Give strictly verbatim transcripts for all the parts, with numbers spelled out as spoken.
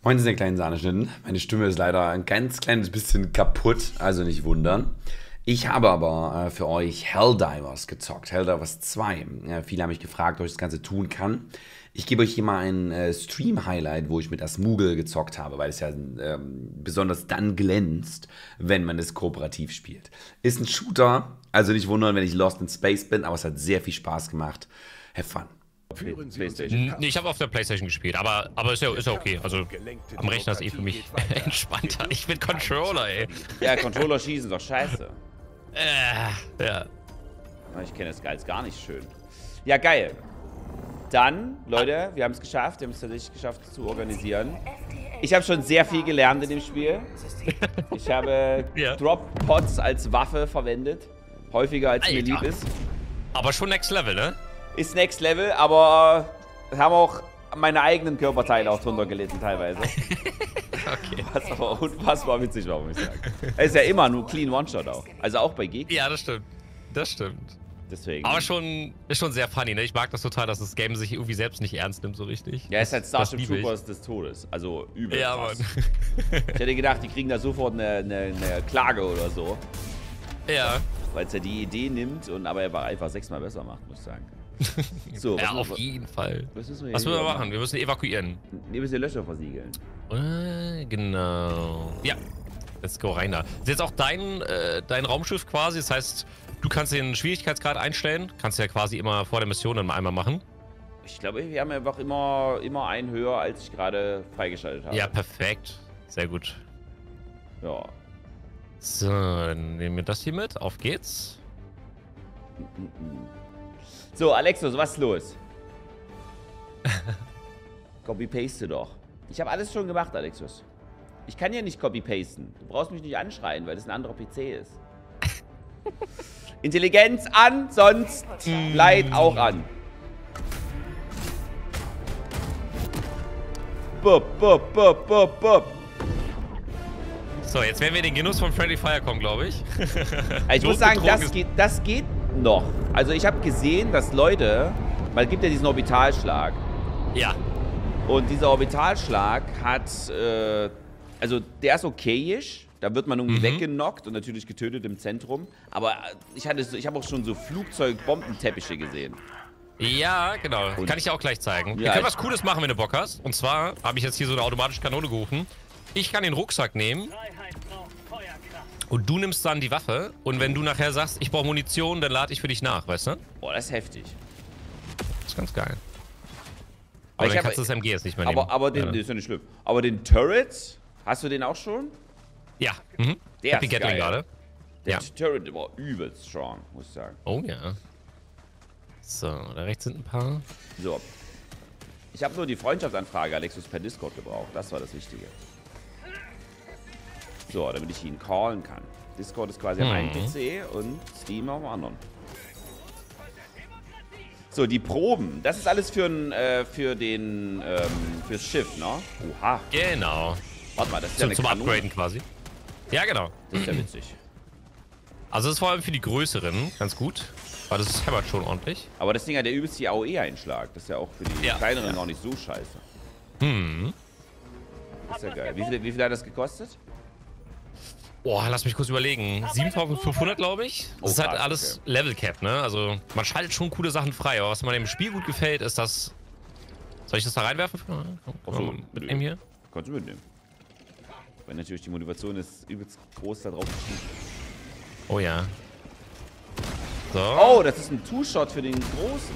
Moin, ihr kleinen Sahneschnitten. Meine Stimme ist leider ein ganz kleines bisschen kaputt, also nicht wundern. Ich habe aber äh, für euch Helldivers gezockt, Helldivers zwei. Ja, viele haben mich gefragt, ob ich das Ganze tun kann. Ich gebe euch hier mal ein äh, Stream-Highlight, wo ich mit Asmugel gezockt habe, weil es ja ähm, besonders dann glänzt, wenn man es kooperativ spielt. Ist ein Shooter, also nicht wundern, wenn ich Lost in Space bin, aber es hat sehr viel Spaß gemacht. Have fun. PlayStation. Nee, ich habe auf der PlayStation gespielt, aber, aber ist ja, ist ja okay. Also am Rechner ist eh für mich entspannter. Ich bin Controller, ey. Ja, Controller schießen doch scheiße. Äh, ja. Ich kenne das Geiz gar nicht schön. Ja, geil. Dann, Leute, wir haben es geschafft. Wir haben es tatsächlich geschafft zu organisieren. Ich habe schon sehr viel gelernt in dem Spiel. Ich habe ja. Drop-Pods als Waffe verwendet. Häufiger als Alter. mir lieb ist. Aber schon Next Level, ne? Ist Next Level, aber haben auch meine eigenen Körperteile auch drunter gelitten teilweise. Okay. Was aber unfassbar witzig war, muss ich sagen. Es ist ja immer nur Clean One-Shot auch. Also auch bei Gegnern. Ja, das stimmt. Das stimmt. Deswegen. Aber schon, ist schon sehr funny, ne? Ich mag das total, dass das Game sich irgendwie selbst nicht ernst nimmt, so richtig. Ja, es ist halt Starship liebe ich. Troopers des Todes. Also übel Ja, krass. Mann. Ich hätte gedacht, die kriegen da sofort eine, eine, eine Klage oder so. Ja. Weil es ja die Idee nimmt und aber er einfach sechsmal besser macht, muss ich sagen. So, Ja, was auf wir- jeden Fall. Was müssen wir, Was hier müssen wir machen? machen? Wir müssen evakuieren. Ne, wir müssen die Löcher versiegeln. Äh, genau. Ja. Let's go rein da. Das ist jetzt auch dein, äh, dein Raumschiff quasi. Das heißt, du kannst den Schwierigkeitsgrad einstellen. Kannst ja quasi immer vor der Mission dann mal einmal machen. Ich glaube, wir haben einfach immer, immer einen höher, als ich gerade freigeschaltet habe. Ja, perfekt. Sehr gut. Ja. So, dann nehmen wir das hier mit. Auf geht's. So, Alexus, was ist los? Copy-paste doch. Ich habe alles schon gemacht, Alexus. Ich kann ja nicht copy-pasten. Du brauchst mich nicht anschreien, weil das ein anderer P C ist. Intelligenz an, sonst Leid auch an. Bup, bup, bup, bup, bup. So, jetzt werden wir in den Genuss von Friendly Fire kommen, glaube ich. Ich muss sagen, Notbetrug das ist- geht, das geht noch. Also ich habe gesehen, dass Leute, weil es gibt ja diesen Orbitalschlag. Ja. Und dieser Orbitalschlag hat, äh, also der ist okayisch. Da wird man irgendwie Mhm. weggenockt und natürlich getötet im Zentrum. Aber ich, hatte so, ich habe auch schon so Flugzeug-Bombenteppiche gesehen. Ja, genau. Und- Kann ich dir auch gleich zeigen. Wir Ja, können ich- was Cooles machen, wenn du Bock hast. Und zwar habe ich jetzt hier so eine automatische Kanone gerufen. Ich kann den Rucksack nehmen und du nimmst dann die Waffe. Und wenn du nachher sagst, ich brauche Munition, dann lade ich für dich nach, weißt du? Boah, das ist heftig. Das ist ganz geil. Weil Aber ich dann hab- kannst du das M G jetzt nicht mehr nehmen. Aber, aber den, ja. ist ja nicht schlimm. Aber den Turret, hast du den auch schon? Ja. Mhm. Der Happy ist Gatling geil. gerade. Der Ja. Turret war übelst strong, muss ich sagen. Oh ja. So, da rechts sind ein paar. So. Ich habe nur die Freundschaftsanfrage Alexus per Discord gebraucht. Das war das Wichtige. So, damit ich ihn callen kann. Discord ist quasi am Mhm. einen P C und Steam auf dem anderen. So, die Proben. Das ist alles für, ein, äh, für den, ähm, fürs Schiff, ne? Oha. Genau. Warte mal, das ist ja Zum, eine zum Kanone. Upgraden quasi. Ja, genau. Das ist ja witzig. Also das ist vor allem für die größeren ganz gut. Weil das hämmert schon ordentlich. Aber das Ding hat der übelst die A O E-Einschlag. Das ist ja auch für die Ja. kleineren auch nicht so scheiße. Hm. Das ist ja geil. Wie viel, wie viel hat das gekostet? Boah, lass mich kurz überlegen. siebentausendfünfhundert, glaube ich. Das Oh, ist halt krass, alles okay. Level Cap, ne? Also man schaltet schon coole Sachen frei. Aber was mir im Spiel gut gefällt, ist das... Soll ich das da reinwerfen? Komm, Ach so, komm mal mitnehmen hier. Kannst du mitnehmen. Weil natürlich die Motivation ist übelst groß da drauf zu schießen. Oh ja. So. Oh, das ist ein Two-Shot für den Großen.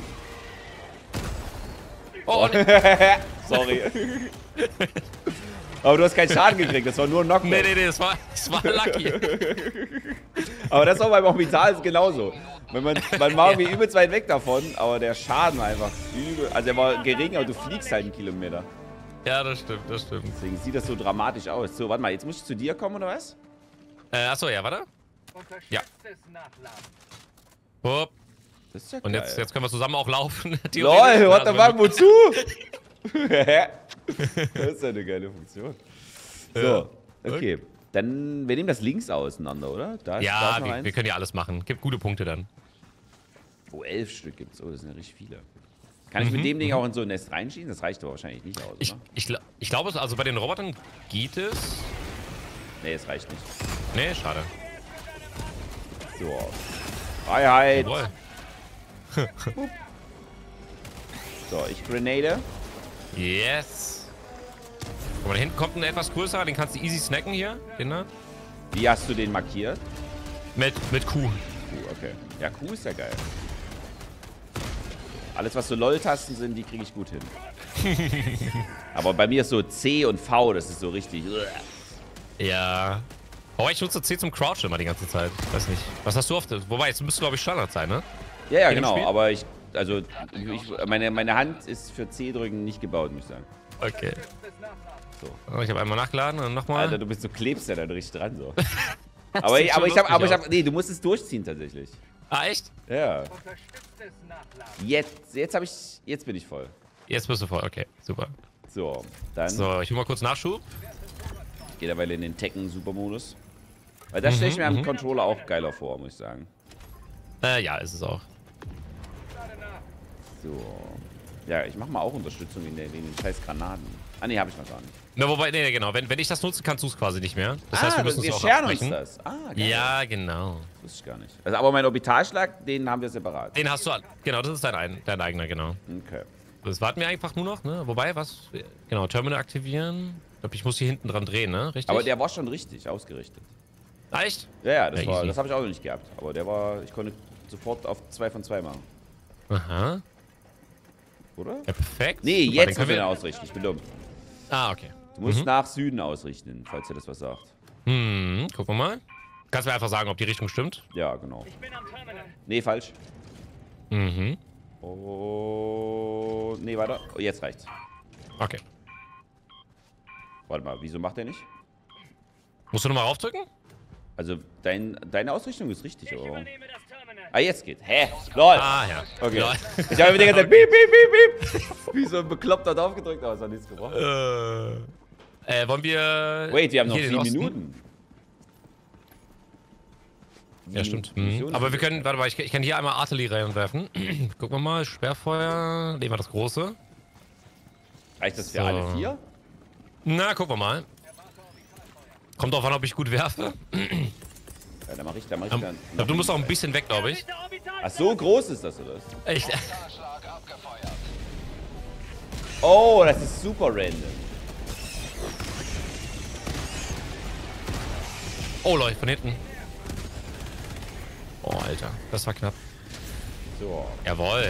Oh, nee, Sorry. Aber du hast keinen Schaden gekriegt, das war nur ein Knockback. nee, nee, nee, das war, das war lucky. Aber das ist auch beim Orbital genauso. Wenn man, man war irgendwie übelst weit weg davon, aber der Schaden war einfach übel. Also er war gering, aber du fliegst halt einen Kilometer. Ja, das stimmt, das stimmt. Deswegen sieht das so dramatisch aus. So, warte mal, jetzt muss ich zu dir kommen, oder was? Äh, achso, ja, warte. Ja. Hopp. Das ist ja Und geil. jetzt, jetzt können wir zusammen auch laufen. LOL, what the Also, fuck, wozu? Das ist ja eine geile Funktion. So, Ja. okay. Dann, wir nehmen das links auseinander, oder? Da, da Ja, ist noch wir, eins. wir können ja alles machen. Gibt gute Punkte dann. Oh, elf Stück gibt's. Oh, das sind ja richtig viele. Kann ich Mhm, mit dem Ding mhm. auch in so ein Nest reinschießen? Das reicht doch wahrscheinlich nicht aus, Ich, oder? ich, gla- ich glaube, es- also bei den Robotern geht es. Nee, es reicht nicht. Nee, schade. So. Freiheit. Jawohl. So, ich grenade. Yes. Guck mal, da hinten kommt ein etwas größerer, den kannst du easy snacken hier. Den da. Wie hast du den markiert? Mit, mit Q. Q, okay. Ja, Q ist ja geil. Alles, was so LOL-Tasten sind, die kriege ich gut hin. Aber bei mir ist so C und V, das ist so richtig. Ja. Aber ich nutze C zum Crouchen immer die ganze Zeit. Weiß nicht. Was hast du oft? Wobei, jetzt müsste, glaube ich, Standard sein, ne? Ja, ja, In dem genau. Spiel? Aber ich, also, ich, meine, meine Hand ist für C-Drücken nicht gebaut, muss ich sagen. Okay. So. Oh, ich habe einmal nachgeladen und nochmal. Alter, du bist so klebst ja da richtig dran, so. Das aber sieht ich, schon aber ich hab, lustig aber ich aus. hab, nee, du musst es durchziehen tatsächlich. Ah, echt? Ja. Jetzt, jetzt habe ich, jetzt bin ich voll. Jetzt bist du voll. Okay, super. So, dann So, ich will mal kurz Nachschub. geht er weil in den Tekken-Super-Modus. Weil das stelle ich mir am mhm. Controller auch geiler vor, muss ich sagen. Äh, ja, ist es auch. So. Ja, ich mach mal auch Unterstützung in, der, in den scheiß Granaten. Ah, nee, habe ich noch gar nicht. Na, wobei, nee, genau. Wenn, wenn ich das nutze, kannst du es quasi nicht mehr. Das heißt, wir müssen wir es auch scheren uns abbrechen. das. Ah, geil. Ja, genau. Das wusste ich gar nicht. Also, aber mein Orbitalschlag, den haben wir separat. Den hast du, genau, das ist dein, ein, dein eigener, genau. Okay. Das warten wir einfach nur noch, ne? Wobei, was, genau, Terminal aktivieren. Ich glaube, ich muss hier hinten dran drehen, ne? Richtig? Aber der war schon richtig ausgerichtet. Ah, echt? Ja, ja, das, Ja, war, easy. das habe ich auch noch nicht gehabt. Aber der war, ich konnte sofort auf zwei von zwei machen. Aha. Oder? Ja, perfekt. Nee, Super, jetzt den müssen können wir ihn wir... ausrichten. Ich bin dumm. Ah, okay. Du musst Mhm. nach Süden ausrichten, falls dir das was sagt. Hm, gucken wir mal. Kannst du mir einfach sagen, ob die Richtung stimmt? Ja, genau. Nee, falsch. Mhm. Oh, nee, weiter. Oh, jetzt reicht's. Okay. Warte mal, wieso macht der nicht? Musst du nochmal raufdrücken? Also, dein, deine Ausrichtung ist richtig, aber warum? Ah, jetzt geht. Hä? LOL. Ah, ja. Okay. Ja. Ich habe mir die ganze Zeit piep, piep, piep, piep. Wie so ein Bekloppter draufgedrückt, aber es hat nichts gebracht. Äh, äh, wollen wir... Wait, wir haben noch hier den sieben Osten? Minuten. Ja, Die stimmt. Mission Hm. Aber wir ist- können, warte mal, ich, ich kann hier einmal Artillerie reinwerfen. Gucken wir mal, Sperrfeuer. Nehmen wir das große. Reicht das für So. alle vier? Na, gucken wir mal. Kommt drauf an, ob ich gut werfe. Ja, dann mach ich, dann mach ich Ähm, dann. ich glaub, du musst auch ein bisschen weg, glaube ich. Ach, so groß ist das, oder? Echt? Oh, das ist super random. Oh, Leute, von hinten. Oh, Alter. Das war knapp. So. Jawohl.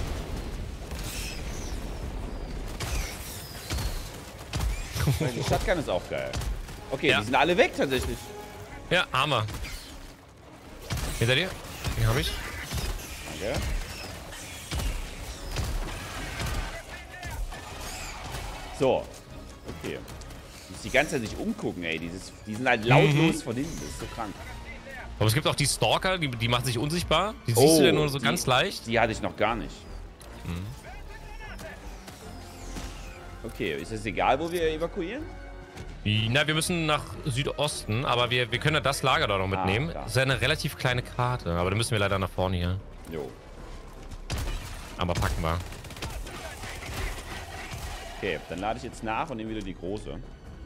Die Shotgun ist auch geil. Okay, Ja. die sind alle weg tatsächlich. Ja, Hammer. Hinter dir? Den habe ich. Danke. So. Okay. Du musst die ganze Zeit sich umgucken, ey. Dieses, die sind halt lautlos von hinten. Das ist so krank. Aber es gibt auch die Stalker, die, die machen sich unsichtbar. Die siehst Oh, du ja nur so die- ganz leicht. Die hatte ich noch gar nicht. Okay, ist es egal, wo wir evakuieren? Na, wir müssen nach Südosten, aber wir, wir können ja das Lager da noch mitnehmen. klar. Das ist ja eine relativ kleine Karte, aber da müssen wir leider nach vorne hier. Jo. Aber packen wir. Okay, dann lade ich jetzt nach und nehme wieder die große.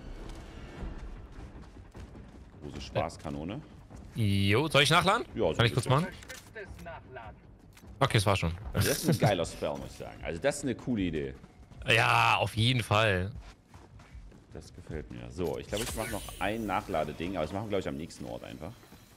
Große Spaßkanone. Jo, soll ich nachladen? Ja, so Kann ich kurz bitte. machen? Okay, es war schon. Das ist ein geiler Spell, muss ich sagen. Also das ist eine coole Idee. Ja, auf jeden Fall. Das gefällt mir. So, ich glaube, ich mache noch ein Nachladeding, aber das machen wir, glaube ich, am nächsten Ort einfach.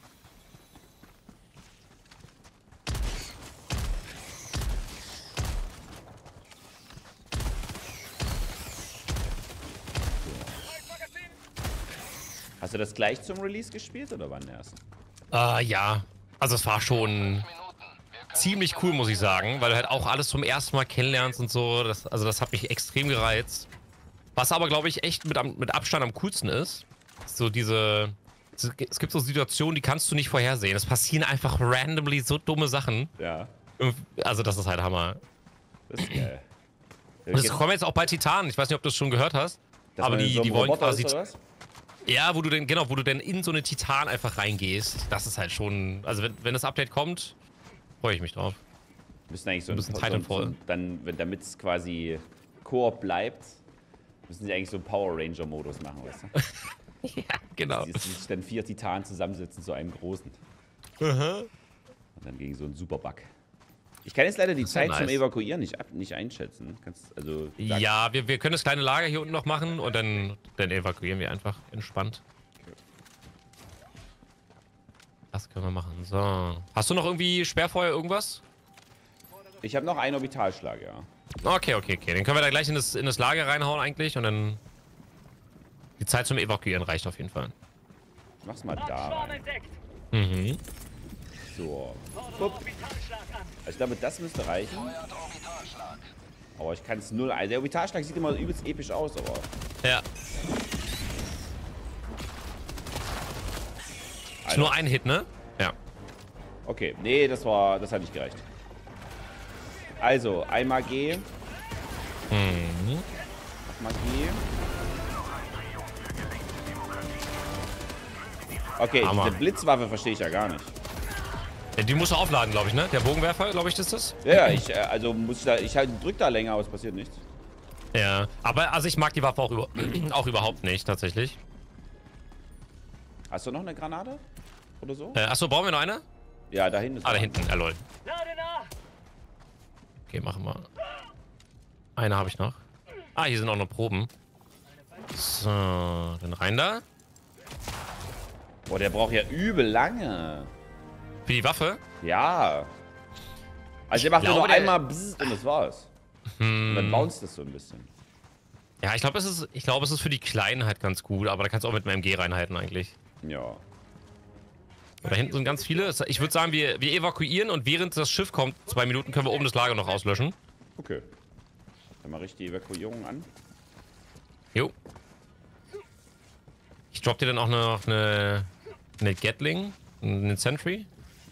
Hast du das gleich zum Release gespielt oder wann erst? Ah, ja. Also es war schon ziemlich cool, muss ich sagen, weil du halt auch alles zum ersten Mal kennenlernst und so. Das, also das hat mich extrem gereizt. Was aber, glaube ich, echt mit, am- mit Abstand am coolsten ist, ist so diese... Es gibt so Situationen, die kannst du nicht vorhersehen. Es passieren einfach randomly so dumme Sachen. Ja, Also das ist halt Hammer. das ist geil. Und das kommen jetzt auch bei Titan. Ich weiß nicht, ob du das schon gehört hast. Dass aber man in die, so einem die wollen Roboter quasi... ist, oder was? Ja, wo du denn, genau, wo du denn in so eine Titan einfach reingehst. Das ist halt schon... Also wenn, wenn das Update kommt, freue ich mich drauf. müssen eigentlich so ein, bisschen so, Titanfall. so, dann, damit es quasi Koop bleibt, müssen sie eigentlich so einen Power Ranger Modus machen, weißt du? Ja, genau. Dass sich dann vier Titanen zusammensetzen zu einem großen. Uh-huh. Und dann gegen so einen Superbug. Ich kann jetzt leider die Das ist ja Zeit zum nice. Evakuieren nicht, ab, nicht einschätzen. Kannst, also, sag- Ja, wir, wir können das kleine Lager hier unten noch machen und dann, dann evakuieren wir einfach entspannt. Das können wir machen. So. Hast du noch irgendwie Sperrfeuer, irgendwas? Ich habe noch einen Orbitalschlag, ja. Okay, okay, okay. Den können wir da gleich in das, in das Lager reinhauen eigentlich und dann... Die Zeit zum Evakuieren reicht auf jeden Fall. Mach's mal da rein. Mhm. So. Upp. Also ich glaube, das müsste reichen. Aber ich kann es null ein. Der Orbitalschlag sieht immer übelst episch aus, aber... Ja. Ist nur ein Hit, ne? Ja. Okay, nee, das war, das hat nicht gereicht. Also, einmal G. Mhm. Nochmal G. Okay, Hammer. diese Blitzwaffe verstehe ich ja gar nicht. Ja, die musst du aufladen, glaube ich, ne? Der Bogenwerfer, glaube ich, ist das? Ja, ja, ich, äh, also muss ich da, ich halt drück da länger, aber es passiert nichts. Ja. Aber also ich mag die Waffe auch, über, auch überhaupt nicht, tatsächlich. Hast du noch eine Granate? Oder so? Äh, achso, brauchen wir noch eine? Ja, da hinten ist Ah, da noch hinten. Ja, lol. Okay, machen wir. Eine habe ich noch. Ah, hier sind auch noch Proben. So, dann rein da. eine. Boah, der braucht ja übel lange. Für die Waffe. Ja. Also der macht nur glaube, noch der- einmal Bzzzt und das war's. Und dann bounced das so ein bisschen. Ja, ich glaube, es ist, ich glaube, es ist für die Kleinen halt ganz gut, aber da kannst du auch mit dem M G reinhalten eigentlich. Ja. Da hinten sind ganz viele. Ich würde sagen, wir, wir evakuieren und während das Schiff kommt, zwei Minuten, können wir oben das Lager noch auslöschen. Okay. Dann mache ich die Evakuierung an. Jo. Ich drop dir dann auch noch eine, eine Gatling, eine Sentry.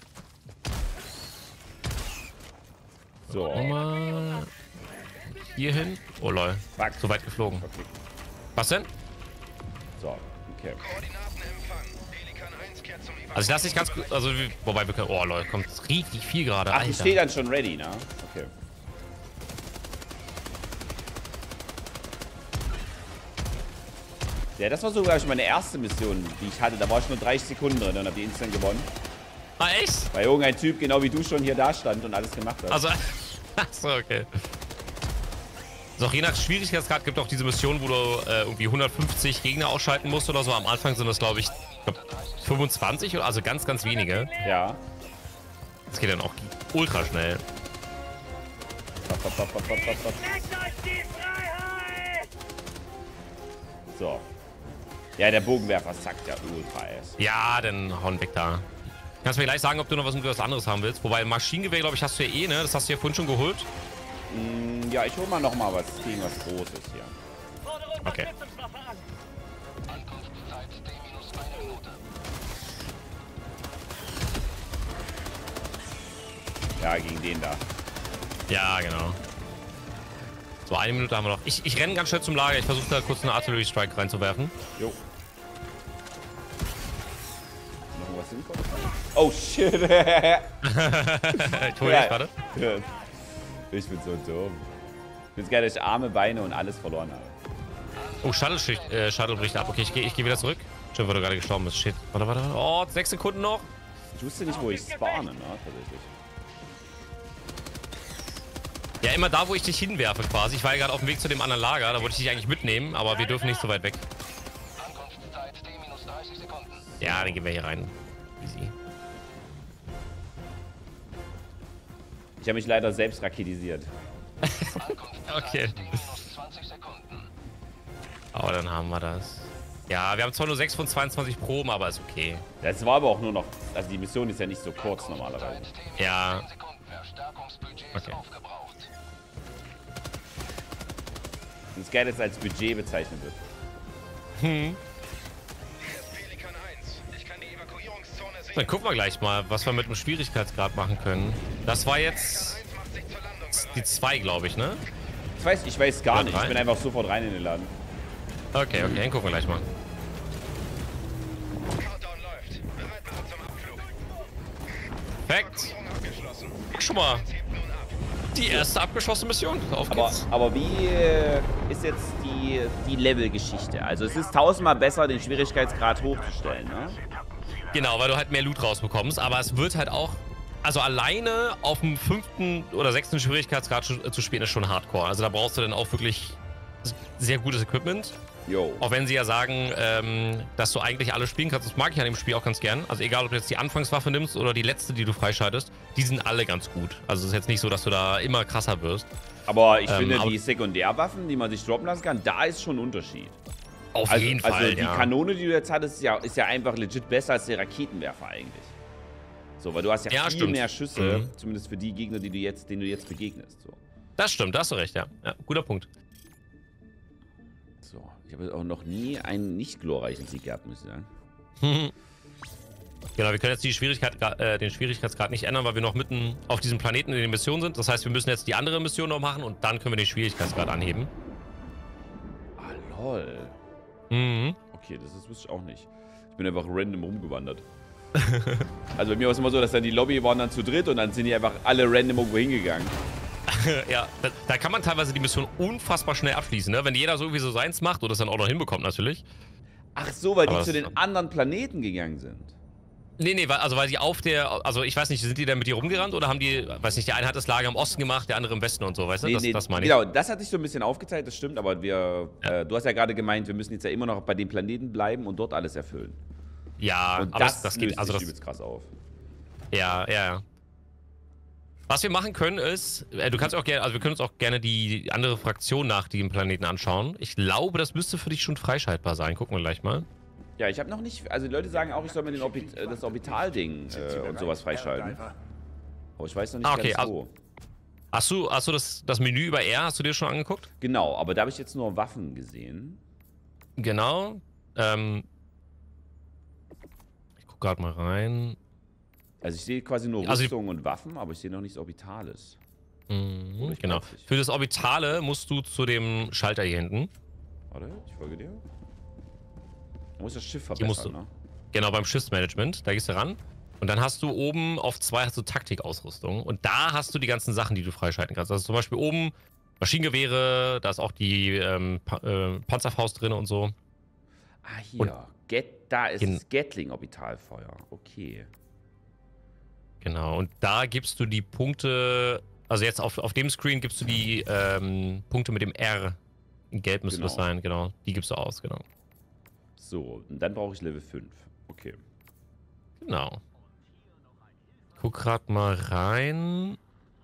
So. Nochmal hier hin. Oh lol, Fuck. so weit geflogen. Okay. Was denn? So. Okay. Also ich lasse dich ganz gut, also wie- wobei wir können, oh lol, kommt richtig viel gerade, Ach, die Alter. steht dann schon ready, ne? Okay. Ja, das war sogar schon meine erste Mission, die ich hatte. Da war ich nur dreißig Sekunden drin und hab die instant gewonnen. Ah, echt? Weil irgendein Typ, genau wie du, schon hier da stand und alles gemacht hat. Also, achso, okay. So, je nach Schwierigkeitsgrad gibt auch diese Mission, wo du äh, irgendwie hundertfünfzig Gegner ausschalten musst oder so. Am Anfang sind das, glaube ich, ich glaub, fünfundzwanzig, oder- also ganz, ganz wenige. Ja. Das geht dann auch ultra schnell. Bap, bap, bap, bap, bap, bap. So. Ja, der Bogenwerfer zackt ja ultra ass. Ja, dann hauen weg da. Kannst mir gleich sagen, ob du noch was, was anderes haben willst. Wobei, Maschinengewehr, glaube ich, hast du ja eh, ne? Das hast du ja vorhin schon geholt. Mm, ja, ich hol mal noch mal was gegen was Großes hier. Okay. Ja, gegen den da. Ja, genau. So, eine Minute haben wir noch. Ich, ich renne ganz schnell zum Lager. Ich versuche da kurz eine Artillery-Strike reinzuwerfen. Jo. Noch was Sinnvolles? Oh, shit. Ich hole dich gerade. Ich bin so dumm. Ich bin geil, dass ich Arme, Beine und alles verloren habe. Oh, Shuttle, schicht, äh, Shuttle bricht ab. Okay, ich gehe ich geh wieder zurück. Stimmt, weil du gerade gestorben bist. Shit. Warte, warte, warte. Oh, sechs Sekunden noch. Ich wusste nicht, wo ich spawne, ne? Tatsächlich. Ja, immer da, wo ich dich hinwerfe quasi. Ich war ja gerade auf dem Weg zu dem anderen Lager. Da wollte ich dich eigentlich mitnehmen, aber wir dürfen nicht so weit weg. Ja, dann gehen wir hier rein. Easy. Ich habe mich leider selbst raketisiert. Okay. Aber dann haben wir das. Ja, wir haben zwar nur sechs von zweiundzwanzig Proben, aber ist okay. Das war aber auch nur noch... Also die Mission ist ja nicht so kurz normalerweise. Ja. Okay. Und das geil jetzt als Budget bezeichnet wird. Hm. Dann gucken wir gleich mal, was wir mit dem Schwierigkeitsgrad machen können. Das war jetzt die zwei, glaube ich, ne? Ich weiß, ich weiß gar Oder nicht. Ich drei? bin einfach sofort rein in den Laden. Okay, okay, dann gucken wir gleich mal. Perfekt. Ach, schon mal. Die erste abgeschlossene Mission. Auf Aber, geht's. aber wie äh, ist jetzt die, die Level-Geschichte? Also es ist tausendmal besser, den Schwierigkeitsgrad hochzustellen, ne? Genau, weil du halt mehr Loot rausbekommst. Aber es wird halt auch... Also alleine auf dem fünften oder sechsten Schwierigkeitsgrad zu, zu spielen ist schon hardcore. Also da brauchst du dann auch wirklich sehr gutes Equipment. Jo. Auch wenn sie ja sagen, ähm, dass du eigentlich alle spielen kannst. Das mag ich an dem Spiel auch ganz gern. Also egal, ob du jetzt die Anfangswaffe nimmst oder die letzte, die du freischaltest, die sind alle ganz gut. Also es ist jetzt nicht so, dass du da immer krasser wirst. Aber ich Ähm, finde, aber- die Sekundärwaffen, die man sich droppen lassen kann, da ist schon ein Unterschied. Auf Also, jeden also Fall, die ja. Kanone, die du jetzt hattest, ist ja, ist ja einfach legit besser als der Raketenwerfer eigentlich. So, weil du hast ja, Ja, viel stimmt. mehr Schüsse, Mhm. zumindest für die Gegner, die du jetzt, denen du jetzt begegnest. So. Das stimmt, da hast du recht, ja. Ja, guter Punkt. So, ich habe auch noch nie einen nicht glorreichen Sieg gehabt, muss ich sagen. Genau, wir können jetzt die Schwierigkeit, äh, den Schwierigkeitsgrad nicht ändern, weil wir noch mitten auf diesem Planeten in den Missionen sind. Das heißt, wir müssen jetzt die andere Mission noch machen und dann können wir den Schwierigkeitsgrad anheben. Ah, lol. Mhm. Okay, das, ist, wusste ich auch nicht. Ich bin einfach random rumgewandert. Also bei mir war es immer so, dass dann die Lobby waren dann zu dritt und dann sind die einfach alle random irgendwo hingegangen. Ja, da, da kann man teilweise die Mission unfassbar schnell abschließen, ne? Wenn jeder so irgendwie so seins macht oder es dann auch noch hinbekommt natürlich. Ach so, weil Aber die zu das- den anderen Planeten gegangen sind. Nee, nee, weil, also weil die auf der, also ich weiß nicht, sind die dann mit dir rumgerannt oder haben die, weiß nicht, der eine hat das Lager im Osten gemacht, der andere im Westen und so, weißt du? Nee, das, nee, das meine ich. genau, das hat sich so ein bisschen aufgezeigt, das stimmt, aber wir, Ja. äh, du hast ja gerade gemeint, wir müssen jetzt ja immer noch bei dem Planeten bleiben und dort alles erfüllen. Ja, Und aber das, das, das löst geht, also sich das, übelst krass auf. ja, ja, ja. Was wir machen können ist, äh, du kannst auch gerne, also wir können uns auch gerne die andere Fraktion nach dem Planeten anschauen. Ich glaube, das müsste für dich schon freischaltbar sein. Gucken wir gleich mal. Ja, ich habe noch nicht, also die Leute sagen auch, ich soll mir den Orbit, äh, das Orbitalding äh, und sowas freischalten. Aber ich weiß noch nicht Ah, okay, ganz also- wo. Hast du, hast du das, das Menü über R, hast du dir schon angeguckt? Genau, aber da habe ich jetzt nur Waffen gesehen. Genau. Ähm, ich guck gerade mal rein. Also ich sehe quasi nur Also- Rüstung und Waffen, aber ich sehe noch nichts Orbitales. Mhm, ich genau. weiß nicht. Für das Orbitale musst du zu dem Schalter hier hinten. Warte, ich folge dir. Du musst das Schiff Hier musst verbessern, ne? Genau, beim Schiffsmanagement. Da gehst du ran. Und dann hast du oben auf zwei hast du Taktikausrüstung. Und da hast du die ganzen Sachen, die du freischalten kannst. Also zum Beispiel oben Maschinengewehre, da ist auch die ähm, pa äh, Panzerfaust drin und so. Ah, hier. Und- Get, da ist Gen- das Gatling-Orbitalfeuer. Okay. Genau. Und da gibst du die Punkte. Also jetzt auf, auf dem Screen gibst du die ähm, Punkte mit dem R. In Gelb müsste das Genau. sein, genau. Die gibst du aus, genau. So, und dann brauche ich Level fünf. Okay. Genau. Guck grad mal rein.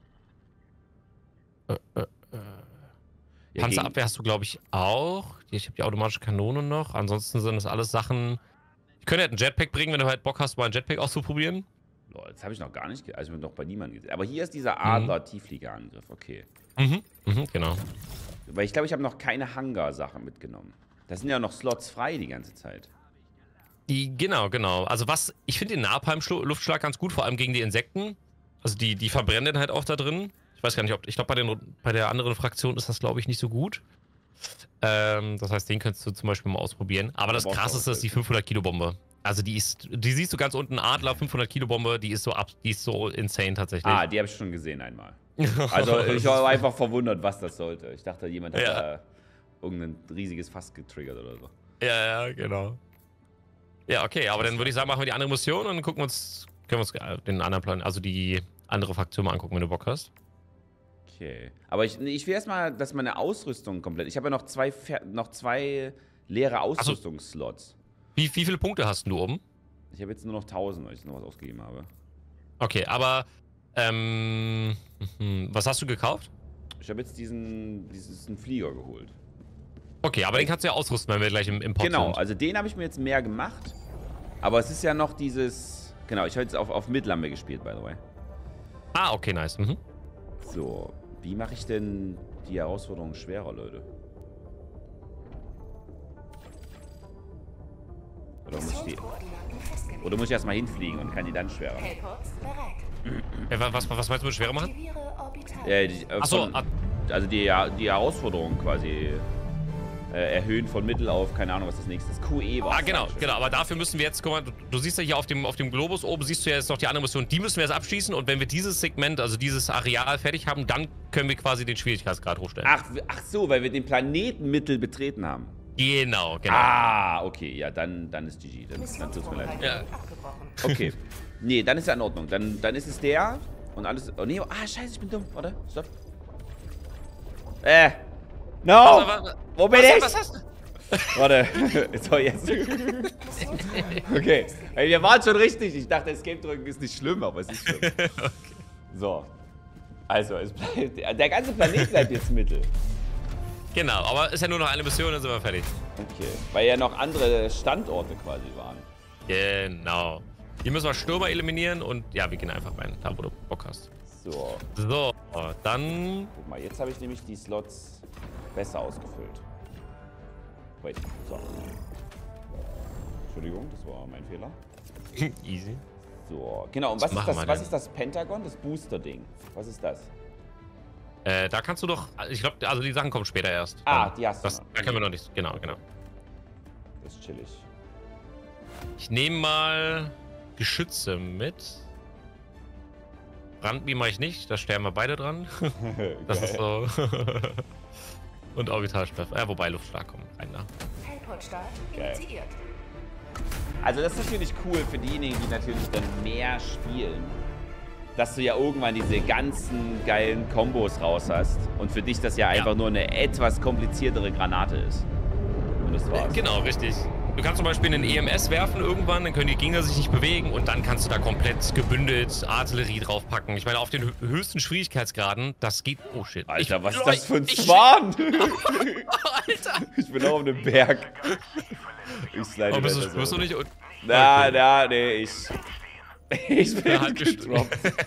Äh, äh, äh. Ja, Panzerabwehr hast du, glaube ich, auch. Ich habe die automatische Kanone noch. Ansonsten sind das alles Sachen. Ich könnte halt einen Jetpack bringen, wenn du halt Bock hast, mal einen Jetpack auszuprobieren. gegen, Lol, das habe ich noch gar nicht, ge also noch bei niemandem gesehen. Aber hier ist dieser Adler-Tieffliegerangriff. Okay. Mhm. Mhm, genau. Weil ich glaube, ich habe noch keine Hangar-Sachen mitgenommen. Da sind ja noch Slots frei die ganze Zeit. Die, genau, genau. Also was, ich finde den Napalm-Luftschlag ganz gut, vor allem gegen die Insekten. Also die, die verbrennen dann halt auch da drin. Ich weiß gar nicht, ob, ich glaube bei, den- bei der anderen Fraktion ist das, glaube ich, nicht so gut. Ähm, das heißt, den könntest du zum Beispiel mal ausprobieren. Aber das brauchst du krasseste auch ist die fünfhundert Kilo Bombe. Also die ist, die siehst du ganz unten, Adler fünfhundert Kilo Bombe, die ist so ab, die ist so insane tatsächlich. Ah, die habe ich schon gesehen einmal. Also ich war einfach verwundert, was das sollte. Ich dachte, jemand hat Ja. da irgendein riesiges Fass getriggert oder so. Ja, ja, genau. Ja, okay, aber dann würde ich sagen, machen wir die andere Mission und dann gucken wir uns, können wir uns äh, den anderen Plan, also die andere Fraktion mal angucken, wenn du Bock hast. Okay. Aber ich, nee, ich will erstmal, dass meine Ausrüstung komplett. Ich habe ja noch zwei, Fer- noch zwei leere Ausrüstungsslots. Wie, wie viele Punkte hast du oben? Ich habe jetzt nur noch tausend, weil ich noch was ausgegeben habe. Okay, aber ähm, mhm, was hast du gekauft? Ich habe jetzt diesen, diesen Flieger geholt. Okay, aber den kannst du ja ausrüsten, wenn wir gleich im, im Pod Genau, sind. also den habe ich mir jetzt mehr gemacht. Aber es ist ja noch dieses. Genau, ich habe jetzt auf, auf Mittellampe gespielt, by the way. Ah, okay, nice. Mhm. So, wie mache ich denn die Herausforderung schwerer, Leute? Oder muss ich die. Oder muss ich erstmal hinfliegen und kann die dann schwerer machen? Teleports bereit. Ja, wa- was, was meinst du mit schwerer machen? Aktiviere Orbital. Äh, die, äh, Achso, von- ah, also die, ja, die Herausforderung quasi. Äh, erhöhen von Mittel auf, keine Ahnung, was das nächste ist. Q E war. Ah, genau, genau. Aber dafür müssen wir jetzt, guck mal, du, du siehst ja hier auf dem, auf dem Globus oben, siehst du ja jetzt noch die andere Mission. Die müssen wir jetzt abschließen und wenn wir dieses Segment, also dieses Areal fertig haben, dann können wir quasi den Schwierigkeitsgrad hochstellen. Ach, ach so, weil wir den Planeten Mittel betreten haben. Genau, genau. Ah, okay, ja, dann, dann ist G G. Dann, dann tut's mir leid. Ja. Okay. Nee, dann ist ja in Ordnung. Dann, dann ist es der und alles. Oh nee, ah, scheiße, ich bin dumm. Warte, stopp. Äh. No! Also, Wo bin was, ich? Was hast du? Warte. So, jetzt. Okay. Ey, wir waren schon richtig. Ich dachte, Escape drücken ist nicht schlimm, aber es ist schlimm. Okay. So. Also, es bleibt, der ganze Planet bleibt jetzt Mittel. Genau, aber ist ja nur noch eine Mission, dann sind wir fertig. Okay. Weil ja noch andere Standorte quasi waren. Genau. Hier müssen wir Stürmer eliminieren und ja, wir gehen einfach rein, da wo du Bock hast. So. So, dann... Guck mal, jetzt habe ich nämlich die Slots besser ausgefüllt. Wait, so. Entschuldigung, das war mein Fehler. Easy. So, genau. Und was, Was ist das, machen wir was denn? ist das Pentagon? Das Booster-Ding. Was ist das? Äh, da kannst du doch... Ich glaube, also die Sachen kommen später erst. Ah, Ähm, die hast du das, noch. Da können wir noch nicht... Genau, genau. Das ist chillig. Ich nehme mal Geschütze mit. Brandbeam mache ich nicht, da sterben wir beide dran. Das ist so. Und Orbitalsperr. Ja, wobei Luftschlag kommt rein da. Teleportstart Geil. initiiert. Also das ist natürlich cool für diejenigen, die natürlich dann mehr spielen. Dass du ja irgendwann diese ganzen geilen Kombos raus hast. Und für dich das ja einfach Ja. nur eine etwas kompliziertere Granate ist. Und das war's. Genau, richtig. Du kannst zum Beispiel einen E M S werfen irgendwann, dann können die Gegner sich nicht bewegen und dann kannst du da komplett gebündelt Artillerie draufpacken. Ich meine, auf den hö- höchsten Schwierigkeitsgraden, das geht... Oh shit. Alter, Ich- was ist das für ein ich- Zwan? Alter! Ich bin auch auf einem Berg. Ich slide Oh, bist, weiter du, so. bist du nicht... un- Na, Okay. na, nee, ich... Ich bin Ja, halt gedroppt. What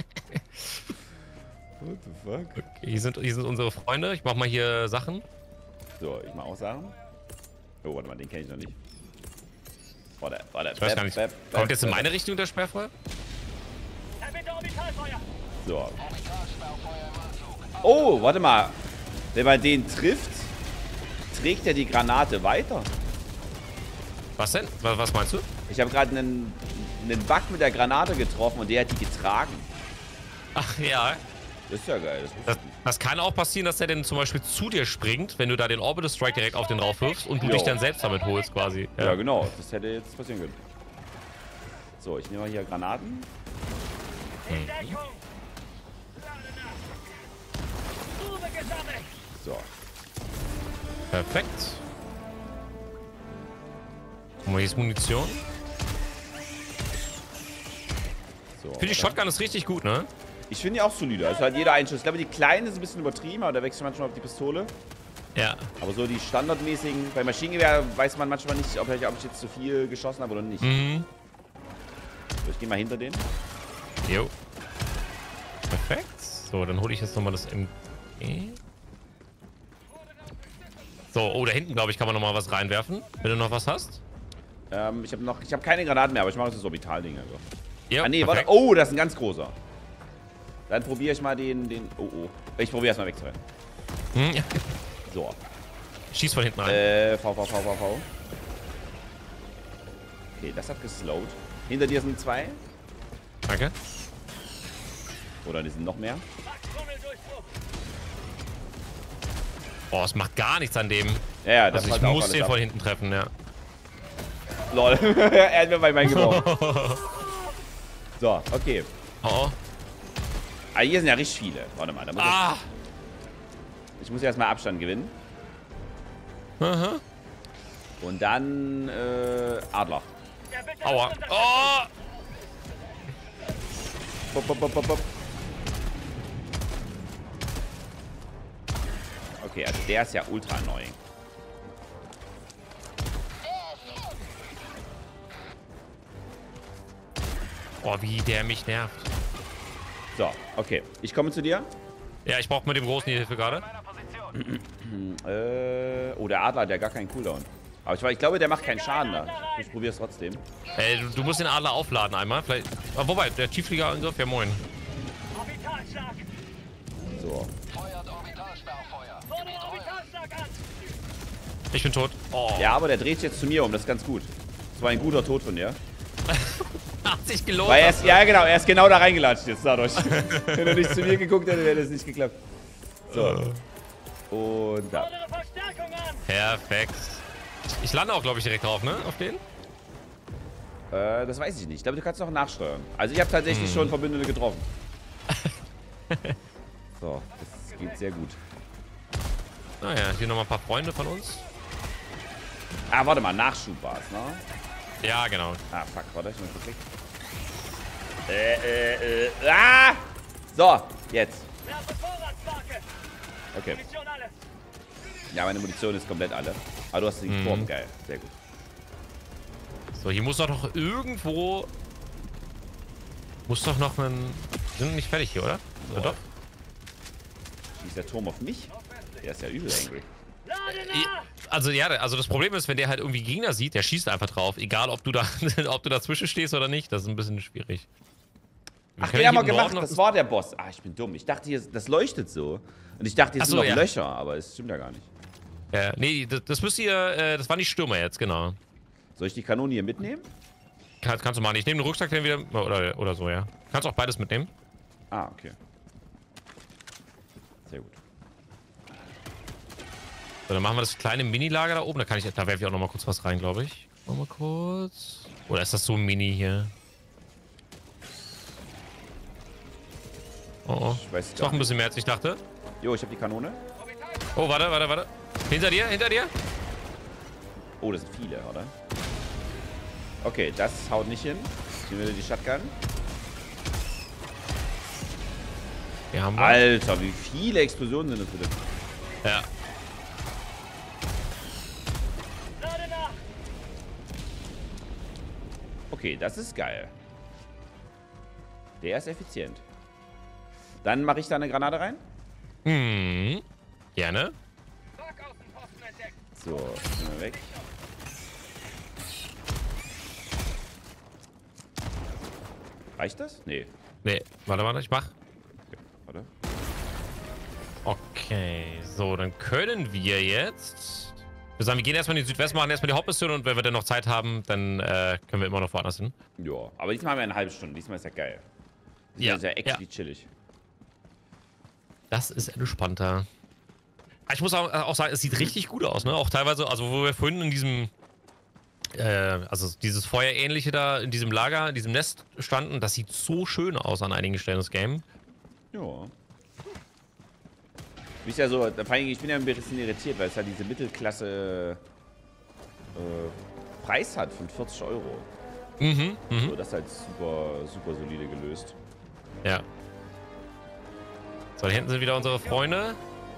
the fuck? Okay, hier sind, hier sind unsere Freunde. Ich mach mal hier Sachen. So, ich mach auch Sachen. Oh, warte mal, den kenne ich noch nicht. Warte, warte. Ich weiß gar nicht. Kommt jetzt in meine Richtung der Sperrfeuer? So. Oh, warte mal. Wenn man den trifft, trägt er die Granate weiter. Was denn? Was, was meinst du? Ich habe gerade einen, einen Bug mit der Granate getroffen und der hat die getragen. Ach ja. Das ist ja geil. Das Das, das kann auch passieren, dass der dann zum Beispiel zu dir springt, wenn du da den Orbital Strike direkt auf den drauf wirfst und du Jo. dich dann selbst damit holst quasi. ja. genau. Das hätte jetzt passieren können. So, ich nehme mal hier Granaten. So. Perfekt. Guck mal, hier ist Munition. so Ich finde die Shotgun ist richtig gut, ne? Ich finde die auch solide. Also halt jeder Einschuss. Ich glaube, die kleine ist ein bisschen übertrieben, aber da wechselt manchmal auf die Pistole. Ja. Aber so die standardmäßigen. Bei Maschinengewehr weiß man manchmal nicht, ob ich, ob ich jetzt zu viel geschossen habe oder nicht. Mhm. So, ich gehe mal hinter den. Jo. Perfekt. So, dann hole ich jetzt nochmal das M G. So, oh, da hinten, glaube ich, kann man nochmal was reinwerfen, wenn du noch was hast. Ähm, ich habe noch, ich habe keine Granaten mehr, aber ich mache jetzt das Orbitalding einfach. Ja, Ah nee, warte. Oh, das ist ein ganz großer. Dann probiere ich mal den, den. Oh oh. Ich probiere erstmal wegzurennen. Hm, ja. So. Schieß von hinten rein. Äh, V, V, V, V, V. Okay, das hat geslowt. Hinter dir sind zwei. Danke. Oder die sind noch mehr. Boah, es macht gar nichts an dem. Ja, ja, das Also ich fällt auch muss alles den ab. von hinten treffen, ja. Lol. Er hat mir bei meinen gebrochen. So, okay. Oh, oh. Ah, hier sind ja richtig viele. Warte mal, da muss Ah! ich, ich muss erstmal Abstand gewinnen. Aha. Und dann, äh, Adler. Aua. Oh! Bop, bop, bop, bop, bop. Okay, also der ist ja ultra annoying. Oh, wie der mich nervt. So, okay. Ich komme zu dir. Ja, ich brauche mit dem Großen die Hilfe gerade. Äh, oh, der Adler hat ja gar keinen Cooldown. Aber ich, ich glaube, der macht keinen Schaden da. Ich probiere es trotzdem. Ey, du, du musst den Adler aufladen einmal. Vielleicht. Ah, wobei, der Tieffliegerangriff, ja moin. So. Ich bin tot. Oh. Ja, aber der dreht sich jetzt zu mir um, das ist ganz gut. Das war ein guter Tod von dir. Hat sich gelohnt. Weil er ist, ja genau, er ist genau da reingelatscht jetzt dadurch. Wenn er nicht zu mir geguckt hätte, wäre das nicht geklappt. So. Und da. Perfekt. Ich lande auch, glaube ich, direkt drauf, ne? Auf den? Äh, das weiß ich nicht. Ich glaube, du kannst noch nachsteuern. Also ich habe tatsächlich hm. schon Verbündete getroffen. So, das geht sehr gut. Naja, hier nochmal ein paar Freunde von uns. Ah, warte mal, Nachschub war es, ne? Ja, genau. Ah, fuck, warte, ich muss kurz. Äh, äh, äh, ah! So, jetzt. Okay. Ja, meine Munition ist komplett alle. Aber du hast den Mhm. Turm, geil. Sehr gut. So, hier muss doch noch irgendwo... Muss doch noch ein... Sind wir nicht fertig hier, oder? Oder doch? Schießt der Turm auf mich? Der ist ja übel angry. Also ja, also das Problem ist, wenn der halt irgendwie Gegner sieht, der schießt einfach drauf. Egal, ob du da ob du dazwischen stehst oder nicht. Das ist ein bisschen schwierig. Wir Ach, können den haben wir hier im gemacht. Norden Das noch- war der Boss. Ah, ich bin dumm. Ich dachte, hier, das leuchtet so. Und ich dachte, hier Ach sind so, noch ja. Löcher. Aber es stimmt ja gar nicht. Ja, nee, das, das müsst ihr... Äh, das waren die Stürmer jetzt, genau. Soll ich die Kanone hier mitnehmen? Kann, kannst du machen. Ich nehme den Rucksack dann wieder... Oder, oder so, ja. Kannst auch beides mitnehmen. Ah, okay. Sehr gut. So, dann machen wir das kleine Mini-Lager da oben. Da kann ich... Da werfe ich auch noch mal kurz was rein, glaube ich. Noch mal kurz... Oder ist das so ein Mini hier? Oh, oh. Ich weiß Ist doch ein bisschen mehr, als ich dachte. Jo, ich habe die Kanone. Oh, warte, warte, warte. Hinter dir, hinter dir. Oh, das sind viele, oder? Okay, das haut nicht hin. Ich nehme wieder die Shotgun. Wir haben wir. Alter, wie viele Explosionen sind das bitte? Ja. Okay, das ist geil. Der ist effizient. Dann mache ich da eine Granate rein. Hm. Gerne. So, gehen wir weg. Reicht das? Nee. Nee, warte, warte, ich mach. Okay, warte. Okay, so, dann können wir jetzt... Wir sagen, wir gehen erstmal in den Südwesten, machen erstmal die Hauptmission und wenn wir dann noch Zeit haben, dann äh, können wir immer noch woanders hin. Ja, aber diesmal haben wir eine halbe Stunde. Diesmal ist ja geil. Diesmal Ja, ist ja actually ja. chillig. Das ist entspannter. Ich muss auch, auch sagen, es sieht richtig gut aus, ne? Auch teilweise, also wo wir vorhin in diesem, äh, also dieses Feuerähnliche da, in diesem Lager, in diesem Nest standen, das sieht so schön aus an einigen Stellen des Game. Ja. Du bist ja so, vor allem, ich bin ja ein bisschen irritiert, weil es halt diese Mittelklasse äh, Preis hat von vierzig Euro. Mhm, mhm. So, das ist halt super, super solide gelöst. Ja. So, da hinten sind wieder unsere Freunde.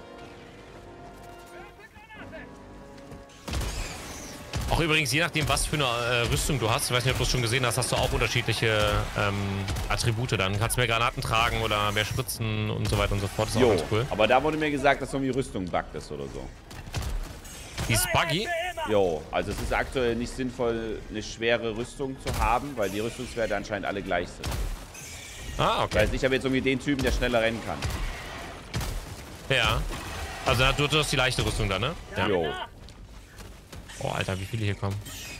Auch übrigens, je nachdem, was für eine äh, Rüstung du hast, ich weiß nicht, ob du es schon gesehen hast, hast du auch unterschiedliche ähm, Attribute dann. Kannst mehr Granaten tragen oder mehr Spritzen und so weiter und so fort. Das ist Jo, auch ganz cool. aber da wurde mir gesagt, dass irgendwie Rüstung buggt ist oder so. Die ist buggy. Jo, also es ist aktuell nicht sinnvoll, eine schwere Rüstung zu haben, weil die Rüstungswerte anscheinend alle gleich sind. Ah, Das okay. heißt, ich habe jetzt irgendwie den Typen, der schneller rennen kann. Ja. Also du, du hast die leichte Rüstung da, ne? Ja. Jo. Oh, Alter, wie viele hier kommen.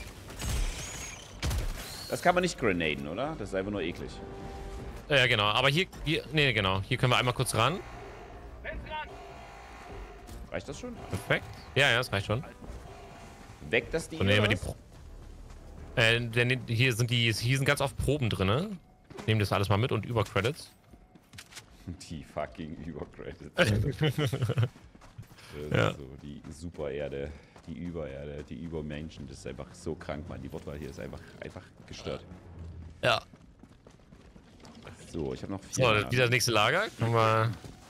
Das kann man nicht grenaden, oder? Das ist einfach nur eklig. Ja, genau. Aber hier, hier, nee, genau. Hier können wir einmal kurz ran. Reicht das schon? Perfekt. Ja, ja, das reicht schon. Weg das Ding, Und nehmen wir oder die was? Pro äh, denn hier sind die, hier sind ganz oft Proben drin, ne? Nehmen das alles mal mit und über Credits. Die fucking Übercredits. Ja. So, die Supererde, die Übererde, die Übermenschen. Das ist einfach so krank, Mann. Die Wortwahl hier ist einfach, einfach gestört. Ja. So, ich habe noch vier. So, Granaten. wieder das nächste Lager. Können wir...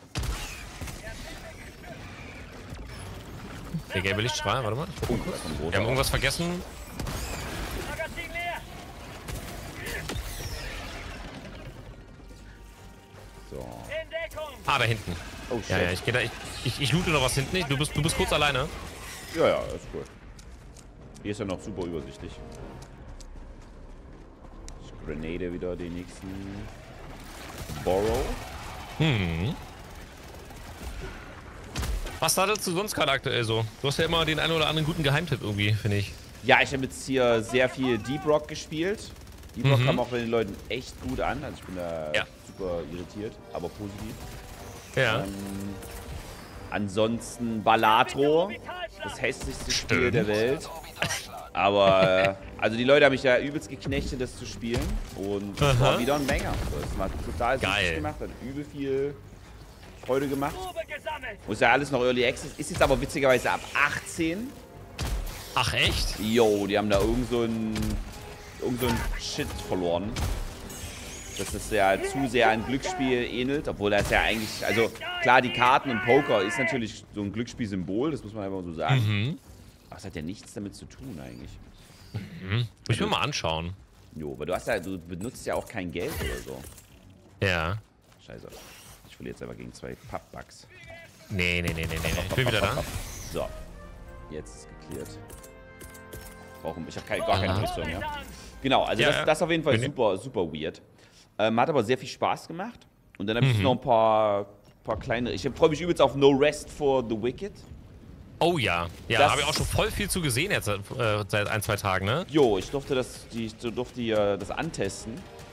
Der gelbe Lichtstrahl, warte mal. Oh, da kommt ein roter. Wir haben irgendwas vergessen. So. Ah, da hinten. Oh, shit. Ja, ja, ich gehe da. Ich, ich, ich loote noch was hinten. Du bist, du bist kurz alleine. Ja, ja, ist cool. Hier ist ja noch super übersichtlich. Ich grenade wieder den nächsten Borrow. Hm. Was sattelst du sonst gerade aktuell so? Du hast ja immer den einen oder anderen guten Geheimtipp irgendwie, finde ich. Ja, ich habe jetzt hier sehr viel Deep Rock gespielt. Deep Rock Mhm. kam auch bei den Leuten echt gut an. Also ich bin da Ja. super irritiert, aber positiv. Ja. Ähm, ansonsten Balatro, das hässlichste Spiel Stimmt. der Welt. Aber, äh, also die Leute haben mich ja übelst geknechtet, das zu spielen. Und das war Aha. wieder ein Banger. Das hat total Geil. süß gemacht, hat übel viel Freude gemacht. Und ist ja alles noch Early Access. Ist jetzt aber witzigerweise ab achtzehn. Ach, echt? Jo, die haben da irgend so ein, irgend so ein Shit verloren. Dass das ja zu sehr ein Glücksspiel ähnelt, obwohl das ja eigentlich, also klar, die Karten und Poker ist natürlich so ein Glücksspielsymbol, das muss man einfach so sagen. Mhm. Aber es hat ja nichts damit zu tun eigentlich. Mhm. Muss ich mir mal anschauen. Jo, aber du hast ja, du benutzt ja auch kein Geld oder so. Ja. Scheiße. Ich verliere jetzt aber gegen zwei Pappbugs. Nee, nee, nee, nee, nee. Ich bin wieder da. So. Jetzt ist geklärt. Warum? Ich habe keine, gar keine Aha. Rüstung, ja. Genau, also Ja, das, ja. das ist auf jeden Fall Nee, nee. super, super weird. Ähm, hat aber sehr viel Spaß gemacht. Und dann habe ich Mhm. noch ein paar, paar kleine. Ich freue mich übrigens auf No Rest for the Wicked. Oh ja. Ja, Das- habe ich auch schon voll viel zu gesehen jetzt äh, seit ein, zwei Tagen, ne? Jo, ich durfte das, die, ich durfte hier das antesten.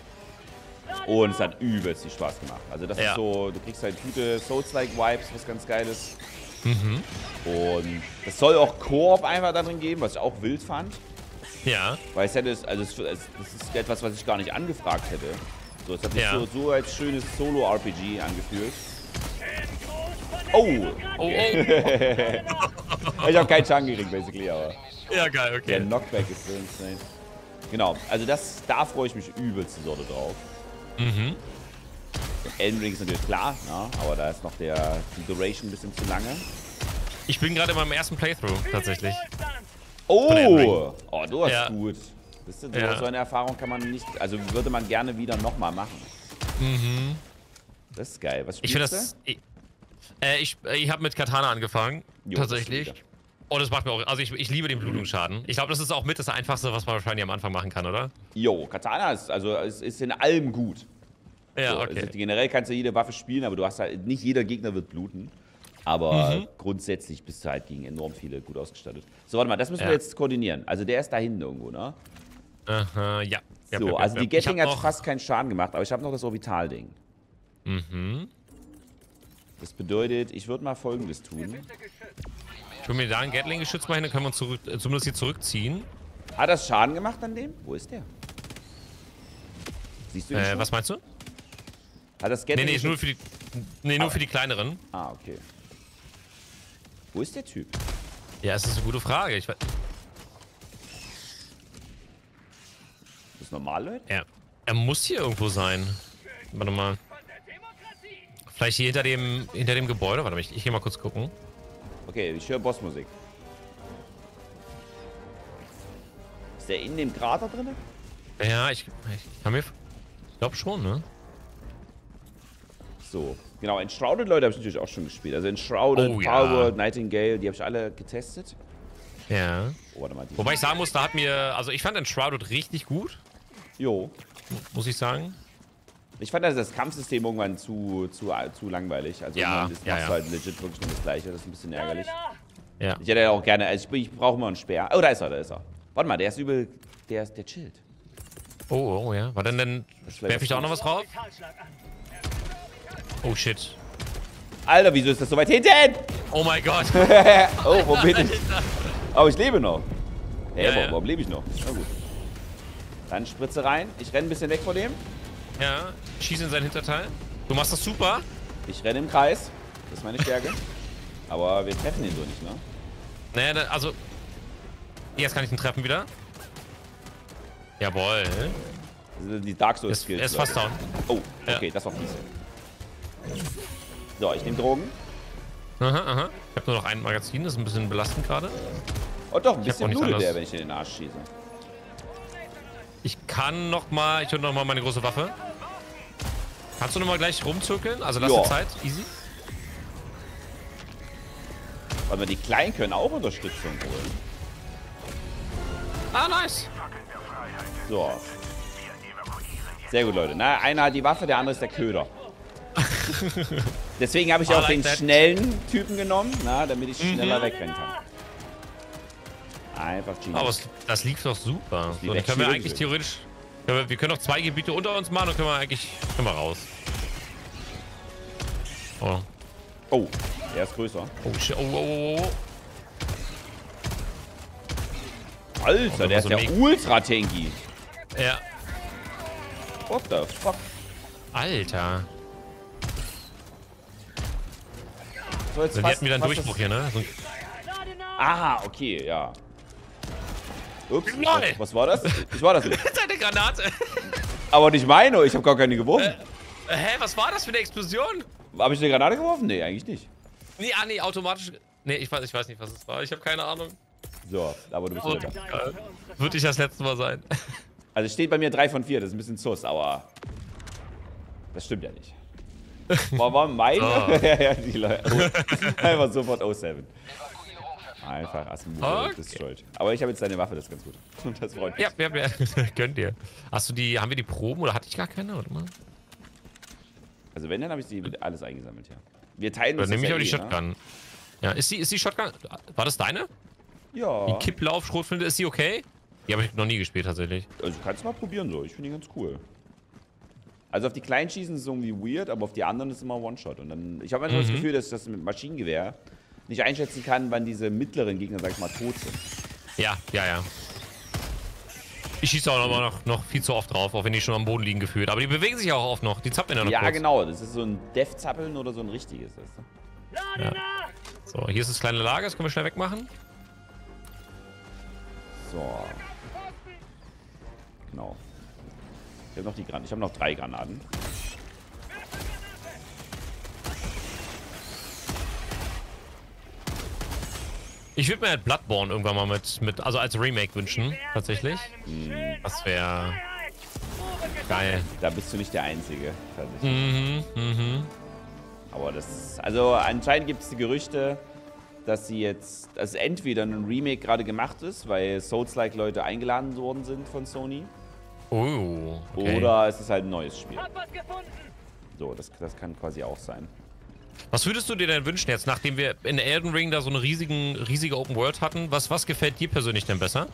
Und es hat übelst viel Spaß gemacht. Also das Ja. ist so, du kriegst halt gute Souls-like Vibes, was ganz geil ist. Mhm. Und es soll auch Koop einfach da drin geben, was ich auch wild fand. Ja. Weil es hätte, es- also es, es, das ist etwas, was ich gar nicht angefragt hätte. So, es hat sich Ja. so, so als schönes Solo-R P G angefühlt. Oh! Oh, oh. Ich habe keinen Schaden gekriegt, basically, aber Ja, geil, der okay. Knockback ist so insane. Genau, also das, da freue ich mich übelst die Sorte drauf. Mhm. Elden Ring ist natürlich klar, na, aber da ist noch der, die Duration ein bisschen zu lange. Ich bin gerade in meinem ersten Playthrough, tatsächlich. Von Elden Ring. Oh! Oh, du hast Ja. gut. Wisst ihr, so, Ja. so eine Erfahrung kann man nicht, also würde man gerne wieder nochmal machen. Mhm. Das ist geil. Was Ich spielst finde das... Ich, äh, ich ich habe mit Katana angefangen, Jo, das tatsächlich. stimmt, Und es macht mir auch... Also ich, ich liebe den Blutungsschaden. Ich glaube, das ist auch mit das Einfachste, was man wahrscheinlich am Anfang machen kann, oder? Jo, Katana ist, also, ist, ist in allem gut. Ja, So, okay. also generell kannst du jede Waffe spielen, aber du hast halt, nicht jeder Gegner wird bluten. Aber Mhm. grundsätzlich bist du halt gegen enorm viele gut ausgestattet. So, warte mal, das müssen Ja. wir jetzt koordinieren. Also der ist da hinten irgendwo, ne? Aha, ja. Ja, So, ja, ja, also die ja. Ich hab Gatling hat noch- fast keinen Schaden gemacht, aber ich habe noch das Orbital-Ding. Mhm. Das bedeutet, ich würde mal Folgendes tun. Ich will mir da ein Gatling-Geschütz mal hin, dann können wir uns zurück, äh, zumindest hier zurückziehen. Hat das Schaden gemacht an dem? Wo ist der? Siehst du ihn Äh, schon? was meinst du? Hat das Nee, Gatling nee, ist nur für die, nee, nur für die kleineren. Ah, okay. Wo ist der Typ? Ja, es ist eine gute Frage. Ich, we- Das ist normal, Leute? er, er muss hier irgendwo sein. Warte mal. Vielleicht hier hinter dem, hinter dem Gebäude. Warte mal, ich, ich gehe mal kurz gucken. Okay, ich höre Bossmusik. Ist der in dem Krater drin? Ja, ich, ich kann mir... Ich glaube schon, ne? So, genau, Enshrouded, Leute, habe ich natürlich auch schon gespielt. Also Enshrouded, Oh, ja. Powerworld, Nightingale, die habe ich alle getestet. Ja. Oh, warte mal. Die Wobei ich sagen muss, da hat mir... Also ich fand Enshrouded richtig gut, Jo. muss ich sagen. Ich fand also das Kampfsystem irgendwann zu, zu, zu langweilig. Also Ja, irgendwann ist ja, machst ja. du halt legit wirklich nur das Gleiche. Das ist ein bisschen ärgerlich. Ja. Ich hätte ja auch gerne, also ich, ich brauche immer einen Speer. Oh, da ist er, da ist er. Warte mal, der ist übel, der, ist, der chillt. Oh, oh, ja. Warte, dann, dann Das ist vielleicht werfe ich da auch noch was drauf? Oh, shit. Alter, wieso ist das so weit hinten? Oh mein Gott. Oh, wo bin ich? Oh, ich lebe noch. Hey, Ja, warum, ja. warum lebe ich noch? Na gut. Dann Spritze rein. Ich renne ein bisschen weg von dem. Ja, schieß in sein Hinterteil. Du machst das super. Ich renne im Kreis. Das ist meine Stärke. Aber wir treffen ihn so nicht, ne? Naja, da, also... Jetzt kann ich ihn treffen wieder. Jawohl. Das sind die Dark Souls Er ist, Skills. er ist fast Leute. down. Oh, okay, das war fies. So, ich nehme Drogen. Aha, aha. Ich habe nur noch ein Magazin, das ist ein bisschen belastend gerade. Oh doch, ein Ich hab bisschen auch nichts blutet der, anderes. wenn ich in den Arsch schieße. Ich kann noch mal... Ich hole noch mal meine große Waffe. Kannst du noch mal gleich rumzirkeln? Also lass Ja. dir Zeit. Easy. Warte mal, die Kleinen können auch Unterstützung holen. Ah, nice. So. Sehr gut, Leute. Na, einer hat die Waffe, der andere ist der Köder. Deswegen habe ich I auch like den that. schnellen Typen genommen, na, damit ich schneller Mhm. wegrennen kann. Einfach Genius. Aber es, das lief doch super. lief So, dann echt können wir schön, eigentlich schön. theoretisch... Können wir, wir können noch zwei Gebiete unter uns machen und können wir eigentlich... Können wir raus. Oh. Oh, der ist größer. Oh, shit. Oh, oh, oh, Alter, Oh, der ist so ja mega- ultra-tanky. oh. Ja. What the fuck? Alter. So, jetzt Wir fast- hatten wieder einen fast Durchbruch das- hier, ne? So ein Aha, okay, ja. Ups, Lol. was, was war das? Ich war das nicht. Seine Granate. Aber nicht meine, ich habe gar keine geworfen. Äh, hä, was war das für eine Explosion? Habe ich eine Granate geworfen? Nee, eigentlich nicht. Nee, ah, nee, automatisch. Nee, ich weiß, ich weiß nicht, was es war. Ich habe keine Ahnung. So, aber du bist Oh, wieder da. äh, Wird ich das letzte Mal sein. Also es steht bei mir drei von vier, das ist ein bisschen sus, aber das stimmt ja nicht. War, war meine? Oh. ja, ja, die Leute. Oh, einfach sofort oh sieben. Einfach Asmode Okay. destroyed. Aber ich habe jetzt deine Waffe, das ist ganz gut. Und das freut mich. Ja, ja, ja. Gönnt ihr. Hast du die, haben wir die Proben oder hatte ich gar keine? Warte mal. Also wenn, dann habe ich die alles eingesammelt, ja. Wir teilen Dann uns nehme das ich auch die ja eh, Shotgun. Ja, ist die, ist die Shotgun. War das deine? Ne? Ja. Die Kipplauf-Schrotflinte, ist die okay? Die habe ich noch nie gespielt tatsächlich. Also kannst du mal probieren so, ich finde die ganz cool. Also auf die kleinen schießen ist irgendwie weird, aber auf die anderen ist immer One-Shot. Und dann, ich habe manchmal Mhm. das Gefühl, dass ich das mit Maschinengewehr nicht einschätzen kann, wann diese mittleren Gegner, sag ich mal, tot sind. Ja, ja, ja. Ich schieße auch immer noch, noch viel zu oft drauf, auch wenn die schon am Boden liegen gefühlt. Aber die bewegen sich auch oft noch. Die zappeln ja noch Ja, kurz. genau, das ist so ein Death-Zappeln oder so ein richtiges. Weißt du? Ja. So, hier ist das kleine Lager, das können wir schnell wegmachen. So. Genau. Ich habe noch die Granaten. Ich habe noch drei Granaten. Ich würde mir halt Bloodborne irgendwann mal mit, mit, also als Remake wünschen, tatsächlich. Das wäre geil. Da bist du nicht der Einzige, tatsächlich. Mhm, mhm. Aber das ist, also anscheinend gibt es die Gerüchte, dass sie jetzt, dass entweder ein Remake gerade gemacht ist, weil Souls-like-Leute eingeladen worden sind von Sony, Oh, okay. oder es ist halt ein neues Spiel. So, das, das kann quasi auch sein. Was würdest du dir denn wünschen jetzt, nachdem wir in Elden Ring da so eine riesigen, riesige Open World hatten? Was, was gefällt dir persönlich denn besser?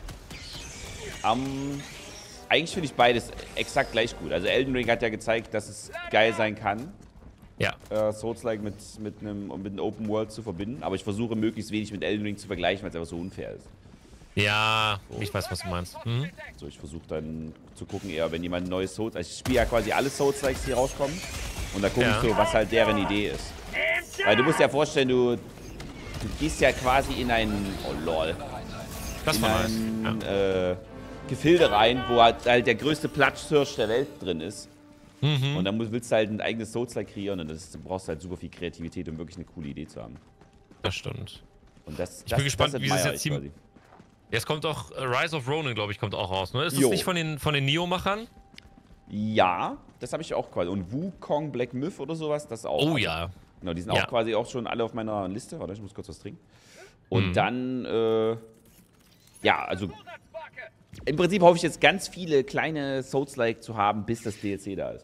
Ähm, eigentlich finde ich beides exakt gleich gut. Also Elden Ring hat ja gezeigt, dass es geil sein kann, Ja. äh, Souls-like mit, mit, einem, mit einem Open World zu verbinden. Aber ich versuche möglichst wenig mit Elden Ring zu vergleichen, weil es einfach so unfair ist. Ja, ich weiß, was du meinst. Mhm. So, ich versuche dann zu gucken, eher wenn jemand ein neues Souls... Also ich spiele ja quasi alle Souls-likes, die rauskommen. Und da gucke Ja. ich so, was halt deren Idee ist. Weil du musst dir ja vorstellen, du, du gehst ja quasi in ein... Oh lol. Das in war nice. ein Ja. äh, Gefilde rein, wo halt, halt der größte Platschhirsch der Welt drin ist. Mhm. Und dann musst, willst du halt ein eigenes Souls-like kreieren und das ist, du brauchst halt super viel Kreativität, um wirklich eine coole Idee zu haben. Das stimmt. Und das, Ich das, bin gespannt, das wie sie es admire jetzt ich hier- quasi. Jetzt kommt auch äh, Rise of Ronin, glaube ich, kommt auch raus, ne? Ist das Jo. nicht von den, von den Neo-Machern? Ja, das habe ich auch quasi. Und Wukong Black Myth oder sowas, das auch. Oh Also, ja. Genau, die sind Ja. auch quasi auch schon alle auf meiner Liste. Warte, ich muss kurz was trinken. Und Mhm. dann, äh, ja, also im Prinzip hoffe ich jetzt ganz viele kleine Souls-like zu haben, bis das D L C da ist.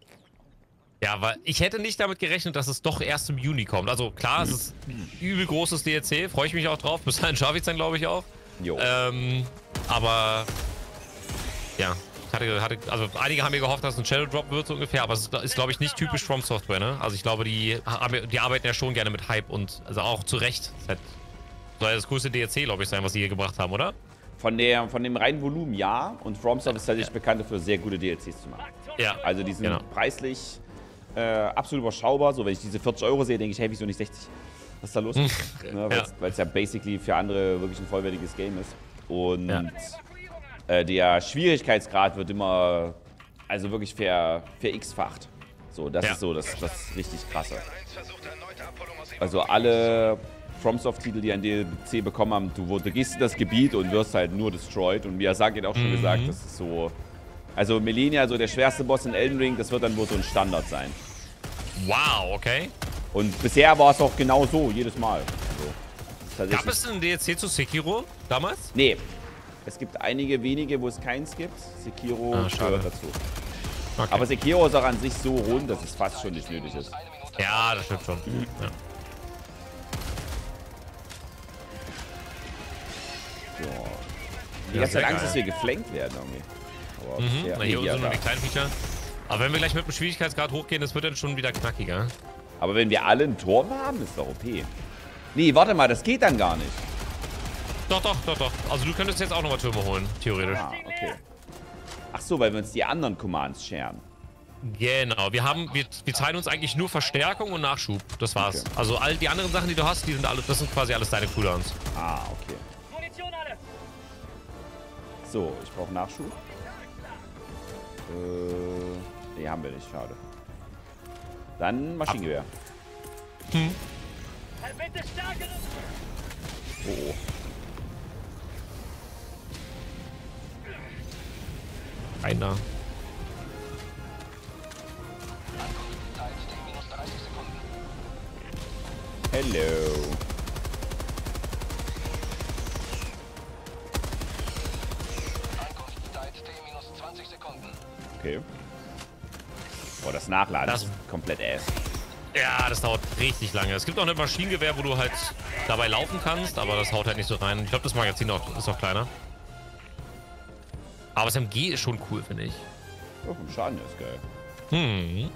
Ja, weil ich hätte nicht damit gerechnet, dass es doch erst im Juni kommt. Also klar, es ist ein übel großes D L C, freue ich mich auch drauf. Bis dahin schaffe ich es dann, glaube ich, auch. Jo. Ähm, aber ja, hatte, hatte, also einige haben mir gehofft, dass es ein Shadow Drop wird so ungefähr, aber es ist, ist glaube ich, nicht typisch From Software, ne? Also ich glaube, die, haben- die arbeiten ja schon gerne mit Hype und also auch zu Recht. Das hat- soll ja das größte D L C, glaube ich, sein, was sie hier gebracht haben, oder? Von, der, von dem reinen Volumen ja. Und FromSoft ist tatsächlich bekannt dafür, sehr gute D L Cs zu machen. Ja. Also die sind Genau. preislich äh, absolut überschaubar. So, wenn ich diese vierzig Euro sehe, denke ich, hey, wieso nicht sechzig? Was ist da los? ne, Weil es ja. ja basically für andere wirklich ein vollwertiges Game ist. Und Ja. äh, der Schwierigkeitsgrad wird immer, also wirklich ver, ver-x-facht. So, das Ja. ist so das, das richtig krasse. Also alle FromSoft-Titel, die ein D L C bekommen haben, du, wo- du gehst in das Gebiet und wirst halt nur destroyed. Und Miyazaki hat auch schon Mhm. gesagt, das ist so... Also Melania, so der schwerste Boss in Elden Ring, das wird dann wohl so ein Standard sein. Wow, okay. Und bisher war es auch genau so, jedes Mal. Also, tatsächlich- Gab es ein D L C zu Sekiro damals? Nee. Es gibt einige wenige, wo es keins gibt. Sekiro Ah, schade. gehört dazu. Okay. Aber Sekiro ist auch an sich so rund, dass es fast schon nicht nötig ist. Ja, das stimmt schon. Mhm. Ja. So. Die Ja, ganze Zeit sehr Angst, geil. dass wir geflankt werden irgendwie. Aber Mhm. bisher- Na, hier nee, ja, unten nur da. die kleinen Viecher. Aber wenn wir gleich mit dem Schwierigkeitsgrad hochgehen, das wird dann schon wieder knackiger. Aber wenn wir alle einen Turm haben, ist doch O P. Nee, warte mal, das geht dann gar nicht. Doch, doch, doch, doch. Also du könntest jetzt auch nochmal Türme holen, theoretisch. Ah, okay. Ach so, weil wir uns die anderen Commands scheren. Genau, wir haben, wir, wir teilen uns eigentlich nur Verstärkung und Nachschub. Das war's. Okay. Also all die anderen Sachen, die du hast, die sind alle, das sind quasi alles deine Cooldowns. Ah, okay. So, ich brauche Nachschub. Äh, nee, haben wir nicht, schade. Dann Maschinengewehr. Hm. Oh, oh. Einer. Hello. Okay. Boah, das Nachladen Das- ist komplett ass. Ja, das dauert richtig lange. Es gibt auch ein Maschinengewehr, wo du halt dabei laufen kannst, aber das haut halt nicht so rein. Ich glaube, das Magazin auch, ist auch kleiner. Aber das M G ist schon cool, finde ich. Oh, vom Schaden ist geil. Hm.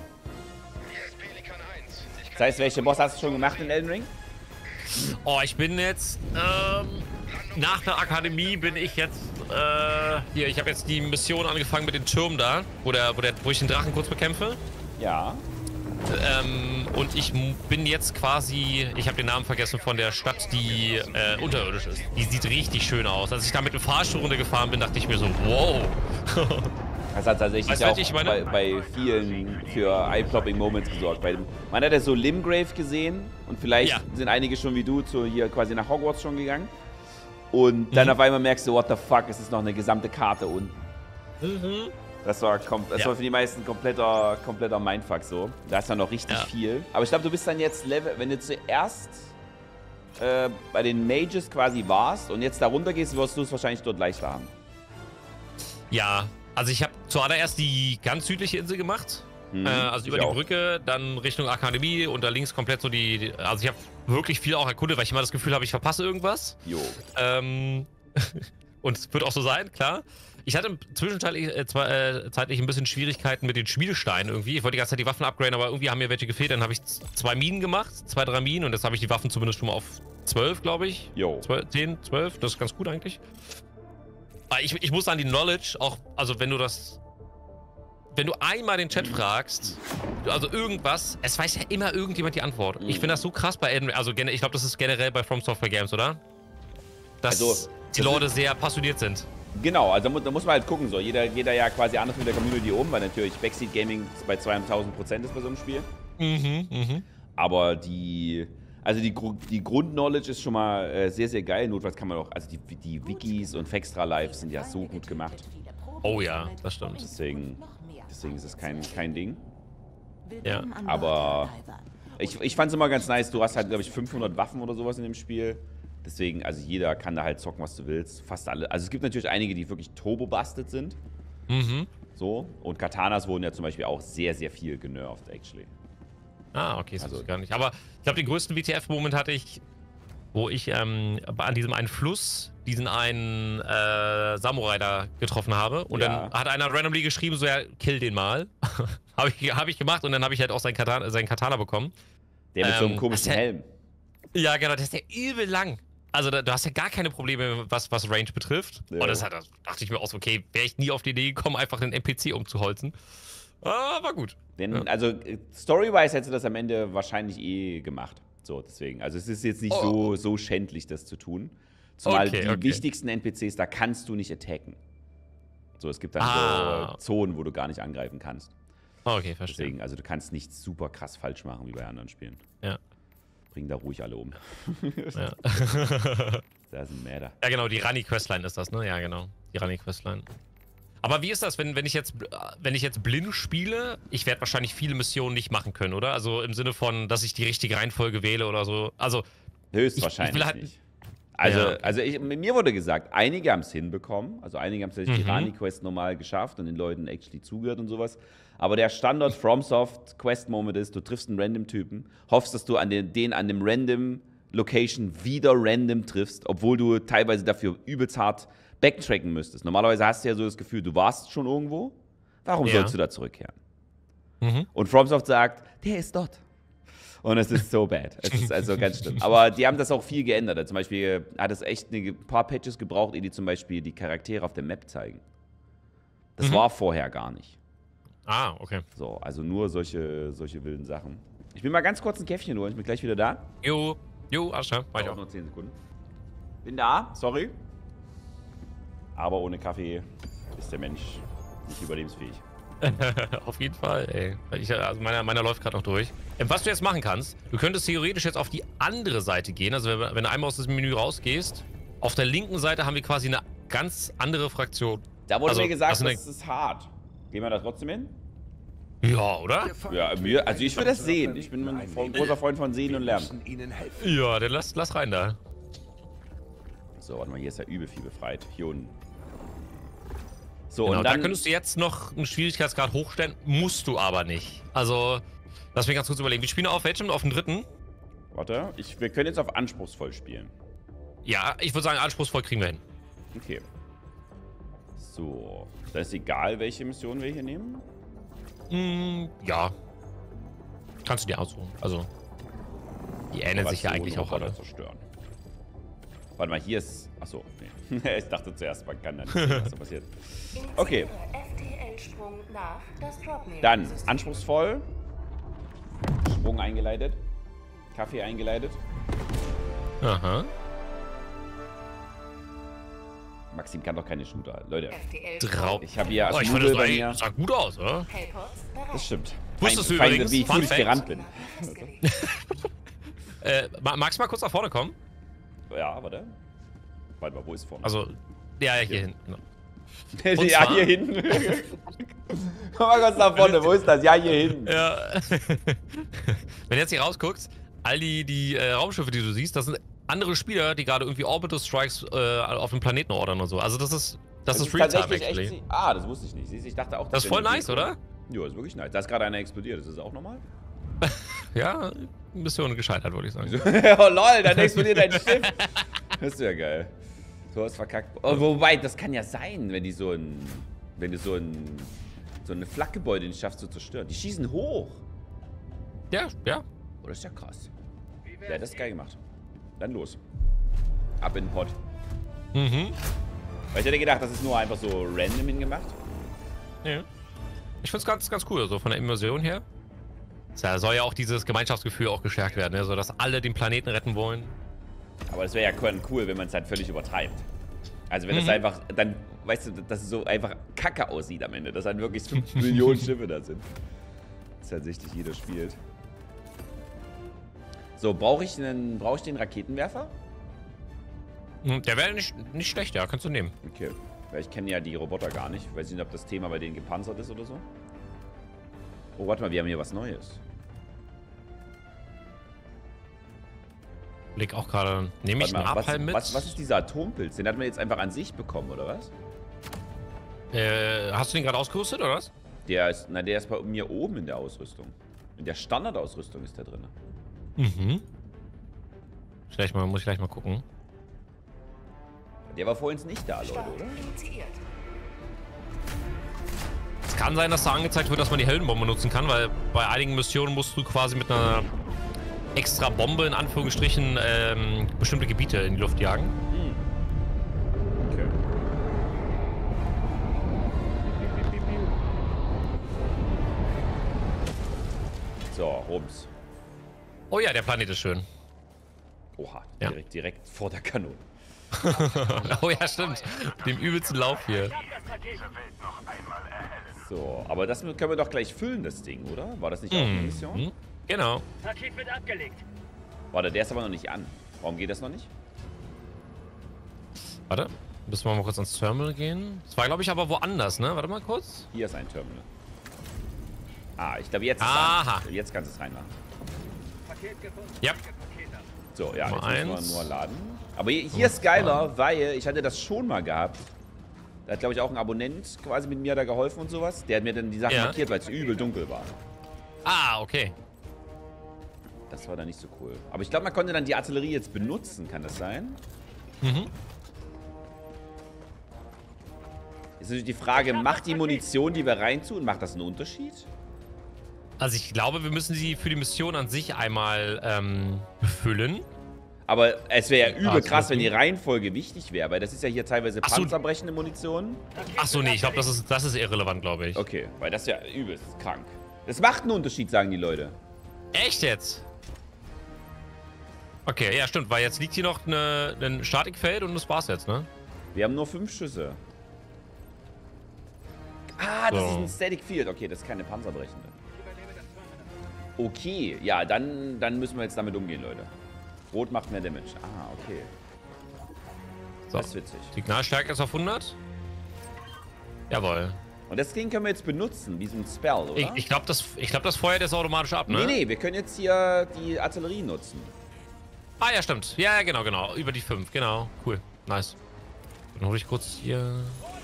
Das heißt, welche Boss hast du schon gemacht in Elden Ring? Oh, ich bin jetzt, ähm, nach der Akademie bin ich jetzt, äh, hier, ich habe jetzt die Mission angefangen mit den Türmen da, wo, der, wo, der, wo ich den Drachen kurz bekämpfe. Ja. Ähm, und ich m- bin jetzt quasi, ich habe den Namen vergessen von der Stadt, die äh, unterirdisch ist. Die sieht richtig schön aus. Als ich da mit dem Fahrstuhl runtergefahren bin, dachte ich mir so, wow. Das hat tatsächlich Weißt du, auch was ich meine? bei, bei vielen für Eye-Plopping Moments gesorgt. Bei dem, man hat ja so Limgrave gesehen und vielleicht Ja. sind einige schon wie du zu hier quasi nach Hogwarts schon gegangen. Und dann Mhm. auf einmal merkst du, what the fuck, es ist noch eine gesamte Karte unten. Mhm. Das war, kom das Ja. war für die meisten kompletter, kompletter Mindfuck so. Da ist dann noch richtig Ja. viel. Aber ich glaube, du bist dann jetzt Level, wenn du zuerst äh, bei den Mages quasi warst und jetzt da runter gehst, wirst du es wahrscheinlich dort leichter haben. Ja, also ich habe zuallererst die ganz südliche Insel gemacht. Mhm, Äh, also ich über die auch. Brücke, dann Richtung Akademie und da links komplett so die, die also ich habe wirklich viel auch erkundet, weil ich immer das Gefühl habe, ich verpasse irgendwas. Jo. Ähm, und es wird auch so sein, klar. Ich hatte zwischenzeitlich äh, zwei, äh, zeitlich ein bisschen Schwierigkeiten mit den Schmiedesteinen irgendwie. Ich wollte die ganze Zeit die Waffen upgraden, aber irgendwie haben mir welche gefehlt. Dann habe ich z- zwei Minen gemacht, zwei, drei Minen und jetzt habe ich die Waffen zumindest schon mal auf zwölf, glaube ich. Jo. zwölf, zehn, zwölf, das ist ganz gut eigentlich. Aber ich, ich muss an die Knowledge auch, also wenn du das, wenn du einmal den Chat fragst, also irgendwas, es weiß ja immer irgendjemand die Antwort. Ich finde das so krass bei Elden Ring, also gene- ich glaube, das ist generell bei From Software Games, oder? Dass Also, die das Leute sehr passioniert sind. Genau, also da mu- da muss man halt gucken, so. Jeder, jeder ja quasi anders mit der Community um, weil natürlich Backseat Gaming bei zweihunderttausend Prozent ist bei so einem Spiel. Mhm, mhm. Aber die, also die, Gru- die Grundknowledge ist schon mal äh, sehr, sehr geil. Notfalls kann man auch, also die, die Wikis und Fextra Live sind ja so gut gemacht. Oh ja, das stimmt. Deswegen, deswegen ist es kein, kein Ding. Ja. Aber ich, ich fand es immer ganz nice, du hast halt, glaube ich, fünfhundert Waffen oder sowas in dem Spiel. Deswegen, also jeder kann da halt zocken, was du willst. Fast alle. Also es gibt natürlich einige, die wirklich turbo-busted sind. Mhm. So. Und Katanas wurden ja zum Beispiel auch sehr, sehr viel genervt, actually. Ah, okay, das Also- also, gar nicht. Aber ich glaube, den größten W T F-Moment hatte ich, wo ich ähm, an diesem einen Fluss diesen einen äh, Samurai da getroffen habe. Und Ja. dann hat einer randomly geschrieben, so, ja, kill den mal. habe ich, hab ich gemacht und dann habe ich halt auch seinen Katana, seinen Katana bekommen. Der mit so einem Ähm, komischen das ist ja- Helm. Ja, genau, der ist ja übel lang. Also da, du hast ja gar keine Probleme, was, was Range betrifft. Ja. Und das hat, da dachte ich mir auch so, okay, wäre ich nie auf die Idee gekommen, einfach den N P C umzuholzen. Ah, war gut. Denn, Ja. also, äh, Story-wise hättest du das am Ende wahrscheinlich eh gemacht. So, deswegen. Also, es ist jetzt nicht Oh. so, so schändlich, das zu tun. Zumal Okay, die okay. wichtigsten N P Cs, da kannst du nicht attacken. So, es gibt dann Ah. so Zonen, wo du gar nicht angreifen kannst. Okay, verstehe. Deswegen, also, du kannst nichts super krass falsch machen wie bei anderen Spielen. Ja. Bring da ruhig alle um. Ja. Das ist ein Mäder. Ja, genau, die Rani-Questline ist das, ne? Ja, genau. Die Rani-Questline. Aber wie ist das, wenn, wenn, ich jetzt, wenn ich jetzt blind spiele? Ich werde wahrscheinlich viele Missionen nicht machen können, oder? Also im Sinne von, dass ich die richtige Reihenfolge wähle oder so. Also, Höchstwahrscheinlich Ich- ich will halt- nicht. Also, Ja. also ich, mir wurde gesagt, einige haben es hinbekommen. Also einige haben es die Mhm. Rani-Quest normal geschafft und den Leuten actually zugehört und sowas. Aber der Standard FromSoft Quest-Moment ist, du triffst einen Random-Typen, hoffst, dass du an den, den an dem Random-Location wieder random triffst, obwohl du teilweise dafür übelst hart backtracken müsstest. Normalerweise hast du ja so das Gefühl, du warst schon irgendwo. Warum Ja. sollst du da zurückkehren? Mhm. Und FromSoft sagt, der ist dort. Und es ist so bad. Es ist also ganz schlimm. Aber die haben das auch viel geändert. Also zum Beispiel hat es echt ein paar Patches gebraucht, ehe die zum Beispiel die Charaktere auf der Map zeigen. Das Mhm. war vorher gar nicht. Ah, okay. So, also nur solche, solche wilden Sachen. Ich will mal ganz kurz ein Käffchen holen. Ich bin gleich wieder da. Jo, jo, alles klar. Mach ich Dauert auch. nur zehn Sekunden. Bin da, sorry. Aber ohne Kaffee ist der Mensch nicht überlebensfähig. Auf jeden Fall, ey. Ich, also meiner, meiner läuft gerade noch durch. Ähm, was du jetzt machen kannst, du könntest theoretisch jetzt auf die andere Seite gehen. Also wenn, wenn du einmal aus diesem Menü rausgehst, auf der linken Seite haben wir quasi eine ganz andere Fraktion. Da wurde Also, mir gesagt, also eine- das ist hart. Gehen wir da trotzdem hin? Ja, oder? Ja, mir, also ich will das sehen. Ich bin ein Fre- großer Freund von Sehen und Lernen. Ihnen helfen. Ja, dann lass, lass rein da. So, warte mal, hier ist ja übel viel befreit. Hier unten. So, Genau, und da dann... könntest du jetzt noch einen Schwierigkeitsgrad hochstellen, musst du aber nicht. Also, lass mich ganz kurz überlegen. Wir spielen auf welchem? Auf dem dritten? Warte, ich, wir können jetzt auf anspruchsvoll spielen. Ja, ich würde sagen, anspruchsvoll kriegen wir hin. Okay. So. Da ist egal, welche Mission wir hier nehmen. Mm, ja. Kannst du dir aussuchen. Also, die ähneln sich ja Operation eigentlich auch Roboter alle. zerstören. Warte mal, hier ist... Achso, nee. Ich dachte zuerst, man kann da nicht sehen, was da passiert. Okay. F T L-Sprung nach das Dropney. Dann, anspruchsvoll. Sprung eingeleitet. Kaffee eingeleitet. Aha. Maxim kann doch keine Shooter. Leute, F T L Trau. ich habe hier Oh, ich Asmodel fand das bei ey, mir. sah gut aus, oder? Hellpots bereit. Das stimmt. Wusstest du Feinde, übrigens, wie Fun gut ich Fact? gerannt bin. Festgelegt. Äh, ma- magst du mal kurz nach vorne kommen? Ja, warte. Warte mal, wo ist vorne? Also, ja, ja, hier Hier. hinten. Genau. ja, zwar- hier hinten. Komm mal kurz nach vorne, wo ist das? Ja, hier hinten. Ja. Wenn du jetzt hier rausguckst, all die, die äh, Raumschiffe, die du siehst, das sind andere Spieler, die gerade irgendwie Orbital Strikes äh, auf dem Planeten ordern und so. Also das ist, das, ist Realtime tatsächlich actually. echt. Ah, das wusste ich nicht. Siehst du, ich dachte auch, Das ist voll wäre nice, eine oder? Idee. Ja, ist wirklich nice. Da ist gerade einer explodiert. Das ist auch normal. Ja, Mission gescheitert, würde ich sagen. oh lol, dann explodiert ein Schiff. Das ist ja geil. So was verkackt. Oh, wobei, das kann ja sein, wenn die so ein. Wenn du so ein. So eine Flakgebäude nicht schaffst zu zerstören. Die schießen hoch. Ja, ja. Oh, das ist ja krass. Ja, das ist geil gemacht. Dann los. Ab in den Pod. Mhm. Weil ich hätte gedacht, das ist nur einfach so random hingemacht. Ja. Ich find's ganz, ganz cool, so von der Immersion her. Da soll ja auch dieses Gemeinschaftsgefühl auch gestärkt werden, ne? So dass alle den Planeten retten wollen. Aber das wäre ja cool, wenn man es halt völlig übertreibt. Also wenn es Mhm. einfach, dann, weißt du, dass es so einfach kacke aussieht am Ende, dass halt wirklich fünf Millionen Schiffe da sind. Das tatsächlich jeder spielt. So, brauche ich, einen- brauch ich den Raketenwerfer? Hm, Der wäre nicht, nicht schlecht, ja, kannst du nehmen. Okay. Weil ich kenne ja die Roboter gar nicht. Ich weiß nicht, ob das Thema bei denen gepanzert ist oder so. Oh, warte mal, wir haben hier was Neues. Blick auch gerade. Nehme ich Warte einen mal, was, Napalm mit? was, was ist dieser Atompilz? Den hat man jetzt einfach an sich bekommen, oder was? Äh, hast du den gerade ausgerüstet, oder was? Der ist, na, der ist bei mir oben in der Ausrüstung. In der Standardausrüstung ist der drin. Mhm. Vielleicht mal, muss ich gleich mal gucken. Der war vorhin nicht da, Leute, Start oder? initiiert. Es kann sein, dass da angezeigt wird, dass man die Heldenbombe nutzen kann, weil bei einigen Missionen musst du quasi mit einer extra Bombe, in Anführungsstrichen, ähm, bestimmte Gebiete in die Luft jagen. Hm. Okay. So, Rums. Oh ja, der Planet ist schön. Oha, Ja. direkt, direkt vor der Kanone. Oh ja, stimmt. Dem übelsten Lauf hier. So, aber das können wir doch gleich füllen, das Ding, oder? War das nicht auch eine Mission? Mhm. Genau. Paket wird abgelegt. Warte, der ist aber noch nicht an. Warum geht das noch nicht? Warte, müssen wir mal kurz ans Terminal gehen. Das war, glaube ich, aber woanders, ne? Warte mal kurz. Hier ist ein Terminal. Ah, ich glaube, jetzt ist Aha. es an. Jetzt kannst du es reinmachen. Paket gefunden. Ja. Paket ab. So, ja, Nummer jetzt müssen eins. wir nur laden. Aber hier, hier ist geiler, weil ich hatte das schon mal gehabt. Da hat, glaube ich, auch ein Abonnent quasi mit mir da geholfen und sowas. Der hat mir dann die Sachen Ja. markiert, weil es übel dunkel war. Ah, okay. Das war dann nicht so cool. Aber ich glaube, man konnte dann die Artillerie jetzt benutzen, kann das sein? Mhm. Ist natürlich die Frage, macht die Munition, die wir reintun, macht das einen Unterschied? Also ich glaube, wir müssen sie für die Mission an sich einmal ähm, befüllen. Aber es wäre ja übel Ah, krass, wenn die okay. Reihenfolge wichtig wäre, weil das ist ja hier teilweise Ach so. panzerbrechende Munition. Ach so, nee, ich glaube, das ist, das ist irrelevant, glaube ich. Okay, weil das ist ja übelst krank. Das macht einen Unterschied, sagen die Leute. Echt jetzt? Okay, ja, stimmt, weil jetzt liegt hier noch eine, ein Statikfeld und das war's jetzt, ne? Wir haben nur fünf Schüsse. Ah, das So. ist ein Static Field. Okay, das ist keine panzerbrechende. Okay, ja, dann, dann müssen wir jetzt damit umgehen, Leute. Rot macht mehr Damage. Ah, okay. So. Das ist witzig. Signalstärke ist auf hundert. Jawohl. Und das Ding können wir jetzt benutzen, wie so ein Spell, oder? Ich, ich glaube, das, ich glaub, das feuert jetzt automatisch ab, ne? Nee, nee, wir können jetzt hier die Artillerie nutzen. Ah, ja, stimmt. Ja, ja, genau, genau. Über die fünf, genau. Cool. Nice. Dann hole ich kurz hier...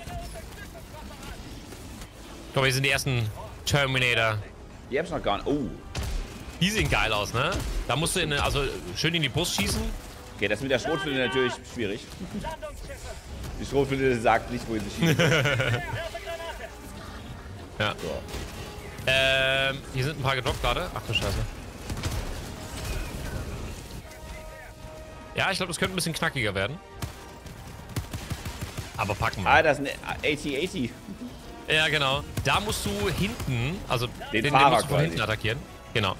Ich glaube, hier sind die ersten Terminator. Die hab's noch gar nicht. Oh. Die sehen geil aus, ne? Da musst du in eine, also schön in die Brust schießen. Okay, das mit der Schrotflinte natürlich schwierig. Die Schrotflinte sagt nicht, wohin sie schießt. Ja. So. Ähm, hier sind ein paar gedroppt gerade. Ach du Scheiße. Ja, ich glaube, das könnte ein bisschen knackiger werden. Aber packen wir. Ah, das ist eine achtzig achtzig. Ja, genau. Da musst du hinten, also den, den Fahrer musst du von quasi. hinten attackieren. Genau.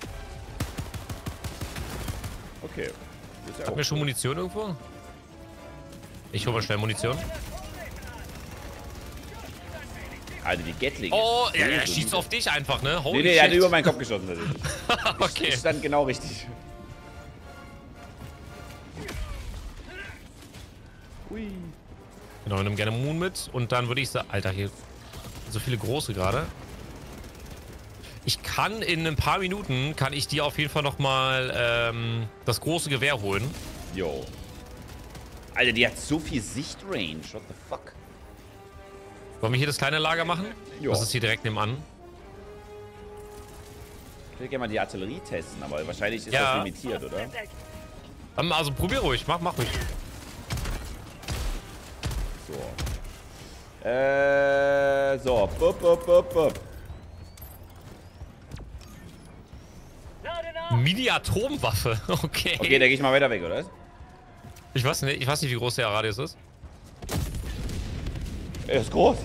Okay. Das ist ja Hat auch mir schon cool. Munition irgendwo? Ich hole mal schnell Munition. Alter, die Gatling. Oh, ist ja, so er solide. schießt auf dich einfach, ne? Holy Nee, nee, er hat shit. über meinen Kopf geschossen tatsächlich. Okay. Ich stand genau richtig. Hui. Genau, nimm gerne Moon mit. Und dann würde ich sagen, Alter, hier so viele große gerade. Ich kann in ein paar Minuten, kann ich dir auf jeden Fall nochmal ähm, das große Gewehr holen. Jo. Alter, die hat so viel Sichtrange. What the fuck? Wollen wir hier das kleine Lager machen? Ja. Das ist hier direkt nebenan. Ich will gerne mal die Artillerie testen, aber wahrscheinlich ist Ja. das limitiert, oder? Ähm, Also probier ruhig, mach, mach ruhig. So. Äh, so. Bup, bup, bup, bup. Mini-Atomwaffe, okay. Okay, da gehe ich mal weiter weg, oder? Ich weiß nicht, ich weiß nicht, wie groß der Radius ist. Er ist groß.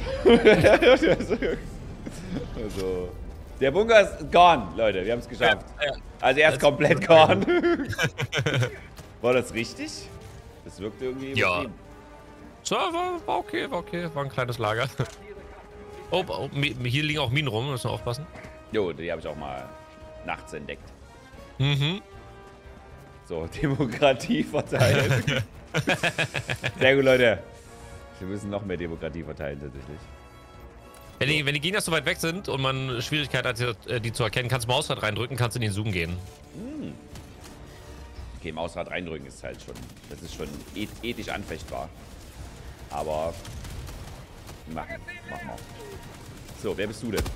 Also. Der Bunker ist gone, Leute. Wir haben es geschafft. Ja. Also er ist komplett gone. War das richtig? Das wirkte irgendwie Ja. übertrieben. So, war, war okay, war okay. War ein kleines Lager. Oh, oh, mi- hier liegen auch Minen rum, müssen wir aufpassen. Jo, die habe ich auch mal nachts entdeckt. Mhm. So, Demokratie verteilen. Sehr gut, Leute. Wir müssen noch mehr Demokratie verteilen, tatsächlich. Wenn die, wenn die Gegner so weit weg sind und man Schwierigkeit hat, die, die zu erkennen, kannst du Mausrad reindrücken, kannst in den Zoom gehen. Okay, Mausrad reindrücken ist halt schon, das ist schon eth ethisch anfechtbar. Aber, machen, machen wir. So, wer bist du denn?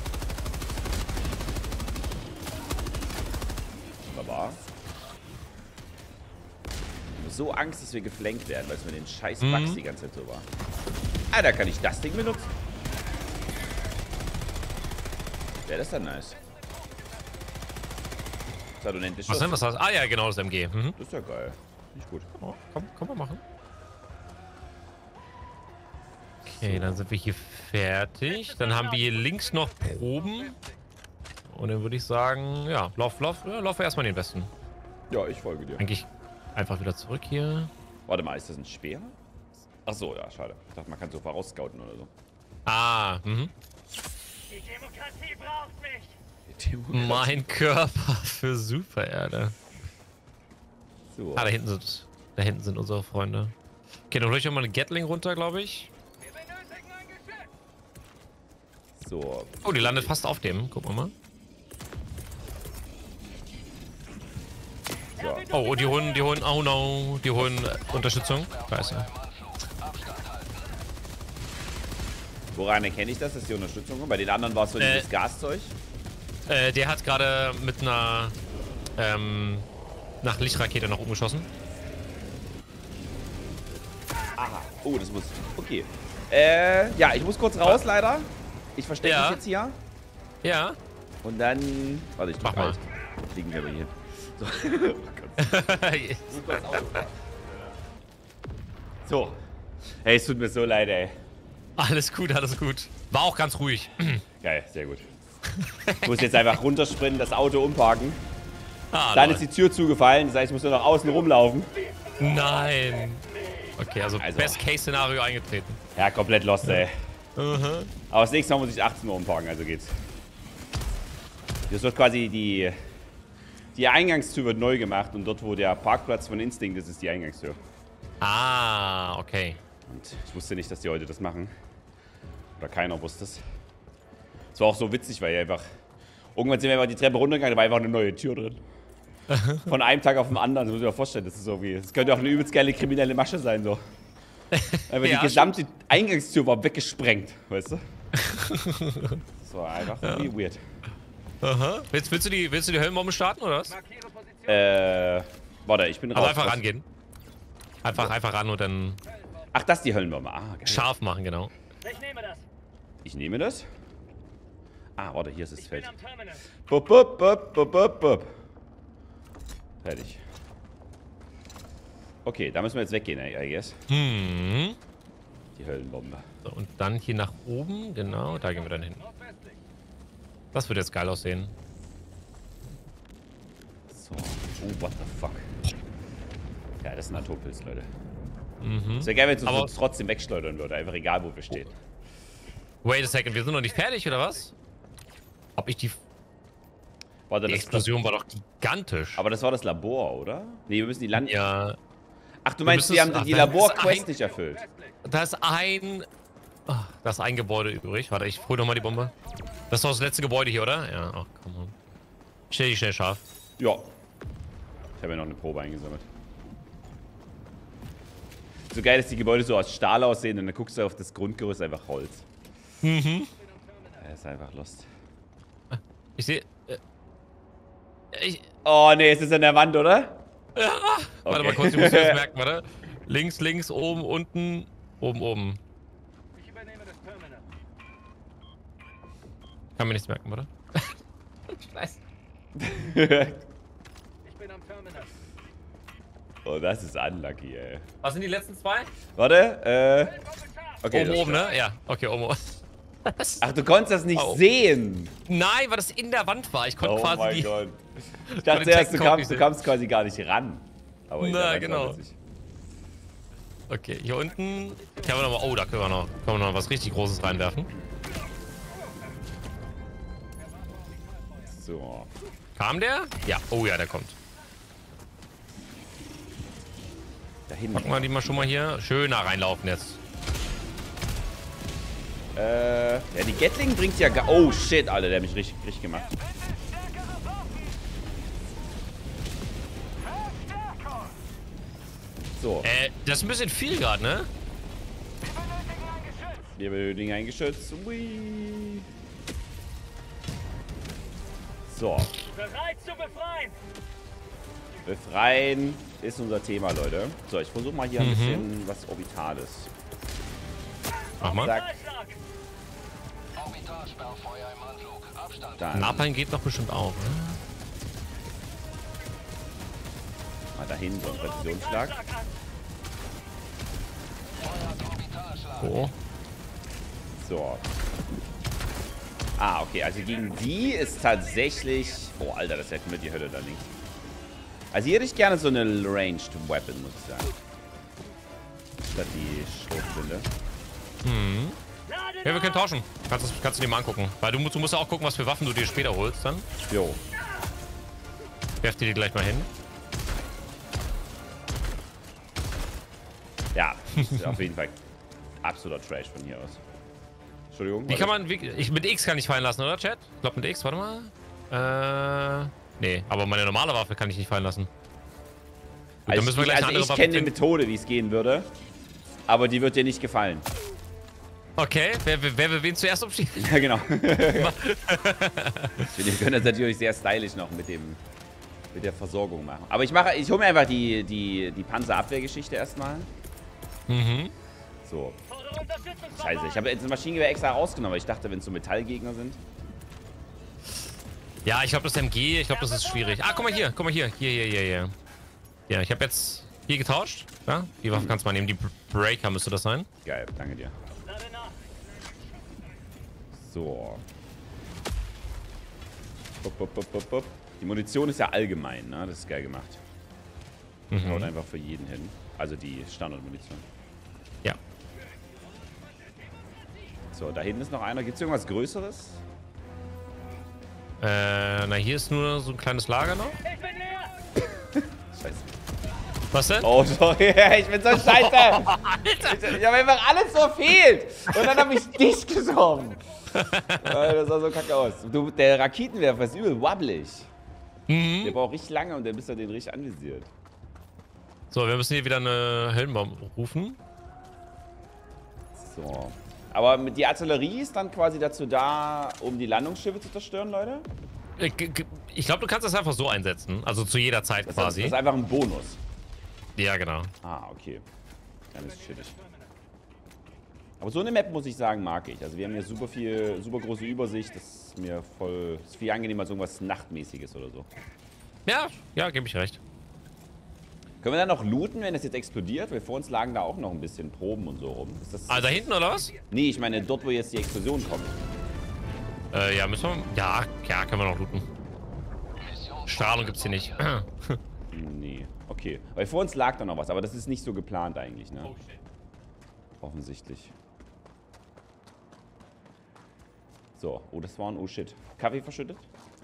Wunderbar. Ich habe so Angst, dass wir geflankt werden, weil es mit den scheiß Bugs Mhm. die ganze Zeit so war. Ah, da kann ich das Ding benutzen. Ja, das ist dann nice. Das hat unendlich Was Schuss. denn? Was hast du? Ah ja, genau, das M G. Mhm. Das ist ja geil. Nicht gut. Oh, komm, komm mal machen. Okay, dann sind wir hier fertig. Dann haben wir hier links noch Proben. Und dann würde ich sagen, ja, lauf, lauf, ja, lauf erstmal in den Westen. Ja, ich folge dir. Eigentlich einfach wieder zurück hier. Warte mal, ist das ein Speer? Ach so, ja, schade. Ich dachte, man kann so vorausscouten oder so. Ah, mhm. Die Demokratie braucht mich! Die Demokratie. Mein Körper für Supererde. So. Ah, da hinten sind, da hinten sind unsere Freunde. Okay, dann hol ich auch mal eine Gatling runter, glaube ich. Wir benötigen ein Geschütz! So. Oh, die landet fast auf dem. Gucken wir mal. So. Oh, die holen, die holen, oh no, die holen äh, Unterstützung. Scheiße. Woran erkenne ich das, dass die Unterstützung kommt? Bei den anderen war es so Äh. dieses Gaszeug. Äh, der hat gerade mit einer, ähm, nach Lichtrakete nach oben geschossen. Aha. Oh, das muss. Okay. Äh, ja, ich muss kurz raus, leider. Ich verstecke Ja. mich jetzt hier. Ja. Und dann. Warte, ich Mach drück mal. Alt. Liegen wir aber hier. So. Oh Gott. So. Hey, es tut mir so leid, ey. Alles gut, alles gut. War auch ganz ruhig. Geil, sehr gut. Ich muss jetzt einfach runtersprinten, das Auto umparken. Ah, Dann lol. ist die Tür zugefallen, das heißt, ich muss nur nach außen rumlaufen. Nein. Okay, also, Also. Best-Case-Szenario eingetreten. Ja, komplett lost, ey. Mhm. Aber das nächste Mal muss ich achtzehn Uhr umparken, also geht's. Das wird quasi die... Die Eingangstür wird neu gemacht und dort, wo der Parkplatz von Instinct ist, ist die Eingangstür. Ah, okay. Und ich wusste nicht, dass die heute das machen. Oder keiner wusste es. Es war auch so witzig, weil einfach... Irgendwann sind wir einfach die Treppe runtergegangen, da war einfach eine neue Tür drin. Von einem Tag auf den anderen, das muss ich mir vorstellen. Das ist so wie... Das könnte auch eine übelst geile kriminelle Masche sein, so. Einfach Ja, die gesamte Eingangstür war weggesprengt, weißt du? Das war einfach irgendwie weird. Aha. Willst, willst, du die, willst du die Höllenbombe starten, oder was? Markiere Position. Äh... Warte, ich bin Also raus. einfach Was? rangehen. Einfach, einfach ran und dann Ach, das ist die Höllenbombe. Ah, geil. scharf machen, genau. Ich nehme das. Ich nehme das. Ah, warte, hier ist das Ich bin Feld. am Terminal. Bup, bup, bup, bup, bup, bup. Fertig. Okay, da müssen wir jetzt weggehen, I guess. Hm. Die Höllenbombe. So, und dann hier nach oben, genau, da gehen wir dann hin. Das wird jetzt geil aussehen. So. Oh, what the fuck. Ja, das ist ein Naturpilz, Leute. Mhm. Es wäre geil, wenn es uns Aber- uns trotzdem wegschleudern würde. Einfach egal, wo wir stehen. Wait a second, wir sind noch nicht fertig, oder was? Ob ich die... Warte, Die das, Explosion war doch gigantisch. aber das war das Labor, oder? Nee, wir müssen die Land... Ja, Ach, du wir meinst, müssen wir es- haben ach, die da ist Labor-Quest ein- nicht erfüllt. da ist ein... Ah, da ist ein Gebäude übrig. Warte, ich hol doch mal die Bombe. Das war das letzte Gebäude hier, oder? Ja, ach, komm on. Stell dich schnell scharf. Ja. Ich habe ja noch eine Probe eingesammelt. So geil, dass die Gebäude so aus Stahl aussehen und dann guckst du auf das Grundgerüst, einfach Holz. Mhm. Er ist einfach lost. Ich sehe... Äh, ich... Oh ne, es ist an der Wand, oder? Ja. Warte mal kurz, ich muss mir das merken, warte. Links, links, oben, unten, oben, oben. Ich übernehme das Terminal. Kann mir nichts merken, warte. Scheiße. Ich bin am Terminal. Oh, das ist unlucky, ey. Was sind die letzten zwei? Warte, äh. Okay. Oben, das- oben, ne? Ja, okay, oben. oben. Ach, du konntest das nicht Oh. sehen. Nein, weil das in der Wand war. Ich konnte Oh quasi mein die... Gott. Ich dachte den erst, du Text kamst, nicht du sehen. kamst quasi gar nicht ran. Aber in der Na, Wand genau. war witzig. Okay, hier unten... Hier haben wir noch mal... Oh, da können wir noch, können wir noch was richtig Großes reinwerfen. So. Kam der? Ja. Oh ja, der kommt. Da hinten. Packen wir die mal schon mal hier. Schöner reinlaufen jetzt. Äh. Ja, die Gatling bringt ja gar. Oh shit, Alter, der hat mich richtig, richtig gemacht. So. Äh, das ist ein bisschen viel gerade, ne? Wir benötigen ein Geschütz. Ui. So. Bereit zu befreien. Befreien ist unser Thema, Leute. So, ich versuche mal hier ein Mhm. bisschen was Orbitales. Mach mal. Zack. Freischlag. Dann Napalm geht doch bestimmt auch, ne? mal dahin so ein Präzisionsschlag. Freischlag an. Oh. So. Ah, okay. Also gegen die ist tatsächlich... Oh, Alter, das ist ja komplett die Hölle da links. Also hier hätte ich gerne so eine Ranged Weapon, muss ich sagen. Statt die Schrotflinte. Hm. Lade Ja, wir können tauschen. Kannst, du- kannst du dir mal angucken. Weil du, musst- du musst ja auch gucken, was für Waffen du dir später holst dann. Jo. Werf dir die gleich mal hin. Ja, ist auf jeden Fall absoluter Trash von hier aus. Entschuldigung. Wie kann man... Wie, ich, mit X kann ich fallen lassen, oder, Chat? Ich glaube mit X, warte mal. Äh... Nee, aber meine normale Waffe kann ich nicht fallen lassen. dann Also müssen wir ich, gleich also eine andere ich Waffe kenne eine finden. Methode, wie es gehen würde. Aber die wird dir nicht gefallen. Okay, wer, wer, wer will wen zuerst umschießen? Ja, genau. Wir können das natürlich sehr stylisch noch mit dem mit der Versorgung machen. Aber ich mache, ich hole mir einfach die, die, die Panzerabwehrgeschichte erstmal. Mhm. So. Fordere Unterstützung. Scheiße, ich habe jetzt ein Maschinengewehr extra rausgenommen, weil ich dachte, wenn es so Metallgegner sind. Ja, ich glaube, das M G, ich glaube, das ist schwierig. Ah, guck mal hier, guck mal hier. Hier, hier, hier, hier. Ja, ich habe jetzt hier getauscht. Ja, die Waffe kannst du mal nehmen. Die Breaker müsste das sein. Geil, danke dir. Lade nach. So. Bup, bup, bup, bup, bup. Die Munition ist ja allgemein, ne? Das ist geil gemacht. Mhm. Haut einfach für jeden hin. Also die Standardmunition. Ja. So, da hinten ist noch einer. Gibt es irgendwas Größeres? Äh, na, hier ist nur so ein kleines Lager noch. Ich bin leer. Scheiße. Was denn? Oh, sorry. Ich bin so scheiße. Ich, ich habe einfach alles verfehlt. Und dann habe ich dich getroffen. Das sah so kacke aus. Du, der Raketenwerfer ist übel wobblig. Mhm. Der braucht richtig lange und dann bist du den richtig anvisiert. So, wir müssen hier wieder eine Helmbombe rufen. So. Aber mit die Artillerie ist dann quasi dazu da, um die Landungsschiffe zu zerstören, Leute? Äh, g- g- Ich glaube, du kannst das einfach so einsetzen. Also zu jeder Zeit Das, quasi. ist, das ist einfach ein Bonus. Ja, genau. Ah, okay. Dann ist chillig. Aber so eine Map, muss ich sagen, mag ich. Also wir haben hier super viel, super große Übersicht. Das ist mir voll, das ist viel angenehmer als irgendwas Nachtmäßiges oder so. Ja, ja, gebe ich recht. Können wir dann noch looten, wenn das jetzt explodiert? Weil vor uns lagen da auch noch ein bisschen Proben und so rum. Ist das, Ah, da hinten oder was? nee, ich meine dort, wo jetzt die Explosion kommt. Äh, ja, müssen wir. Ja, ja, können wir noch looten. Strahlung gibt's hier nicht. Nee, okay. Weil vor uns lag da noch was, aber das ist nicht so geplant eigentlich, ne? Offensichtlich. So, oh, das war ein Oh shit. Kaffee verschüttet?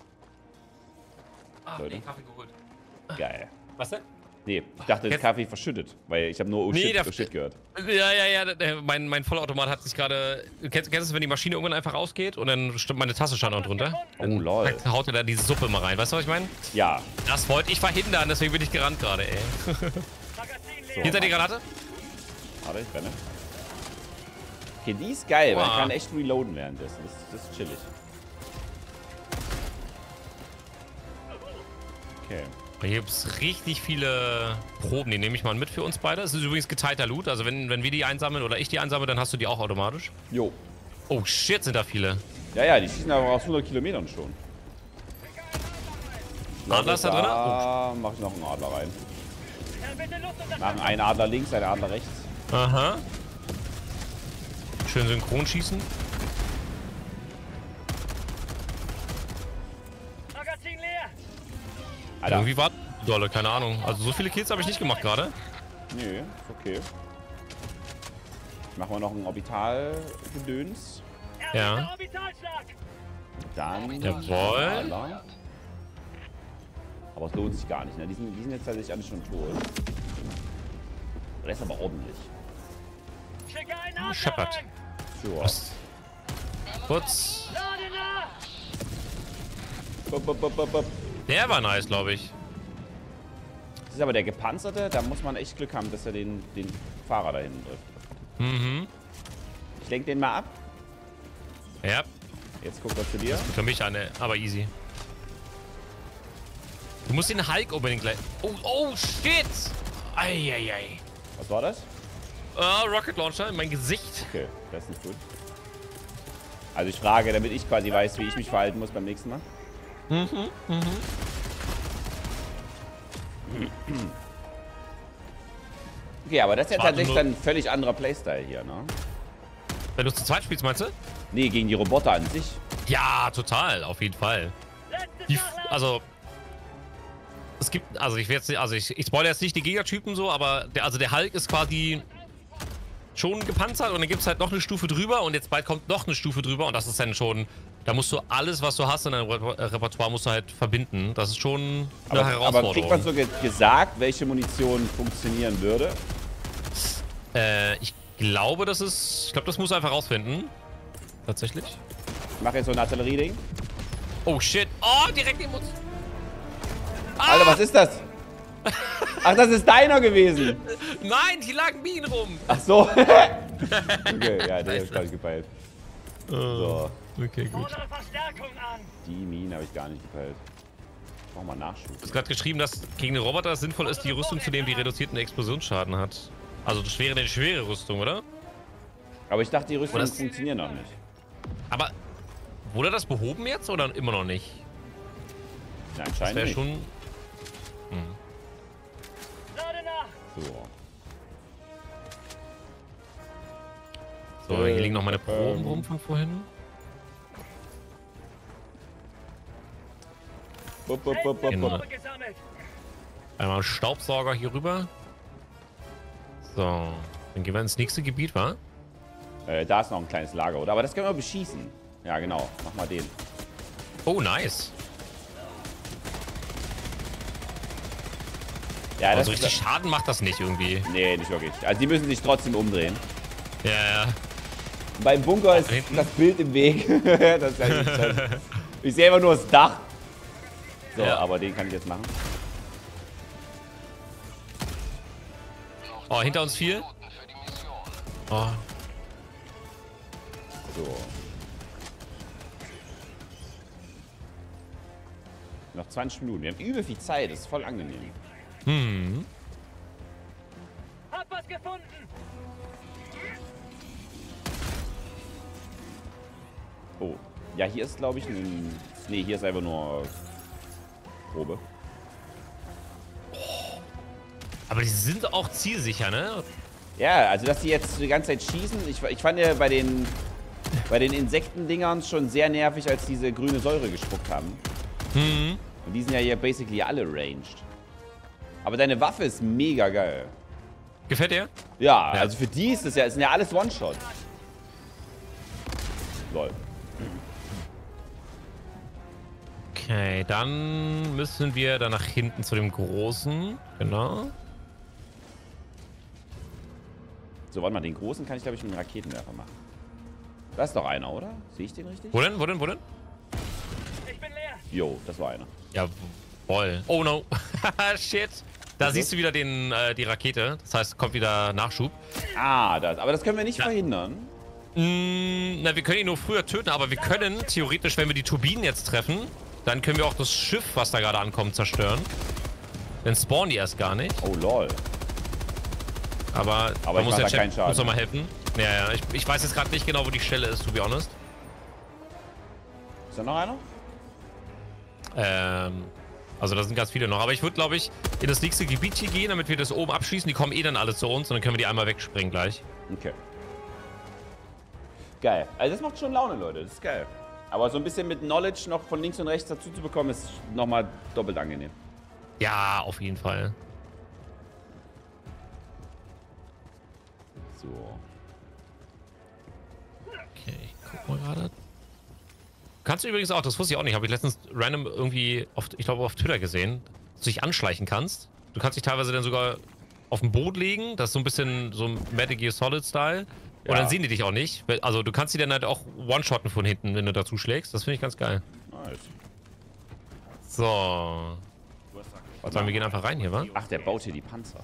Ah, Leute. Kaffee geholt. Geil. Was denn? Nee, ich dachte, Jetzt- Kaffee verschüttet, weil ich habe nur Oh Nee, shit, der- oh shit gehört. Ja, ja, ja, der- mein, mein Vollautomat hat sich gerade. Kennst, kennst du es, wenn die Maschine irgendwann einfach ausgeht und dann stimmt meine Tasse stand noch drunter? Oh lol. Dann haut er da diese Suppe mal rein. Weißt du, was ich meine? Ja. Das wollte ich verhindern, deswegen bin ich gerannt gerade, ey. Magazin So, leer. Hinter die Granate? Warte, ich brenne. Okay, die ist geil, weil Wow. man kann echt reloaden währenddessen. Das, das ist chillig. Okay. Hier gibt es richtig viele Proben, die nehme ich mal mit für uns beide. Es ist übrigens geteilter Loot, also wenn, wenn wir die einsammeln oder ich die einsammle, dann hast du die auch automatisch. Jo. Oh shit, sind da viele. Ja, ja, die schießen aber aus hundert Kilometern schon. Adler ist da drin? Da mach ich noch einen Adler rein. Herr, bitte Luftunterstützung. Machen einen Adler links, einen Adler rechts. Aha. Schön synchron schießen. Magazin leer. Alter. Irgendwie war dolle, keine Ahnung. Also so viele Kills habe ich nicht gemacht gerade. Nö, ist okay. Machen wir noch einen Orbital-Gedöns. Ja. Erster Orbitalschlag. Dann. Jawohl. Adler. Aber es lohnt sich gar nicht, ne? Die sind, die sind jetzt tatsächlich alle schon tot. Das ist aber ordentlich. Schicke einen Adler Shepard. rein. Sure. Was? Kurz. Lade nach. Bup, bup, bup, bup, bup. Der war nice, glaube ich. Das ist aber der gepanzerte, da muss man echt Glück haben, dass er den, den Fahrer da hinten trifft. Mhm. Ich lenke den mal ab. Ja, Jetzt guckt er zu dir. für mich eine, aber easy. Du musst den Hulk unbedingt gleich. Oh, oh, shit! Eieiei. Was war das? Ah, Rocket Launcher in mein Gesicht. Okay, das ist nicht gut. Also ich frage, damit ich quasi weiß, wie ich mich verhalten muss beim nächsten Mal. Mhm, mhm. Okay, aber das ist ja Schade tatsächlich nur- dann ein völlig anderer Playstyle hier, ne? Wenn du zu zweit spielst, meinst du? Nee, gegen die Roboter an sich. Ja, total, auf jeden Fall. Letztes Die, Nachladen. also, es gibt, also ich will jetzt nicht, also ich, ich spoilere jetzt nicht die Gigatypen so, aber der, also der Hulk ist quasi schon gepanzert und dann gibt es halt noch eine Stufe drüber und jetzt bald kommt noch eine Stufe drüber und das ist dann schon, da musst du alles, was du hast in deinem Reper- äh, Repertoire, musst du halt verbinden. Das ist schon eine Aber, Herausforderung. aber kriegt man so ge gesagt, welche Munition funktionieren würde? äh, ich glaube, das ist, ich glaube, das muss du einfach rausfinden. Tatsächlich. Ich mache jetzt so ein Artillerie-Ding. Oh shit, oh, direkt im Mund. Ah! Alter, was ist das? Ach, das ist deiner gewesen. Nein, hier lagen Minen rum. Ach so. Okay, ja, den hab ich gar nicht gepeilt. So, Okay, gut. Fordere Verstärkung an. die Minen habe ich gar nicht gepeilt. Mach mal Nachschub. Du hast gerade geschrieben, dass gegen den Roboter es sinnvoll ist, die Rüstung zu nehmen, die reduzierten Explosionsschaden hat. Also das wäre eine schwere Rüstung, oder? Aber ich dachte, die Rüstungen Oder das- funktionieren noch nicht. Aber wurde das behoben jetzt oder immer noch nicht? Nein, Das anscheinend wäre nicht. schon... Lade nach. So. So, hier liegen noch meine Ähm. Proben rum von vorhin. Bup, bup, bup, bup, Genau. bup. Probe gesammelt. Einmal einen Staubsauger hier rüber. So, dann gehen wir ins nächste Gebiet, wa? Äh, da ist noch ein kleines Lager, oder? Aber das können wir beschießen. Ja, genau. Mach mal den. Oh, nice. Ja, Aber das so ist... richtig Schaden macht das nicht irgendwie. Nee, nicht wirklich. Also die müssen sich trotzdem umdrehen. Ja, ja. Beim Bunker ist hinten? das Bild im Weg. Das ist ja nicht das. Ich sehe immer nur das Dach. So, Ja. aber den kann ich jetzt machen. Oh, hinter uns viel. Oh, So. Noch zwanzig Minuten. Wir haben übel viel Zeit. Das ist voll angenehm. hm. Hab was gefunden. Oh. Ja, hier ist, glaube ich, ein... Nee, hier ist einfach nur... Probe. Aber die sind auch zielsicher, ne? Ja, also dass die jetzt die ganze Zeit schießen. Ich, ich fand ja bei den, bei den Insektendingern schon sehr nervig, als diese grüne Säure gespuckt haben. Hm. Und die sind ja hier basically alle ranged. Aber deine Waffe ist mega geil. Gefällt dir? Ja, Ja. also für die ist das ja, ist ja alles One-Shot. Lol. Okay, dann müssen wir da nach hinten zu dem Großen. Genau. So, warte mal, den großen kann ich, glaube ich, mit einem Raketenwerfer machen. Da ist doch einer, oder? Sehe ich den richtig? Wo denn? Wo denn? Wo denn? Ich bin leer. Jo, das war einer. Jawohl. Oh no. Shit. Da Was siehst du wieder den, äh, die Rakete. Das heißt, kommt wieder Nachschub. Ah, das. Aber das können wir nicht Ja. verhindern. Mm, na, wir können ihn nur früher töten, aber wir können theoretisch, wenn wir die Turbinen jetzt treffen, dann können wir auch das Schiff, was da gerade ankommt, zerstören. Dann spawnen die erst gar nicht. Oh, lol. Aber, Aber man ich muss mach der da Chat keinen Schaden. uns noch mal helfen. Ja, ja. Ich, ich weiß jetzt gerade nicht genau, wo die Stelle ist, to be honest. Ist da noch einer? Ähm, also da sind ganz viele noch. Aber ich würde, glaube ich, in das nächste Gebiet hier gehen, damit wir das oben abschließen. Die kommen eh dann alle zu uns und dann können wir die einmal wegspringen gleich. Okay. Geil. Also das macht schon Laune, Leute. Das ist geil. Aber so ein bisschen mit Knowledge noch von links und rechts dazu zu bekommen, ist nochmal doppelt angenehm. Ja, auf jeden Fall. So. Okay, ich guck mal gerade. Kannst du übrigens auch, das wusste ich auch nicht, habe ich letztens random irgendwie, auf, ich glaube auf Twitter gesehen, dass du dich anschleichen kannst. Du kannst dich teilweise dann sogar auf den Boot legen, das ist so ein bisschen so ein Metal Gear Solid Style. Und Ja. dann sehen die dich auch nicht. Also du kannst die dann halt auch one-shotten von hinten, wenn du dazu schlägst. Das finde ich ganz geil. Nice. So. Warte Sagen, mal. wir gehen einfach rein hier, wa? Ach, der baut hier die Panzer.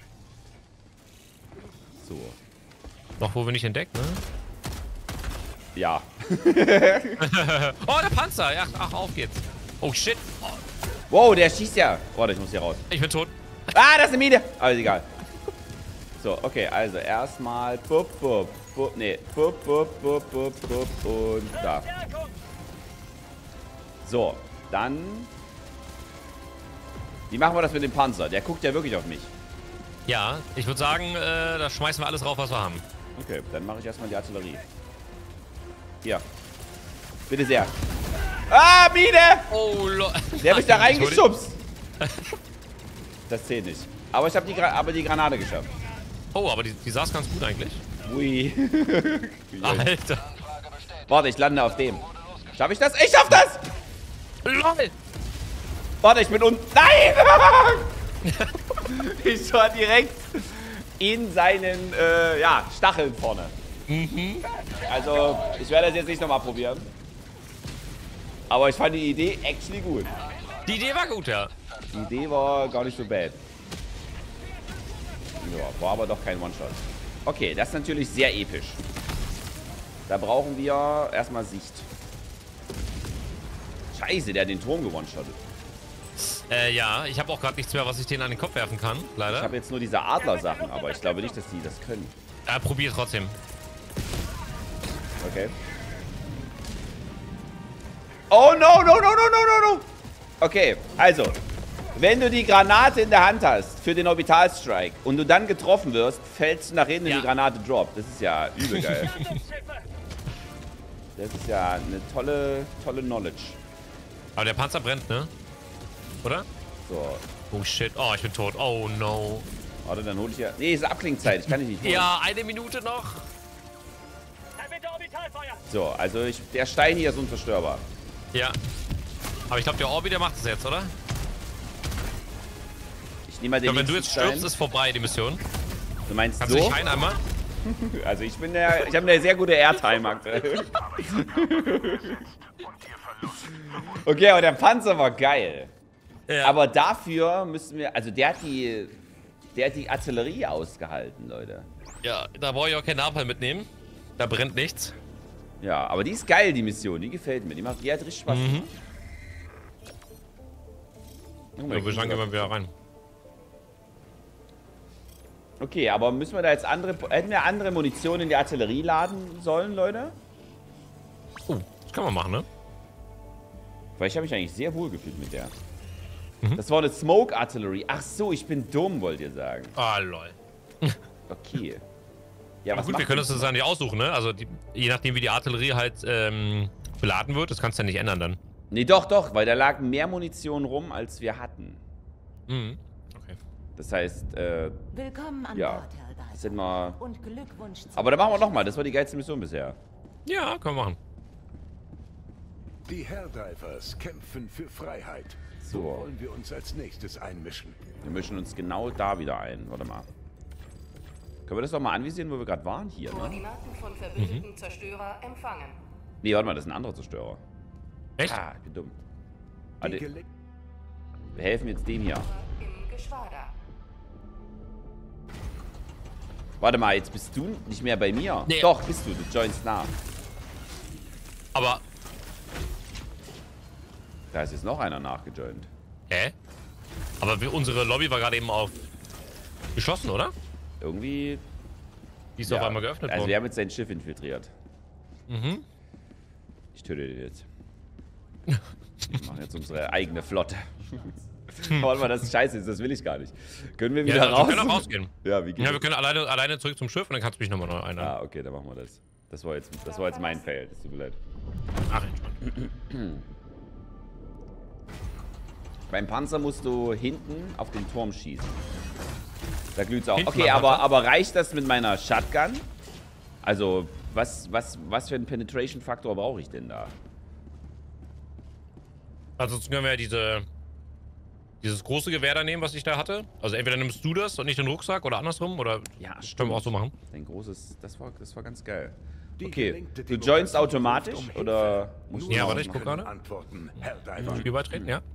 So. Noch wo wir nicht entdeckt, ne? Ja. Oh, der Panzer! Ja, ach, auf geht's. Oh shit. Oh, Wow, der schießt ja. Warte, ich muss hier raus. ich bin tot. Ah, das ist eine Mine. Aber ist egal. So, okay, also erstmal. Bup, bup, bup. Nee. Bup, bup, bup, bup, bup. Und da. Verstärkung. So, dann. Wie machen wir das mit dem Panzer? Der guckt ja wirklich auf mich. Ja, ich würde sagen, äh, da schmeißen wir alles rauf, was wir haben. Okay, dann mache ich erstmal die Artillerie. Hier. Bitte sehr. Ah, Mine! Oh, lo Der hat mich da Entschuldigung. reingeschubst. Das zählt nicht. Aber ich habe die, Gra aber die Granate geschafft. Oh, aber die, die saß ganz gut eigentlich. Ui. Alter. Warte, ich lande auf dem. Schaffe ich das? Ich schaff das! LOL! Warte, ich bin unten. Nein! Ich war direkt in seinen äh, ja, Stacheln vorne. Mhm. Also, ich werde das jetzt nicht nochmal probieren. Aber ich fand die Idee actually gut. Die Idee war gut, ja. Die Idee war gar nicht so bad. So, war aber doch kein One-Shot. Okay, das ist natürlich sehr episch. Da brauchen wir erstmal Sicht. Scheiße, der hat den Turm gewone-shottet. Äh, ja, ich habe auch gerade nichts mehr, was ich denen an den Kopf werfen kann, leider. Ich habe jetzt nur diese Adler-Sachen, aber ich glaube nicht, dass die das können. Ja, probier trotzdem. Okay. Oh no, no, no, no, no, no, no. Okay, also, wenn du die Granate in der Hand hast für den Orbitalstrike und du dann getroffen wirst, fällst du nach hinten, Ja. und die Granate droppt. Das ist ja übel geil. Landungsschiffe. Das ist ja eine tolle, tolle Knowledge. Aber der Panzer brennt, ne? Oder? So, Oh shit, oh, ich bin tot. Oh no. warte, dann hol ich ja... Nee, ist Abklingzeit, ich kann dich nicht holen. Ja, eine Minute noch. Dann bitte Orbitalfeuer. So, also ich, der Stein hier ist unzerstörbar. Ja. Aber ich glaube, der Orbi, der macht es jetzt, oder? Ich nehme mal Ich den glaube, wenn du nächsten jetzt stirbst, Stein. ist vorbei, die Mission. Du meinst Kannst du so? dich heilen einmal? Also ich bin der... Ich habe eine sehr gute Airtime aktuell. Okay, aber der Panzer war geil. Ja. Aber dafür müssen wir... Also der hat die... Der hat die Artillerie ausgehalten, Leute. Ja, da brauche ich auch kein Napalm mitnehmen. Da brennt nichts. Ja, aber die ist geil, die Mission. Die gefällt mir. Die, macht, die hat richtig Spaß. Mhm. Oh, Ja, wir schauen immer wieder rein. Okay, aber müssen wir da jetzt andere... Hätten wir andere Munition in die Artillerie laden sollen, Leute? Oh, das kann man machen, ne? Weil ich habe mich eigentlich sehr wohl gefühlt mit der. Mhm. Das war eine Smoke Artillery. Ach so, ich bin dumm, wollt ihr sagen. Ah, lol. Okay. Ja, Aber was gut, macht wir können die- das dann nicht aussuchen, ne? Also, die, je nachdem, wie die Artillerie halt ähm, beladen wird, das kannst du ja nicht ändern dann. Nee, doch, doch, weil da lag mehr Munition rum, als wir hatten. Mhm. Okay. Das heißt, äh, Willkommen an ja. Bord, Herr Diver. Das sind wir... Und Glückwunsch zum Aber dann machen wir nochmal. Das war die geilste Mission bisher. Ja, können wir machen. Die Helldivers kämpfen für Freiheit. So. Wo wollen wir uns als nächstes einmischen? Wir mischen uns genau da wieder ein. Warte mal. Können wir das doch mal anvisieren, wo wir gerade waren? Hier, ne? Koordinaten von verbündeten Zerstörer empfangen. Nee, warte mal, das ist ein anderer Zerstörer. Echt? Ah, ich bin dumm. Die Warte, Gele wir helfen jetzt dem hier. Im Geschwader. Warte mal, jetzt bist du nicht mehr bei mir. Nee. Doch, bist du. Du joinst nach. Aber, Da ist jetzt noch einer nachgejoint. hä? Aber wir, unsere Lobby war gerade eben auf geschlossen, oder? Irgendwie... Die ist ja. auf einmal geöffnet Also worden. wir haben jetzt sein Schiff infiltriert. Mhm. Ich töte den jetzt. Wir machen jetzt unsere eigene Flotte. Warte mal, das ist scheiße, das will ich gar nicht. Können wir wieder Ja, wir raus? können auch rausgehen. Ja, wie geht Ja, wir das? können alleine, alleine zurück zum Schiff und dann kannst du mich nochmal neu einladen. Ah, okay, dann machen wir das. Das war jetzt, das war jetzt mein Fail, das tut mir leid. Ach, entspannt. Beim Panzer musst du hinten auf den Turm schießen. Da glüht's auch. Hinten Okay, beim aber, Panzer? aber reicht das mit meiner Shotgun? Also, was, was, was für einen Penetration-Faktor brauche ich denn da? Also können wir ja diese, dieses große Gewehr da nehmen, was ich da hatte. Also entweder nimmst du das und nicht den Rucksack oder andersrum oder Ja, können wir auch so machen. Ein großes, das war, das war ganz geil. Die Okay, gelenkte du Demokratie joinst automatisch ruft um Hilfe. oder musst du Ja, noch warte, was ich guck machen? gerade. Antworten, Helldiver. Spiel beitreten, ja.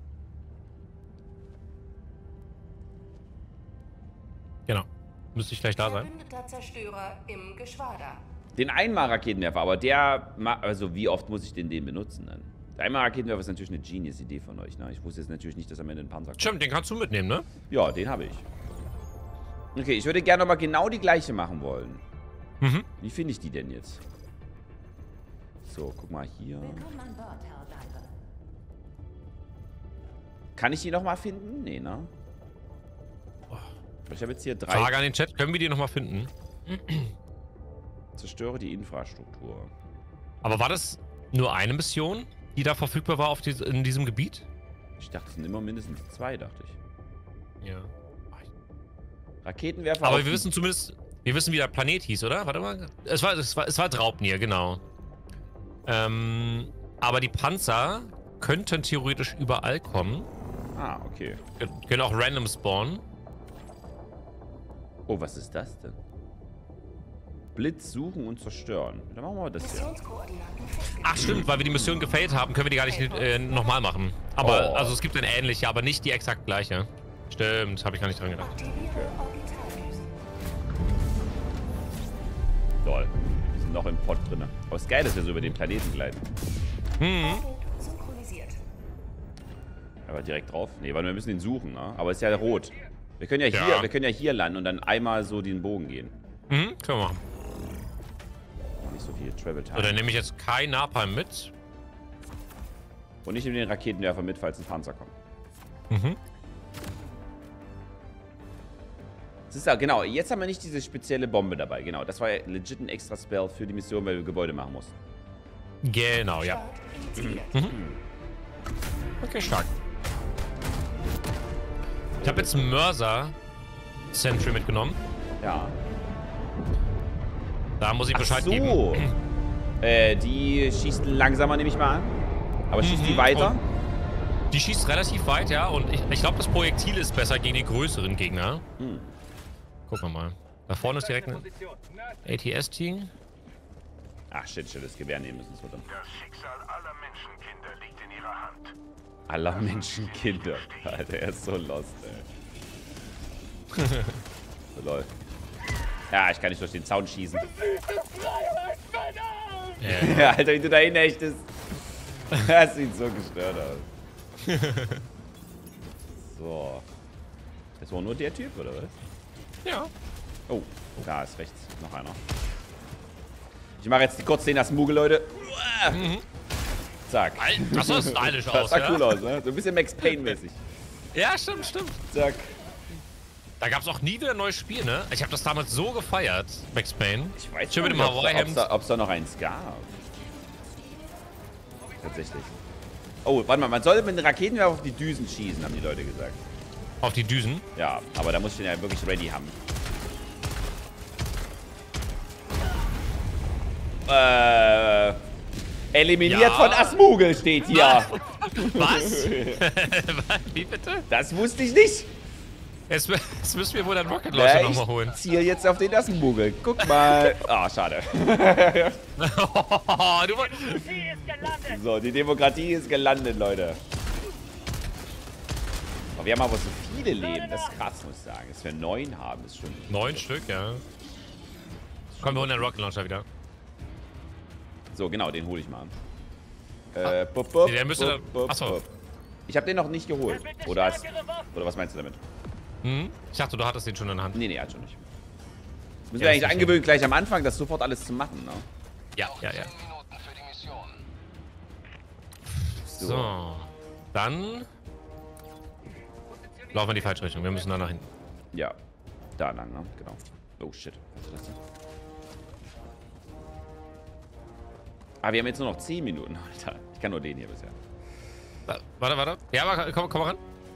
Genau. Müsste ich gleich da sein. Verbündeter Zerstörer im Geschwader. Den Einmal-Raketenwerfer, aber der, ma- also wie oft muss ich denn den benutzen dann? Der Einmal-Raketenwerfer ist natürlich eine Genius-Idee von euch, ne? Ich wusste jetzt natürlich nicht, dass am Ende ein Panzer kommt. Stimmt, den kannst du mitnehmen, ne? Ja, den habe ich. Okay, ich würde gerne nochmal genau die gleiche machen wollen. Mhm. Wie finde ich die denn jetzt? So, guck mal hier. Willkommen an Bord, Herr Diver. Kann ich die nochmal finden? Nee, ne? Ich habe jetzt hier drei. Frage an den Chat, können wir die nochmal finden? Zerstöre die Infrastruktur. Aber war das nur eine Mission, die da verfügbar war auf dies, in diesem Gebiet? Ich dachte, es sind immer mindestens zwei, dachte ich. Ja. Raketenwerfer. Aber auf wir die- wissen zumindest, wir wissen, wie der Planet hieß, oder? Warte mal. Es war, es war, es war Draupnir, genau. Ähm, aber die Panzer könnten theoretisch überall kommen. Ah, okay. Kön- Können auch random spawnen. Oh, was ist das denn? Blitz suchen und zerstören. Dann machen wir das hier. Missionskoordinaten festgelegt. Ach stimmt, weil wir die Mission gefailt haben, können wir die gar nicht äh, nochmal machen. Aber, Oh. also es gibt eine ähnliche, aber nicht die exakt gleiche. Stimmt, habe ich gar nicht dran gedacht. Aktiviere Orbitaldüsen. Toll. Wir sind noch im Pott drin. Aber es ist geil, dass wir so über den Planeten gleiten. Mhm. Synchronisiert. Aber direkt drauf? Nee, weil wir müssen ihn suchen, ne? Aber es ist ja rot. Wir können ja hier, Ja. wir können ja hier landen und dann einmal so den Bogen gehen. Mhm, können wir machen. Nicht so viel Travel Time. So, dann nehme ich jetzt kein Napalm mit. Und ich nehme den Raketenwerfer mit, falls ein Panzer kommt. Mhm. Das ist ja, genau, jetzt haben wir nicht diese spezielle Bombe dabei. Genau, das war ja legit ein extra Spell für die Mission, weil wir Gebäude machen mussten. Genau, ja. Start initiiert. Okay, stark. Ich habe jetzt einen Mörser Sentry mitgenommen. Ja. Da muss ich Ach Bescheid so. geben. Äh, die schießt langsamer, nehme ich mal an. Aber schießt die Mhm, weiter? und Die schießt relativ weit, ja. Und ich, ich glaube, das Projektil ist besser gegen die größeren Gegner. Hm. Gucken wir mal. Da vorne ist direkt ein Position. A T S-Team. Ach, shit, shit, das Gewehr nehmen müssen. Das Schicksal aller Menschenkinder liegt in ihrer Hand. Aller Menschenkinder. Alter, er ist so lost, ey. So, lol. Ja, ich kann nicht durch den Zaun schießen. Ja. Ja, Alter, wie du da hinhechtest. Das sieht so gestört aus. So. Das war nur der Typ, oder was? Ja. Oh, da ist rechts noch einer. Ich mache jetzt kurz den Asmuge, Leute. Mhm. Zack. Alter, das sah stylisch Das aus, sah ja? cool aus, ne? So ein bisschen Max Payne-mäßig. Ja, stimmt, stimmt. Zack. Da gab es auch nie wieder ein neues Spiel, ne? Ich habe das damals so gefeiert, Max Payne. Ich weiß Schön mit dem nicht, ob's da- ob's Hawaii-Hemd. da, ob's da noch eins gab. Tatsächlich. Oh, warte mal, man soll mit den Raketenwerfer auf die Düsen schießen, haben die Leute gesagt. Auf die Düsen. Ja, aber da muss ich den ja wirklich ready haben. Äh, eliminiert Ja. von Asmugel steht hier. Was? Wie bitte? Das wusste ich nicht. Jetzt, jetzt müssen wir wohl den Rocket Launcher Ja, nochmal holen. ich ziehe jetzt auf den Asmugel. Guck mal. Ah, schade. du, woll- Sie ist gelandet. So, die Demokratie ist gelandet, Leute. Aber wir haben aber so viele Leben. Das ist krass, muss ich sagen. Dass wir neun haben, ist schon... Neun Stück, ja. Komm, wir holen den Rocket Launcher wieder. So, genau, den hole ich mal. Äh, bup, bup, Nee, der müsste bup, da- bup, Achso. bup. Ich habe den noch nicht geholt. Oder, hast, oder was meinst du damit? Hm? Ich dachte, du hattest den schon in der Hand. Nee, nee, hat schon nicht. Müssen Ja, wir eigentlich ist nicht angewöhnen, gleich am Anfang das sofort alles zu machen, ne? Ja, ja, ja. Minuten für die Mission. So. Dann laufen wir in die falsche Richtung. Wir müssen da nach hinten. Ja, da lang, ne? Genau. Oh, shit. Was ist das denn? Ah, wir haben jetzt nur noch zehn Minuten. Alter, ich kann nur den hier bisher. Wa- Warte, warte. Ja, aber komm, komm mal ran.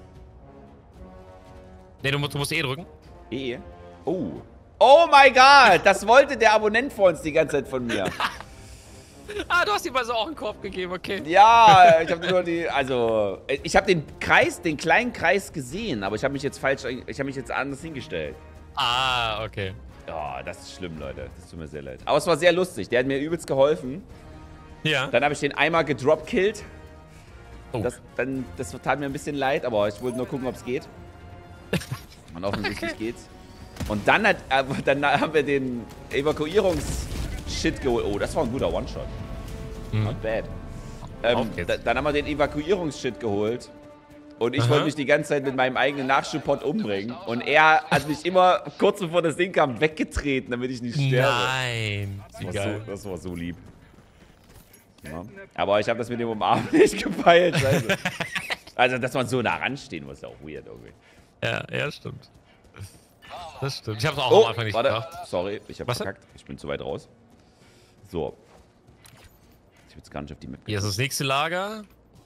Nee, du musst, du musst eh drücken. E. Oh. Oh mein Gott, das wollte der Abonnent vor uns die ganze Zeit von mir. Ah, du hast ihm also auch einen Korb gegeben, okay. Ja, ich habe nur die, also, ich habe den Kreis, den kleinen Kreis gesehen, aber ich habe mich jetzt falsch, ich habe mich jetzt anders hingestellt. Ah, okay. Oh, das ist schlimm, Leute. Das tut mir sehr leid. Aber es war sehr lustig. Der hat mir übelst geholfen. Ja. Dann habe ich den einmal gedropkillt. Oh. Das, dann, das tat mir ein bisschen leid, aber ich wollte nur gucken, ob es geht. Und offensichtlich Okay. geht's. Und dann, hat, äh, dann haben wir den Evakuierungs-Shit geholt. Oh, das war ein guter One-Shot. Mhm. Not bad. Ähm, Auf geht's. da, dann haben wir den Evakuierungs-Shit geholt. Und ich Aha. wollte mich die ganze Zeit mit meinem eigenen Nachschubpot umbringen. Und er hat mich immer kurz bevor das Ding kam weggetreten, damit ich nicht sterbe. Nein. Wie Das war, geil. so, das war so lieb. Ja. Aber ich habe das mit dem Umarmen nicht gefeilt. Scheiße. Also, dass man so nah ranstehen muss, ist ja auch weird irgendwie. Ja, ja, stimmt. Das stimmt. Ich hab's auch Oh, am Anfang nicht warte. gedacht. Sorry, ich habe Was denn? verkackt. Ich bin zu weit raus. So. Ich will jetzt gar nicht auf die Map. Hier ist das nächste Lager.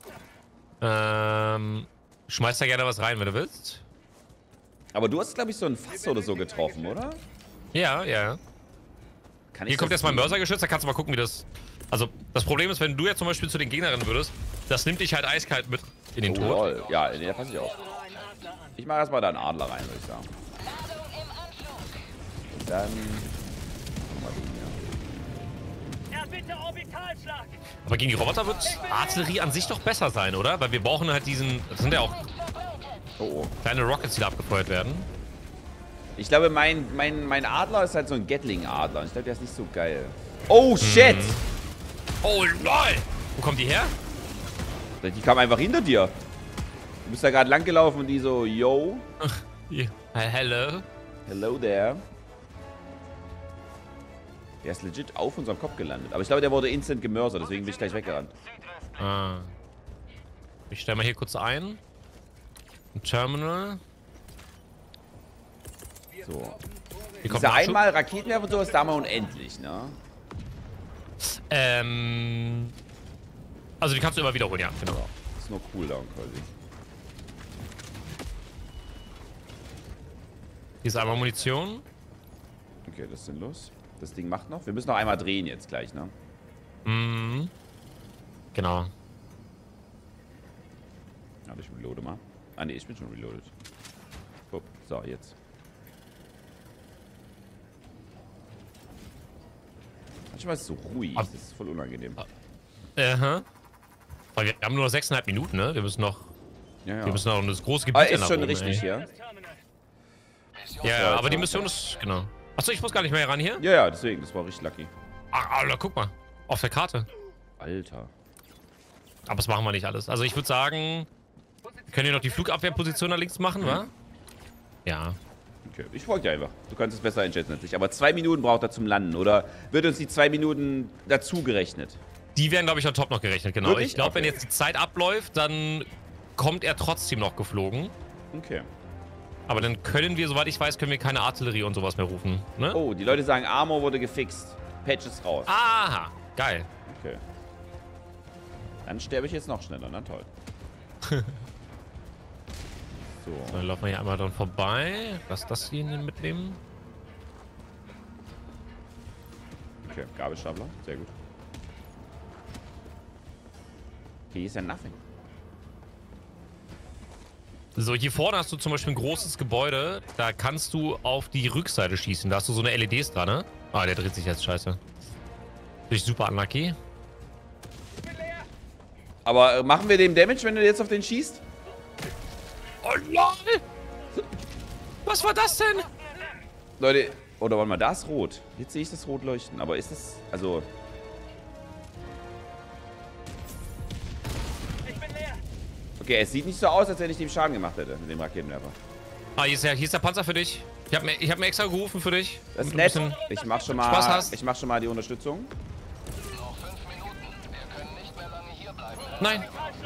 Ähm, schmeiß da gerne was rein, wenn du willst. Aber du hast, glaube ich, so ein Fass oder so getroffen, oder? Ja, ja. Kann Hier kommt das jetzt mal ein sehen? Mörsergeschütz, da kannst du mal gucken, wie das... Also, das Problem ist, wenn du jetzt zum Beispiel zu den Gegnern rennen würdest, das nimmt dich halt eiskalt mit in den Oh, Tod. lol. Ja, nee, da passe ich auf. Ich mache erstmal da einen Adler rein, würde ich sagen. Und dann... Guck mal den hier. Erbitte Orbitalschlag. Aber gegen die Roboter wird Artillerie an sich doch besser sein, oder? Weil wir brauchen halt diesen... Das sind ja auch Oh, oh. kleine Rockets, die da abgefeuert werden. Ich glaube, mein, mein, mein Adler ist halt so ein Gatling-Adler. Ich glaube, der ist nicht so geil. Oh, shit! Hm. Oh, lol! Wo kommt die her? Die kam einfach hinter dir. Du bist da gerade lang gelaufen und die so, yo. Yeah. Hello. Hello there. Der ist legit auf unserem Kopf gelandet. Aber ich glaube, der wurde instant gemörsert, deswegen bin ich gleich weggerannt. Ah. Ich stelle mal hier kurz ein. Ein Terminal. So. Hier kommt Diese Nachschub. einmal Raketenwerfer und so ist da mal unendlich, ne? Ähm. Also die kannst du immer wiederholen, ja, genau. Das ist nur Cooldown quasi. Hier ist einmal Munition. Okay, das ist sinnlos. Das Ding macht noch. Wir müssen noch einmal drehen jetzt gleich, ne? Mhm. Genau. Warte, ich reloade mal. Ah, ne, ich bin schon reloaded. Oh, so, jetzt. Manchmal ist es so ruhig. Ab- Das ist voll unangenehm. Aha. Weil wir haben nur noch sechseinhalb Minuten, ne? Wir müssen noch, Ja, ja. wir müssen noch das große Gebiet Aber ist nach schon oben, richtig ey. hier. Ja, ja, Ja, aber die ja. Mission ist, genau. Achso, ich muss gar nicht mehr ran hier? Ja, ja, deswegen. Das war richtig lucky. Ach, Alter, guck mal. Auf der Karte. Alter. Aber das machen wir nicht alles. Also ich würde sagen, wir können hier noch die Flugabwehrposition da links machen, wa? Ja. Okay, ich folge dir einfach. Du kannst es besser einschätzen als ich. Aber zwei Minuten braucht er zum Landen. Oder wird uns die zwei Minuten dazu gerechnet? Die werden, glaube ich, on top noch gerechnet, genau. Wirklich? Ich glaube, Okay. wenn jetzt die Zeit abläuft, dann kommt er trotzdem noch geflogen. Okay. Aber dann können wir, soweit ich weiß, können wir keine Artillerie und sowas mehr rufen, ne? Oh, die Leute sagen, Armor wurde gefixt. Patch ist raus. Aha, geil. Okay. Dann sterbe ich jetzt noch schneller, na toll. So. Dann laufen wir hier einmal dran vorbei. Lass das hier mitnehmen. Okay, Gabelstapler, sehr gut. Okay, hier ist ja nothing. So, hier vorne hast du zum Beispiel ein großes Gebäude. Da kannst du auf die Rückseite schießen. Da hast du so eine L E Ds dran, ne? Ah, der dreht sich jetzt, scheiße. Durch super unlucky. Aber äh, machen wir dem Damage, wenn du jetzt auf den schießt? Oh, lol! Was war das denn? Leute, oder warte mal, da ist rot. Jetzt sehe ich das rot leuchten. Aber ist das, also... Okay, es sieht nicht so aus, als wenn ich dem Schaden gemacht hätte mit dem Raketenwerfer. Ah, hier ist, der, hier ist der Panzer für dich. Ich habe mir, ich hab mir extra gerufen für dich. Das ist damit du nett. ein bisschen Ich mach schon Spaß mal, hast. ich mach schon mal die Unterstützung. Noch fünf Minuten. Wir können nicht mehr lange hier bleiben. Nein.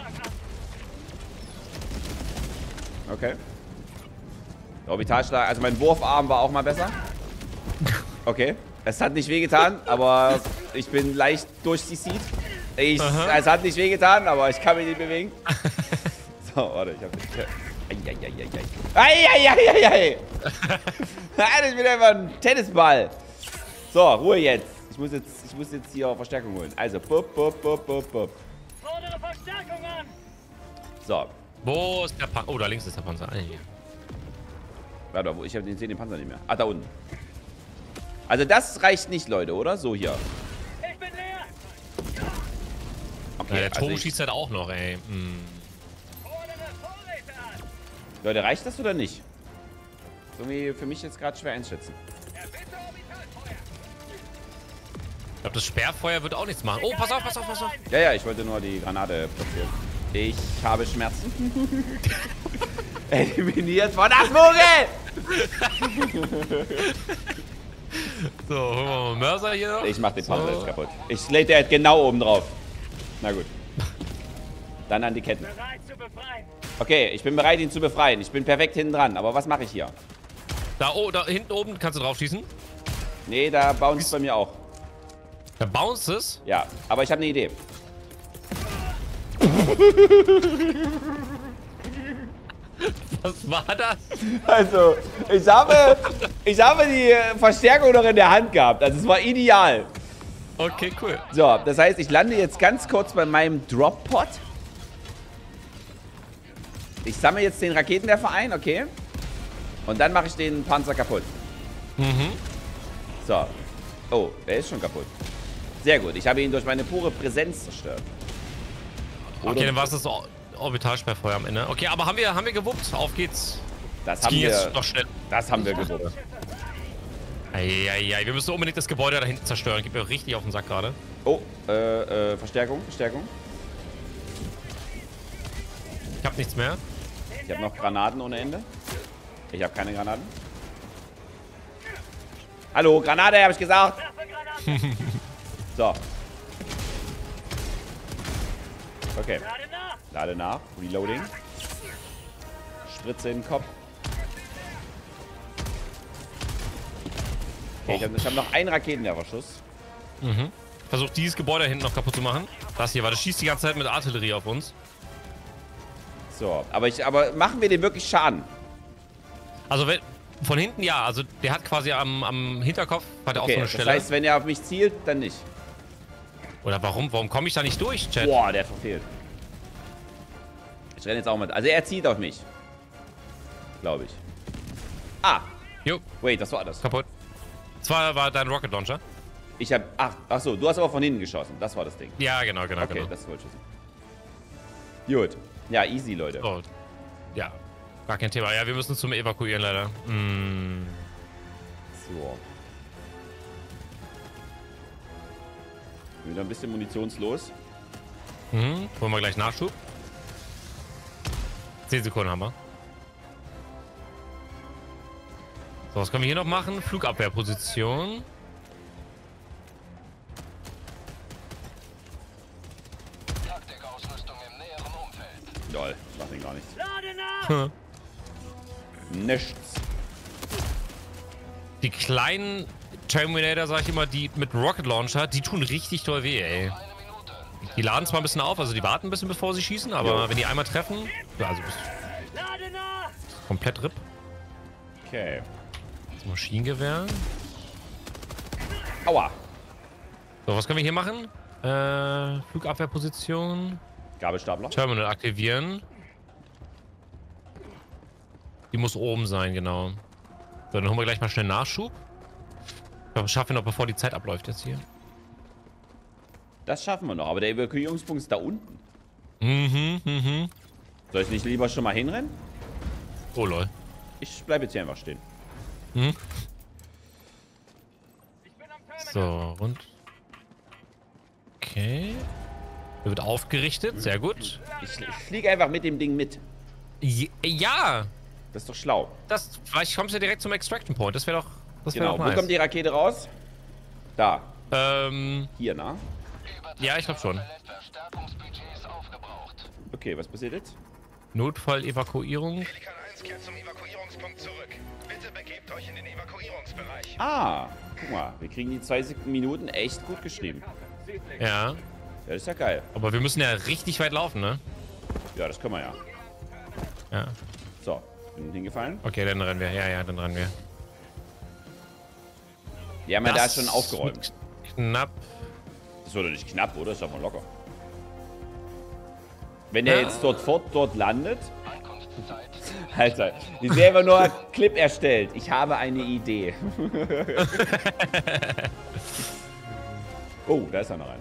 Okay. Der Orbitalschlag, also mein Wurfarm war auch mal besser. Okay. Es hat nicht wehgetan, aber ich bin leicht durchgesiegt. Ich, es hat nicht wehgetan, aber ich kann mich nicht bewegen. So, warte, ich hab das. Eieieiei. Eieieiei. Alter, ich bin einfach ein Tennisball. So, Ruhe jetzt. Ich muss jetzt, ich muss jetzt hier Verstärkung holen. Also, bup, bup, bup, bup, bup. Fordere Verstärkung an! So. Wo ist der Panzer? Oh, da links ist der Panzer. Ah, hier. Warte, wo- ich habe den, den Panzer nicht mehr. Ah, da unten. Also das reicht nicht, Leute, oder? So hier. Ich bin leer! Okay, Ja, der also Turm ich, schießt halt auch noch, ey. Hm. Fordere Vorräte an! Leute, reicht das oder nicht? Ist irgendwie für mich jetzt gerade schwer einschätzen. Erbitte Orbitalfeuer! Ich glaube, das Sperrfeuer wird auch nichts machen. Oh, pass auf, pass auf, pass auf. Ja, ja, ich wollte nur die Granate platzieren. Ich habe Schmerzen. Eliminiert von Asmogel! So, holen wir mal einen Mörser hier noch. Ich mach den Panzer So. jetzt kaputt. Ich lädt der genau oben drauf. Na gut. Dann an die Ketten. Bereit zu befreien! Okay, ich bin bereit, ihn zu befreien. Ich bin perfekt hinten dran. Aber was mache ich hier? Da, oh, da hinten oben kannst du drauf schießen. Nee, da bounce bei mir auch. Da bounce es. Ja, aber ich habe eine Idee. Was war das? Also, ich habe, ich habe die äh, Verstärkung noch in der Hand gehabt. Also, es war ideal. Okay, cool. So, das heißt, ich lande jetzt ganz kurz bei meinem Drop-Pod. Ich sammle jetzt den Raketenwerfer ein, okay? Und dann mache ich den Panzer kaputt. Mhm. So. Oh, er ist schon kaputt. Sehr gut. Ich habe ihn durch meine pure Präsenz zerstört. Okay, dann war es das Or- Orbitalsperrfeuer am Ende. Okay, aber haben wir, haben wir gewuppt? Auf geht's. Das Das haben ging jetzt wir, noch schnell. das haben wir gewuppt. Eieiei, wir müssen unbedingt das Gebäude da hinten zerstören. Geht mir richtig auf den Sack gerade. Oh, äh, äh, Verstärkung, Verstärkung. Ich hab nichts mehr. Ich habe noch Granaten ohne Ende. Ich habe keine Granaten. Hallo, Granate, habe ich gesagt. So. Okay. Lade nach. Lade nach. Reloading. Spritze in den Kopf. Okay, ich habe hab noch einen Raketenwerferschuss. Mhm. Versucht dieses Gebäude da hinten noch kaputt zu machen. Das hier, weil das schießt die ganze Zeit mit Artillerie auf uns. So, aber ich, aber machen wir dem wirklich Schaden? Also wenn, von hinten ja, also der hat quasi am, am Hinterkopf, hat er Okay, auch so eine das Stelle. heißt, wenn er auf mich zielt, dann nicht. Oder warum, warum komme ich da nicht durch, Chat? Boah, der hat verfehlt. Ich renne jetzt auch mit. Also er zielt auf mich. Glaube ich. Ah, Jo, wait, was war das? kaputt. Das war, war dein Rocket Launcher. Ich hab, ach, ach so, du hast aber von hinten geschossen. Das war das Ding. Ja, genau, genau, Okay, genau. das wollte ich wissen. Gut. Ja, easy, Leute. So. Ja, gar kein Thema. Ja, wir müssen zum Evakuieren leider. Mm. So. Wieder ein bisschen munitionslos. Mhm. Holen wir gleich Nachschub. zehn Sekunden haben wir. So, was können wir hier noch machen? Flugabwehrposition. Taktikausrüstung im näheren Umfeld. Lol, mach den gar nicht. Lade nach. Hm. Nichts. Die kleinen Terminator, sag ich immer, die mit Rocket Launcher, die tun richtig doll weh, ey. Die laden zwar ein bisschen auf, also die warten ein bisschen, bevor sie schießen, aber Jo. wenn die einmal treffen, ja, also bist Lade nach. du komplett RIP. Okay. Das Maschinengewehr. Aua. So, was können wir hier machen? Äh, Flugabwehrposition. Gabelstapler. Terminal aktivieren. Die muss oben sein, genau. So, dann holen wir gleich mal schnell Nachschub. Ich glaube, das schaffen wir noch, bevor die Zeit abläuft jetzt hier. Das schaffen wir noch, aber der Evakuierungspunkt ist da unten. Mhm, mhm. Soll ich nicht lieber schon mal hinrennen? Oh, lol. Ich bleibe jetzt hier einfach stehen. Mhm. Ich bin am Terminal. So, und... Okay. Der wird aufgerichtet, sehr gut. Ich, ich fliege einfach mit dem Ding mit. J- Ja! Das ist doch schlau. Das, vielleicht kommst du ja direkt zum Extraction Point. Das wäre doch, das wäre Genau. doch Wo nice. kommt die Rakete raus? Da. ähm, Hier, na? ja, ich glaube schon. Verstärkungsbudgets aufgebraucht. Okay, was passiert jetzt? Notfall-Evakuierung. Pelikan eins kehrt zum Evakuierungspunkt zurück. Bitte begebt euch in den Evakuierungsbereich. Ah, guck mal. Wir kriegen die zwei Sek- Minuten echt gut geschrieben. Ja, Ja, das ist ja geil. aber wir müssen ja richtig weit laufen, ne? Ja, das können wir ja. Ja. So, bin hingefallen. Okay, dann rennen wir. Ja, ja, dann rennen wir. Die haben ja da Das schon aufgeräumt. Knapp. Das wurde nicht knapp, oder? Das ist doch mal locker. Wenn der Ja. jetzt dort fort dort landet. Alter, die selber nur Clip erstellt. Ich habe eine Idee. Oh, da ist ja noch einer.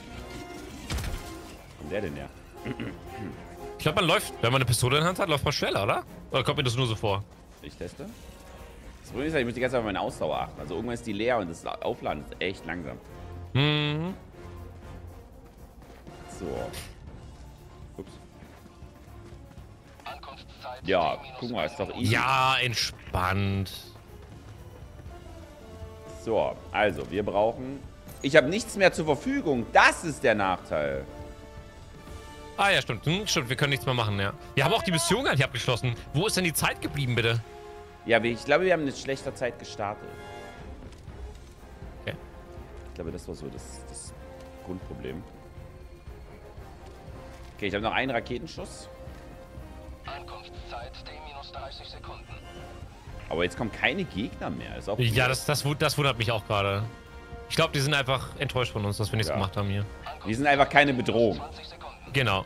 Wo kommt der denn her? Ich glaube, man läuft, wenn man eine Pistole in der Hand hat, läuft man schneller, oder? Oder kommt mir das nur so vor? Ich teste. Das Problem ist, ich muss die ganze Zeit auf meine Ausdauer achten. Also irgendwann ist die leer und das Aufladen ist echt langsam. Mhm. So. Ups. Ja, guck mal, ist doch easy. Ja, entspannt. So, also, wir brauchen... Ich habe nichts mehr zur Verfügung. Das ist der Nachteil. Ah ja, stimmt. Hm, stimmt, wir können nichts mehr machen, ja. Wir haben auch die Mission gar nicht abgeschlossen. Wo ist denn die Zeit geblieben, bitte? Ja, wir- ich glaube, wir haben mit schlechter Zeit gestartet. Okay. Ich glaube, das war so das, das Grundproblem. Okay, ich habe noch einen Raketenschuss. Ankunftszeit T minus dreißig Sekunden. Aber jetzt kommen keine Gegner mehr. Ist auch Ja, das, das, wu- das wundert mich auch gerade. Ich glaube, die sind einfach enttäuscht von uns, dass wir nichts Ja. gemacht haben hier. Die sind einfach keine Bedrohung. zwanzig Sekunden. Genau.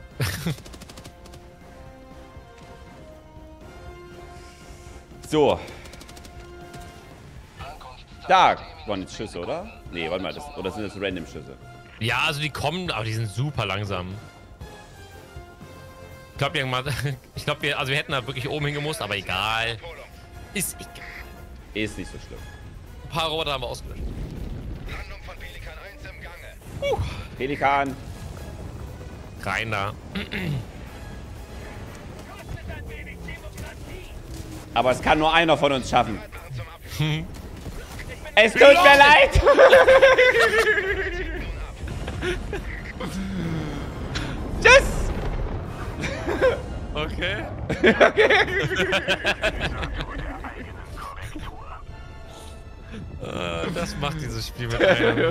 So, Ankunftszeit da T minus waren jetzt Schüsse, oder? Nee, warte mal, das, oder sind das random Schüsse? Ja, also die kommen, aber die sind super langsam. Ich glaube, wir, ich glaub, wir, also wir hätten da wirklich oben hingemusst, aber egal. Ist egal. Ist nicht so schlimm. Ein paar Roboter haben wir ausgelöscht. Landung von Pelikan eins im Gange. Uh. Pelikan. Rein da. Aber es kann nur einer von uns schaffen. Zum Abflug. Es tut mir leid. Tschüss. Okay. Äh, das macht dieses Spiel mit einem.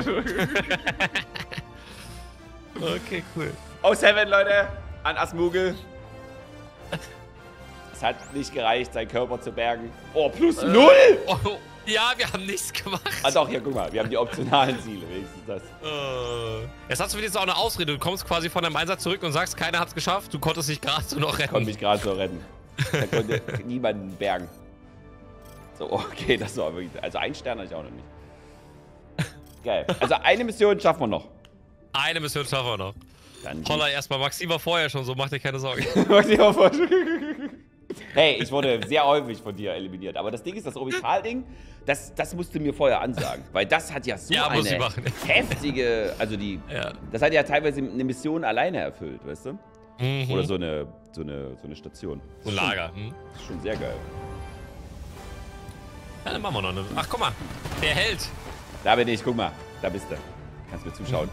Okay, cool. Oh, Seven, Leute. An Asmugel. Es hat nicht gereicht, seinen Körper zu bergen. Oh, plus Äh, null. Oh, ja, wir haben nichts gemacht. Ah doch, hier, guck mal. Wir haben die optionalen Ziele. Wenigstens das. Äh, Jetzt hast du wenigstens auch eine Ausrede. Du kommst quasi von deinem Einsatz zurück und sagst, keiner hat's geschafft. Du konntest dich gerade so noch Ich konnte retten. mich gerade so retten. Da konnte niemanden bergen. So, okay, das war wirklich... Also ein Stern hatte ich auch noch nicht. Geil. Also eine Mission schaffen wir noch. Eine Mission schaffen wir noch. Dann Holla erstmal. Maxi war vorher schon so, mach dir keine Sorgen. Hey, ich wurde sehr häufig von dir eliminiert. Aber das Ding ist, das Orbital-Ding, das, das musst du mir vorher ansagen. Weil das hat ja so Ja, muss ich eine machen. heftige... Also die... Ja. Das hat ja teilweise eine Mission alleine erfüllt, weißt du? Mhm. Oder so eine, so eine, so eine Station. So ein Lager. Hm? Das ist schon sehr geil. Ja, dann machen wir noch eine. Ach, guck mal. Der Held. Da bin ich, guck mal. Da bist du. Kannst mir zuschauen.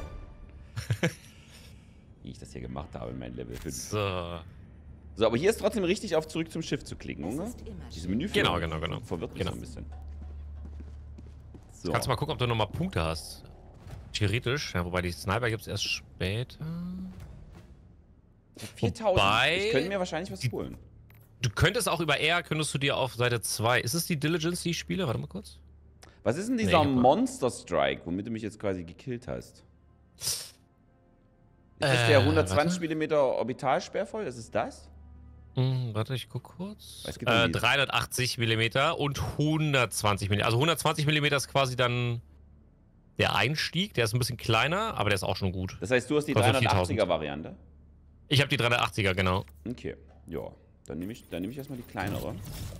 Wie ich das hier gemacht habe in meinem Level fünf. So. So, aber hier ist trotzdem richtig auf zurück zum Schiff zu klicken, oder? Diese Menü Genau, genau, genau. verwirrt mich Genau. so ein bisschen. So. Kannst du mal gucken, ob du nochmal Punkte hast. Theoretisch. Ja, wobei die Sniper gibt es erst später. viertausend. Wobei- Ich könnte mir wahrscheinlich was holen. Du könntest auch über R, könntest du dir auf Seite zwei. Ist es die Diligence, die ich spiele? Warte mal kurz. Was ist denn Nee, dieser ich hab mal- Monster Strike, womit du mich jetzt quasi gekillt hast? Ist das Äh, der hundertzwanzig warte. Millimeter Orbitalsperrvoll? Ist es das? Hm, warte, ich guck kurz. Es gibt noch Äh, die- dreihundertachtzig Millimeter und hundertzwanzig Millimeter. Also hundertzwanzig Millimeter ist quasi dann der Einstieg. Der ist ein bisschen kleiner, aber der ist auch schon gut. Das heißt, du hast die Kostet dreihundertachtziger Variante? Ich habe die dreihundertachtziger, genau. Okay, ja. Dann nehme ich, dann nehm ich erstmal die kleinere.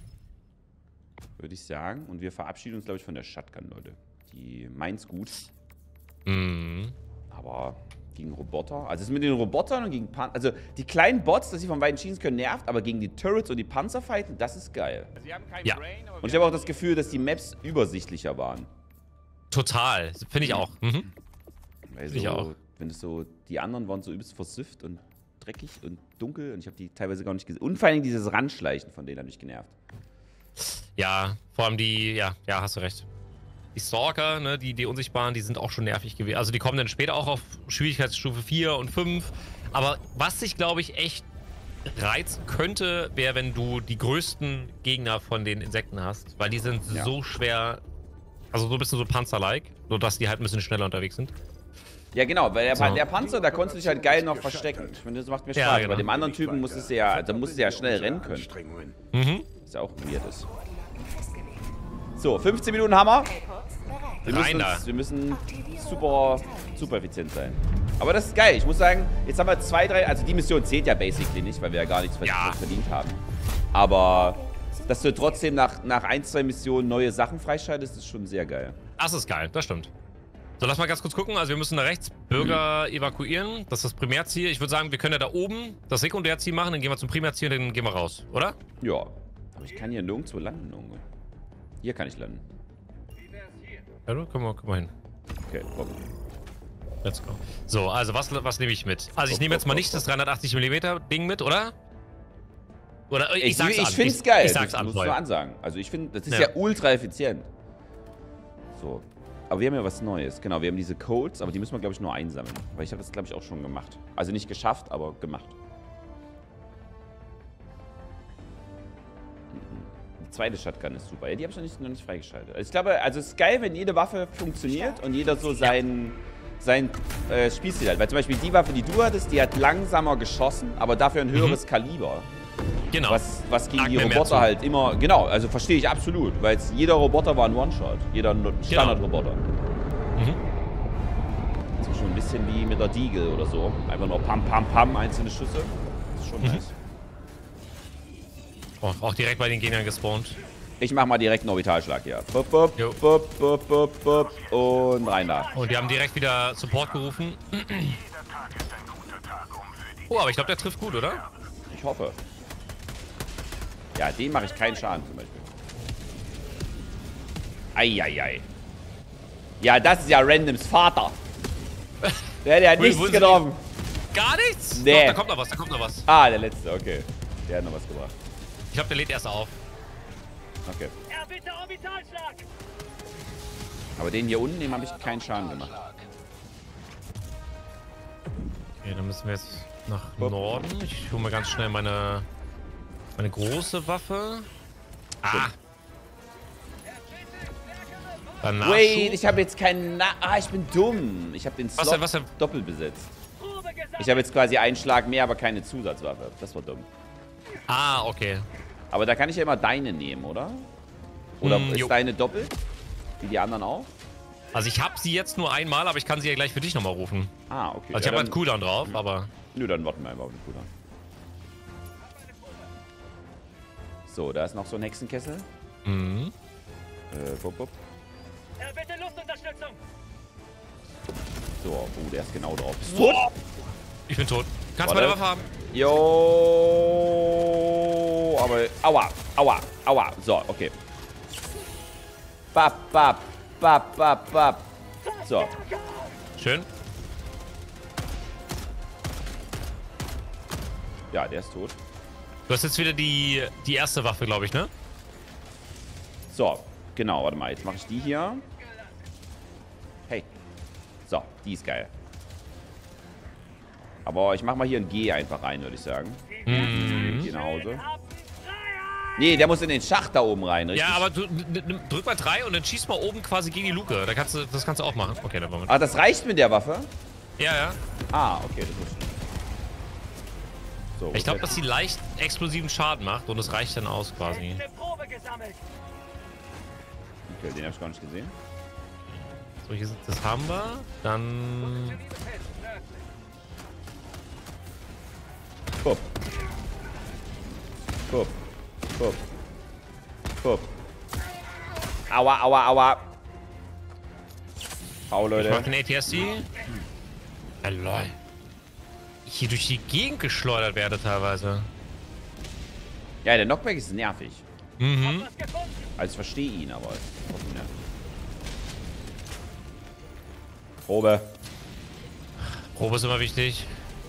Würde ich sagen. Und wir verabschieden uns, glaube ich, von der Shotgun, Leute. Die meint's gut. Mhm. Aber gegen Roboter. Also es ist mit den Robotern und gegen Panzer. Also die kleinen Bots, dass sie von beiden schießen können, nervt, aber gegen die Turrets und die Panzer fighten, das ist geil. Sie haben kein Ja. Brain, aber Und ich habe auch das Gefühl, dass die Maps übersichtlicher waren. Total. Finde ich auch. Mhm. Weil Ich so, auch. wenn es so, die anderen waren so übelst versüfft und dreckig und dunkel und ich habe die teilweise gar nicht gesehen. Und vor allem dieses Ranschleichen von denen hat mich genervt. Ja, vor allem die, ja, ja, hast du recht. Die Stalker, ne, die, die Unsichtbaren, die sind auch schon nervig gewesen. Also die kommen dann später auch auf Schwierigkeitsstufe vier und fünf. Aber was sich, glaube ich, echt reizen könnte, wäre, wenn du die größten Gegner von den Insekten hast. Weil die sind Ja. so schwer, also so ein bisschen so Panzer-like, nur dass die halt ein bisschen schneller unterwegs sind. Ja, genau, weil der, So. der Panzer, da konntest du dich halt geil noch verstecken. Ich finde, das macht mir Spaß. Ja, genau. Bei dem anderen Typen musstest du ja, da musstest du ja schnell rennen können. Mhm. Was ja auch weird ist. So, fünfzehn Minuten Hammer. Wir müssen, Rein da. uns, wir müssen super, super effizient sein. Aber das ist geil. Ich muss sagen, jetzt haben wir zwei, drei, also die Mission zählt ja basically nicht, weil wir ja gar nichts Ja. verdient haben. Aber dass du trotzdem nach, nach ein, zwei Missionen neue Sachen freischaltest, ist schon sehr geil. Das ist geil, das stimmt. So, lass mal ganz kurz gucken. Also wir müssen da rechts Bürger Mhm. evakuieren. Das ist das Primärziel. Ich würde sagen, wir können ja da oben das Sekundärziel machen, dann gehen wir zum Primärziel und dann gehen wir raus, oder? Ja. Aber ich kann hier nirgendwo landen, Junge. Hier kann ich landen. Ja, du, komm mal, komm mal hin. Okay, komm. Let's go. So, also was, was nehme ich mit? Also ich nehme jetzt mal nicht das dreihundertachtzig Millimeter Ding mit, oder? Oder äh, ich, Ich, sag's ich, an. ich finde es geil. Ich sag's das an, musst du voll. ansagen. Also ich finde, das ist Ja. ja. ultra effizient. So. Aber wir haben ja was Neues. Genau, wir haben diese Codes, aber die müssen wir, glaube ich, nur einsammeln. Weil ich habe das, glaube ich, auch schon gemacht. Also nicht geschafft, aber gemacht. Die zweite Shotgun ist super. Ja, die habe ich noch nicht, noch nicht freigeschaltet. Also ich glaube, also es ist geil, wenn jede Waffe funktioniert und jeder so sein, sein äh, Spielstil hat. Weil zum Beispiel die Waffe, die du hattest, die hat langsamer geschossen, aber dafür ein höheres Kaliber. Genau. Was, was gegen Lag die mir mehr Roboter zu. halt immer, genau, also verstehe ich absolut, weil es- jeder Roboter war ein One-Shot, jeder No- Standard-Roboter. Mhm. So schon ein bisschen wie mit der Deagle oder so, einfach nur pam, pam, pam, einzelne Schüsse, das ist schon Mhm. nice. Oh, auch direkt bei den Gegnern gespawnt. Ich mach mal direkt einen Orbitalschlag hier. Bup, bup, Jo. bup, bup, bup, bup. Und rein da. Und die haben direkt wieder Support gerufen. Oh, aber ich glaube, der trifft gut, oder? Ich hoffe. Ja, den mache ich keinen Schaden zum Beispiel. Eieiei. Ja, das ist ja Randoms Vater. Der hat ja Wo- nichts wo sind getroffen. Gar nichts? Nee. Doch, da kommt noch was, da kommt noch was. Ah, der letzte, okay. Der hat noch was gebracht. Ich glaube, der lädt erst auf. Okay. Er bitte Orbitalschlag! Aber den hier unten, dem habe ich keinen Schaden gemacht. Okay, dann müssen wir jetzt nach Bup. Norden. Ich hole mal ganz schnell meine, meine große Waffe. Ah. Dann Nachschub. Wait, ich habe jetzt keinen... Na ah, ich bin dumm. Ich habe den Was Slot denn, was denn? doppelt besetzt. Probe gesammelt! Ich habe jetzt quasi einen Schlag mehr, aber keine Zusatzwaffe. Das war dumm. Ah, okay. Aber da kann ich ja immer deine nehmen, oder? Oder Mm, ist jo. deine doppelt? Wie die anderen auch? Also ich habe sie jetzt nur einmal, aber ich kann sie ja gleich für dich nochmal rufen. Ah, okay. Also ich ja, habe halt dann- Cooldown drauf, aber... Nö, dann warten wir einfach auf den Cooldown. So, da ist noch so ein Hexenkessel. Mhm. Äh, bup, bup. Er bitte Luftunterstützung! So, oh, der ist genau drauf. Bist du tot? Ich bin tot. Kannst du Warte. meine Waffe haben? Jo, aber... Aua, aua, aua. So, okay. Bap, bap, bap, bap, bap. So, Schön. ja, der ist tot. Du hast jetzt wieder die, die erste Waffe, glaube ich, ne? So, genau, warte mal. Jetzt mache ich die hier. Hey. So, die ist geil. Aber ich mache mal hier ein G einfach rein, würde ich sagen. Mhm. Hier nach Hause. Haben Freiheit! Nee, der muss in den Schacht da oben rein, richtig? Ja, aber du, n- n- drück mal drei und dann schieß mal oben quasi gegen die Luke. Da kannst du, das kannst du auch machen. Okay, dann wollen wir. Ah, das reicht mit der Waffe? Ja, ja. Ah, okay, das ist... So, Ich glaube, wo ist dass sie leicht explosiven Schaden macht und es reicht dann aus quasi. Eine Probe gesammelt! der- okay, den hab ich gar nicht gesehen. So, hier sind, das haben wir. Dann. Pup. Pup. Pup. Pup. Aua, aua, aua. Hau, Ich mach Leute. den A T S D. Ja, lol. Ich hier durch die Gegend geschleudert werde teilweise. Ja, der Knockback ist nervig. Mhm. Was gefunden! Also ich verstehe ihn, aber es ist trotzdem nervig. Probe. Probe ist immer wichtig.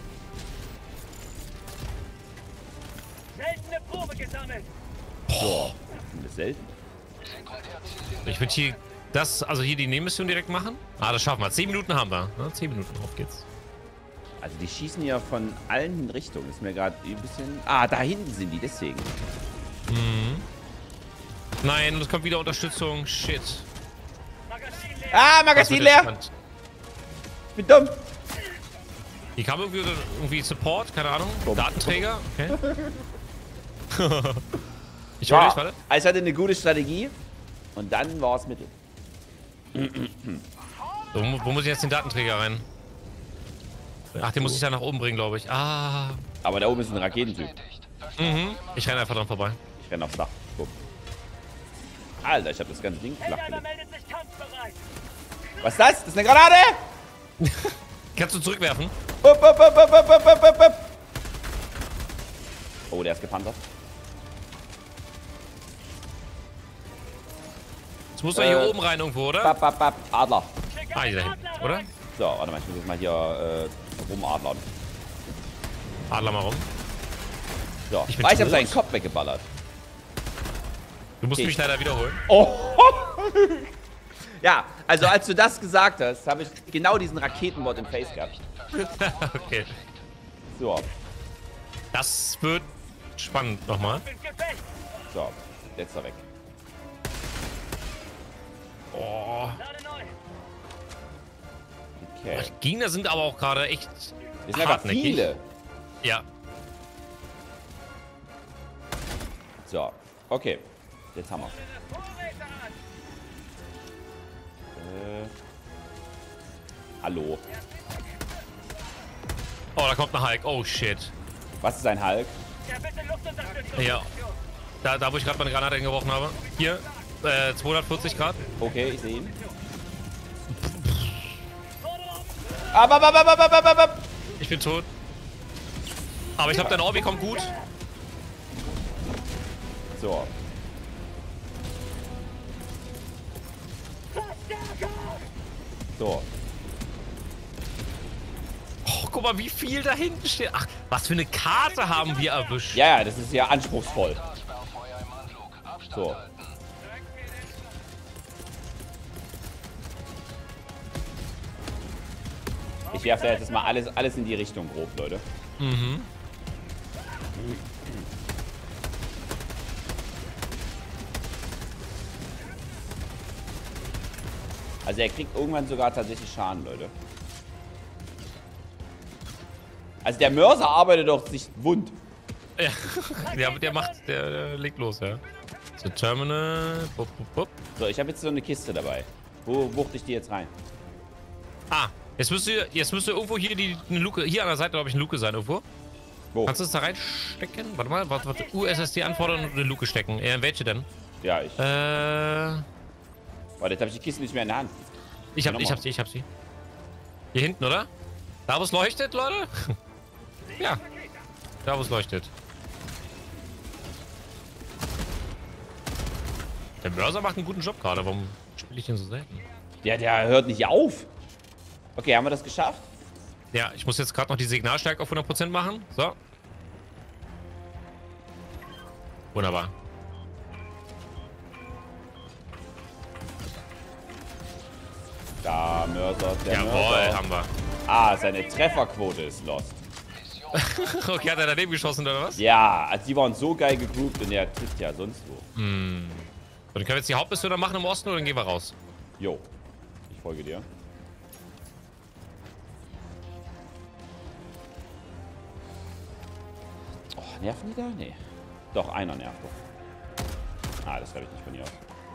Seltene Probe gesammelt! So. Das ist selten. Ich würde hier das, also hier die Nebenmission direkt machen. Ah, das schaffen wir. Zehn Minuten haben wir. Ne? Zehn Minuten, auf geht's. Also die schießen ja von allen Richtungen. Ist mir gerade ein bisschen... Ah, da hinten sind die, deswegen. Nein, es kommt wieder Unterstützung. Shit. Magazin leer! Ah, Das Magazin wird leer! entspannt. Ich bin dumm. Hier kam irgendwie, irgendwie Support, keine Ahnung. Bumm. Datenträger, okay. Ich hol dich, warte. Also ich hatte eine gute Strategie. Und dann war es Mittel. So, wo, wo muss ich jetzt den Datenträger rein? Ach, den muss ich da nach oben bringen, glaube ich. Ah. Aber da oben ist ein Raketentyp. Mhm. Ich renne einfach dran vorbei. Ich renne aufs Dach. Guck. Alter, ich habe das ganze Ding flach Helldiver gelegt. meldet sich kampfbereit! Was ist das? Das ist eine Granate! Kannst du zurückwerfen? Upp, upp, upp, upp, upp, upp, upp, upp. Oh, der ist gepanzert. Jetzt musst du Äh, hier oben rein irgendwo, oder? Bap, bap, bap. Adler. Schick Ah, hier einen dahin, Adler oder? rein. So, warte mal, ich muss jetzt mal hier äh, rumadlern. Adler mal rum. So, Ich bin weil ich habe tot. seinen Kopf weggeballert. Du musst Okay. mich leider wiederholen. Oh! Ja, also als du das gesagt hast, habe ich genau diesen Raketenbot im Face gehabt. Okay. So, Das wird spannend nochmal. Ins Gefecht! so, letzter weg. Oh. Lade neu! Okay. Die Gegner sind aber auch gerade echt Das sind einfach hartnäckig. viele. Ja. So, okay. Jetzt haben wir Vorräte an! äh, Hallo. Oh, da kommt ein Hulk. Oh, shit. Was ist ein Hulk? Ja, bitte Luftunterstützung! Ja. Da, da wo ich gerade meine Granate hingeworfen habe. Hier, äh, zweihundertvierzig Grad. Okay, ich sehe ihn. Ab, ab, ab, ab, ab, ab, ab, ab. Ich bin tot. Aber ich glaube, dein Orbi kommt gut. So. So. Oh, guck mal, wie viel da hinten steht. Ach, was für eine Karte haben wir erwischt. Ja, ja, das ist ja anspruchsvoll. So. Ich werfe da jetzt mal alles, alles in die Richtung grob, Leute. Mhm. Also er kriegt irgendwann sogar tatsächlich Schaden, Leute. Also der Mörser arbeitet doch sich wund. Ja, der, der macht, der, der legt los, ja. So, Terminal. Bup, bup, bup. So, ich habe jetzt so eine Kiste dabei. Wo wuchte ich die jetzt rein? Ah, jetzt müsste, jetzt müsste irgendwo hier die eine Luke, hier an der Seite, glaube ich, eine Luke sein irgendwo. Wo? Kannst du es da reinstecken? Warte mal, warte, warte. U S S D anfordern und eine Luke stecken. Ja, welche denn? Ja, ich. Äh, Warte, jetzt habe ich die Kiste nicht mehr in der Hand. ich hab, ich hab sie, ich hab sie. Hier hinten, oder? Da, wo es leuchtet, Leute? Ja. Da, wo es leuchtet. Der Mörser macht einen guten Job gerade. Warum spiele ich den so selten? Ja, der hört nicht auf. Okay, haben wir das geschafft? Ja, ich muss jetzt gerade noch die Signalstärke auf hundert Prozent machen. So. Wunderbar. Da, Mörser, der Jawohl, Mörser. haben wir. Ah, seine Trefferquote ist lost. Okay, hat er daneben geschossen, oder was? Ja, also die waren so geil gegroupt und der trifft ja sonst wo. Hm. Und dann können wir jetzt die Hauptmission dann machen im Osten oder dann gehen wir raus? Jo, ich folge dir. Oh, nerven die da? Nee. Doch, einer nervt doch. Ah, das habe ich nicht von ihr aus.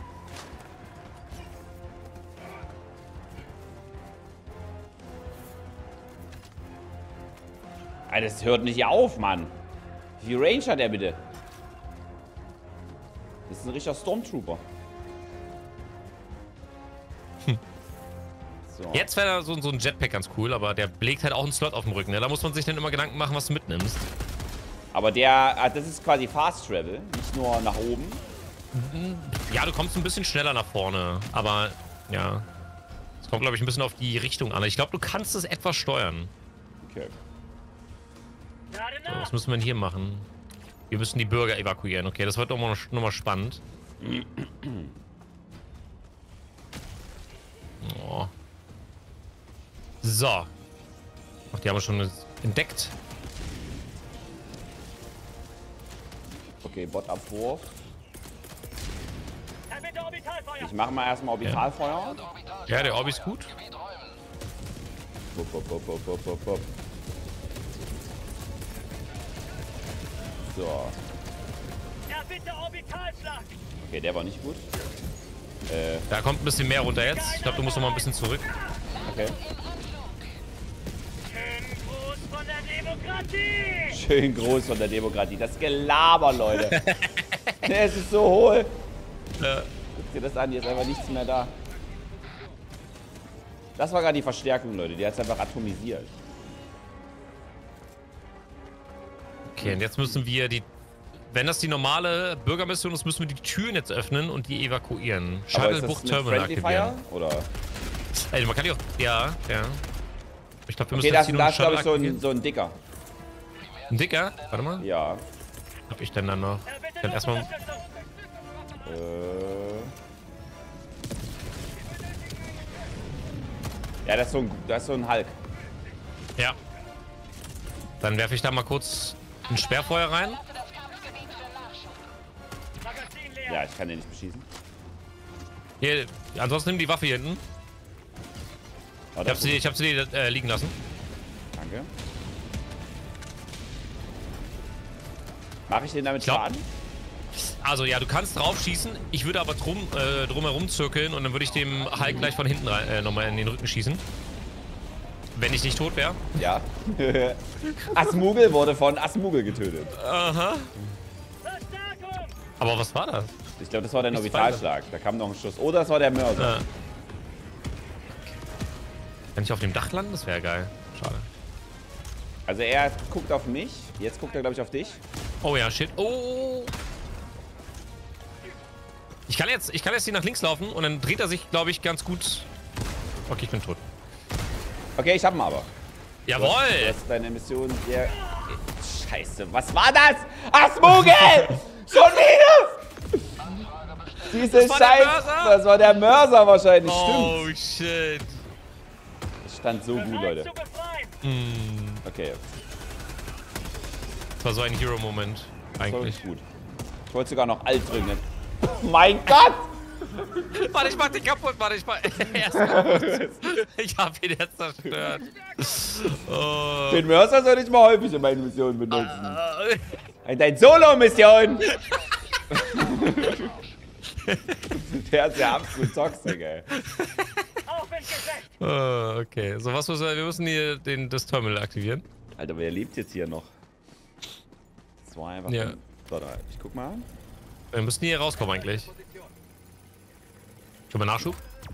Alter, das hört nicht auf, Mann. Wie viel Range hat er bitte? Das ist ein richtiger Stormtrooper. Hm. So. Jetzt wäre so, so ein Jetpack ganz cool, aber der blägt halt auch einen Slot auf dem Rücken. Ne? Da muss man sich dann immer Gedanken machen, was du mitnimmst. Aber der, ah, das ist quasi Fast Travel, nicht nur nach oben. Ja, du kommst ein bisschen schneller nach vorne, aber ja. Es kommt, glaube ich, ein bisschen auf die Richtung an. Ich glaube, du kannst es etwas steuern. Okay. So, was müssen wir denn hier machen? Wir müssen die Bürger evakuieren. Okay, das wird nochmal noch mal spannend. Oh. So. Ach, die haben wir schon entdeckt. Okay, Bot-Abwurf. Dann bitte Orbitalfeuer. Ich mache mal erstmal Orbitalfeuer. Ja, der Orbi ist gut. Bup, bup, bup, bup, bup, bup, bup. So. Ja, bitte Orbitalschlag. Okay, der war nicht gut. Äh, Da kommt ein bisschen mehr runter jetzt. Ich glaube, du musst noch mal ein bisschen zurück. okay. Schönen Gruß von der Demokratie. Schön groß von der Demokratie. Das Gelaber, Leute. Es ist so hohl. Äh, Guck dir das an, hier ist einfach nichts mehr da. Das war gerade die Verstärkung, Leute. Die hat es einfach atomisiert. okay, und jetzt müssen wir die... Wenn das die normale Bürgermission ist, müssen wir die Türen jetzt öffnen und die evakuieren. Aber ist Shuttle-Bucht das eine Terminal Friendly Fire? aktivieren. Oder? Ey, man kann die auch... Ja, ja. Ich glaube, wir müssen Okay, das, jetzt hier nur da einen ist, glaube Shuttle ich, so ein, aktivieren. so ein Dicker. Ein Dicker? Warte mal. Ja. Hab ich denn dann noch? Ja, bitte Dann erstmal... Unterstützung. Äh. Ja, das ist so ein, das ist so ein Hulk. Ja. Dann werfe ich da mal kurz ein Sperrfeuer rein. Magazin leer. Ja, ich kann den nicht beschießen. Hier, ansonsten nimm die Waffe hier hinten. Oh, Ich das hab sie, ich hab sie äh, liegen lassen. Danke. Mache ich den damit glaub- Schaden? Also ja, du kannst drauf schießen. Ich würde aber drum, äh, drumherum zirkeln und dann würde ich dem Hulk gleich von hinten rein, äh, nochmal in den Rücken schießen. Wenn ich nicht tot wäre. Ja. Asmugel wurde von Asmugel getötet. Aha. Verstärkung. Aber was war das? Ich glaube, das war der Nichts Orbitalschlag. Da kam noch ein Schuss. Oder das war der Mörser. Ja. Kann ich auf dem Dach landen? Das wäre geil. Schade. Also er guckt auf mich. Jetzt guckt er, glaube ich, auf dich. Oh ja, shit. Oh. Ich kann jetzt, ich kann jetzt hier nach links laufen und dann dreht er sich, glaube ich, ganz gut. Okay, ich bin tot. Okay, ich hab ihn aber. Jawohl! Du hast deine Mission sehr... Scheiße, was war das? Ach, Smugel! Schon wieder! Diese Das war der Scheiße! Mörser? Das war der Mörser wahrscheinlich, Oh, stimmt. shit. Das stand so gut, Leute. Zu befreien. Hm, Okay, das war so ein Hero-Moment, das war eigentlich. wirklich gut. Ich wollte sogar noch alt drücken. Mein Gott! Warte, ich mach den kaputt, warte, ich mach... Er ist kaputt. Ich hab ihn jetzt zerstört. Oh. Den Mörser soll ich mal häufig in meinen Missionen benutzen. Deine Solo-Mission! Der ist ja absolut toxisch, ey. Aufwind gesetzt. Oh, okay, so was müssen wir... Wir müssen hier den, das Terminal aktivieren. Alter, wer lebt jetzt hier noch? Das war einfach... Ja. Warte, ich guck mal. Wir müssen hier rauskommen, eigentlich. Können wir Nachschub?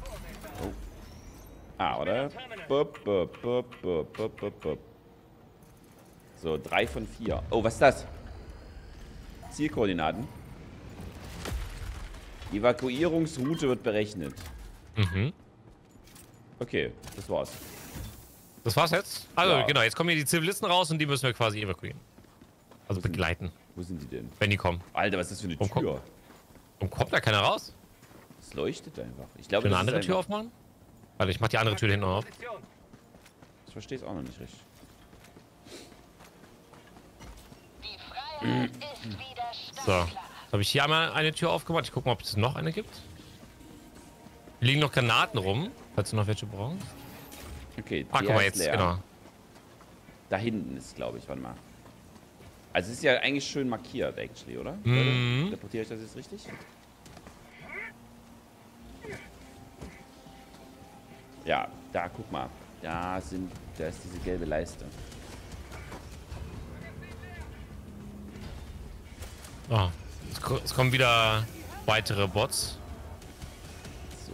Ah, oder? Bup, bup, bup, bup, bup, bup, bup. So, drei von vier. Oh, was ist das? Zielkoordinaten. Evakuierungsroute wird berechnet. Mhm. Okay, das war's. Das war's jetzt? Also, Ja. genau, jetzt kommen hier die Zivilisten raus und die müssen wir quasi evakuieren. Also sind- begleiten, Wo sind die denn? wenn die kommen. Alter, was ist das für eine Warum Tür? Und kommt da keiner raus? Es leuchtet einfach. Ich glaube, Für eine das andere ist Tür einfach... aufmachen? Warte, ich mach die andere Tür hinten auf. Position. Ich verstehe es auch noch nicht richtig. So. Jetzt habe ich hier einmal eine Tür aufgemacht. Ich gucke mal, ob es noch eine gibt. Hier liegen noch Granaten rum, falls du noch welche brauchst. Okay, Ah, der guck mal ist jetzt, leer. genau. Da hinten ist, glaube ich, warte mal. Also es ist ja eigentlich schön markiert, actually, oder? Mhm. Leute, interpretiere ich das jetzt richtig? Ja, da, guck mal. Da sind, da ist diese gelbe Leiste. Oh. Es, ko- es kommen wieder weitere Bots. So.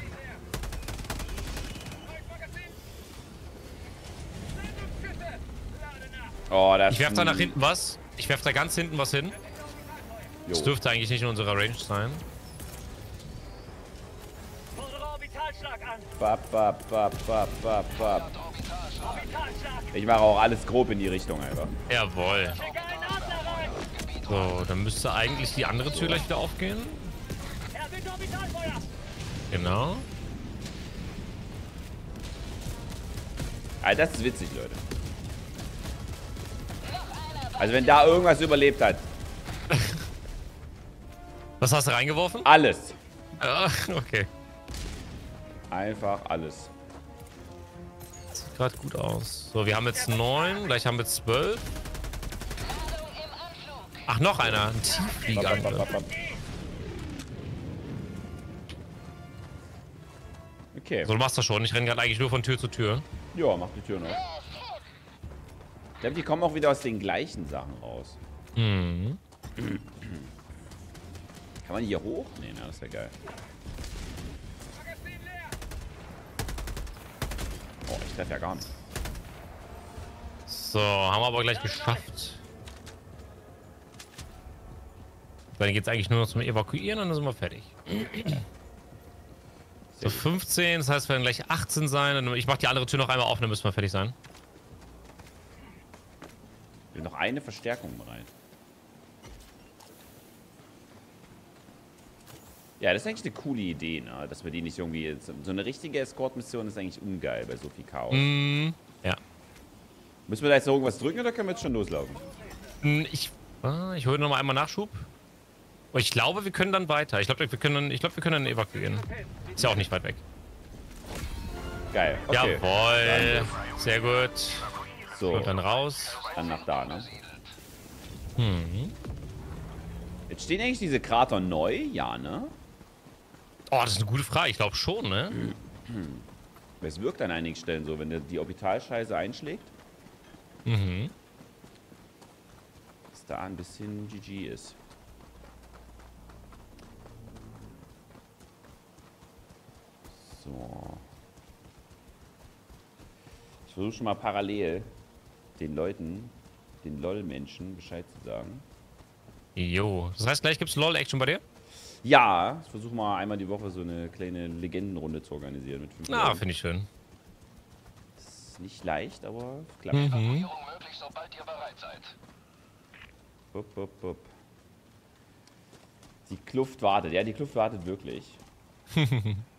Oh, das Ich werf da ist ein- nach hinten was. Ich werf da ganz hinten was hin. Das Jo. dürfte eigentlich nicht in unserer Range sein. Fordere Orbitalschlag an. Bap, bap, bap, bap, bap, bap. Orbitalschlag. Ich mache auch alles grob in die Richtung einfach. Jawohl. Schicke einen Adler rein. So, dann müsste eigentlich die andere Tür gleich wieder aufgehen. Er bitte Orbitalfeuer. Genau. Alter, das ist witzig, Leute. Also wenn da irgendwas überlebt hat. Was hast du reingeworfen? Alles. Ah, okay. Einfach alles. Sieht gerade gut aus. So, wir haben jetzt neun, gleich haben wir zwölf. Ach, noch einer. Ein Tiefflieger. Bap, bap, bap, bap. Okay. So, du machst das schon. Ich renne gerade eigentlich nur von Tür zu Tür. Ja, mach die Tür noch. Ich glaube, die kommen auch wieder aus den gleichen Sachen raus. Mhm. Kann man hier hoch? Nee, na, das wäre geil. Oh, ich treffe ja gar nicht. So, haben wir aber gleich geschafft. Dann geht es eigentlich nur noch zum Evakuieren und dann sind wir fertig. So, fünfzehn, das heißt, wir werden gleich achtzehn sein. Und ich mache die andere Tür noch einmal auf, dann müssen wir fertig sein. Ich will noch eine Verstärkung bereit. Ja, das ist eigentlich eine coole Idee, ne? Dass wir die nicht irgendwie... So eine richtige Escort-Mission ist eigentlich ungeil bei so viel Chaos. Mm, ja. Müssen wir da jetzt noch irgendwas drücken oder können wir jetzt schon loslaufen? Mm, Ich, ah, ich hole noch mal einmal Nachschub. Und ich glaube, wir können dann weiter. Ich glaube, wir können dann, ich glaube, wir können dann evakuieren. Ist ja auch nicht weit weg. Geil, okay. Jawohl. Sehr gut. So, Und dann raus. dann nach da, ne? Hm. Jetzt stehen eigentlich diese Krater neu? Ja, ne? Oh, das ist eine gute Frage. Ich glaube schon, ne? Es wirkt an einigen Stellen so, wenn der die Orbitalscheiße einschlägt, Mhm. dass da ein bisschen G G ist. So. Ich versuche schon mal parallel den Leuten, den LOL-Menschen Bescheid zu sagen. Jo. Das heißt, gleich gibt's LOL-Action bei dir? Ja, ich versuche mal einmal die Woche so eine kleine Legendenrunde zu organisieren mit fünf Na, Leuten. finde ich schön. Ist nicht leicht, aber klappt. Mhm. Evakuierung möglich, sobald ihr bereit seid. Bup, bup, bup. Die Kluft wartet. Ja, die Kluft wartet wirklich. Das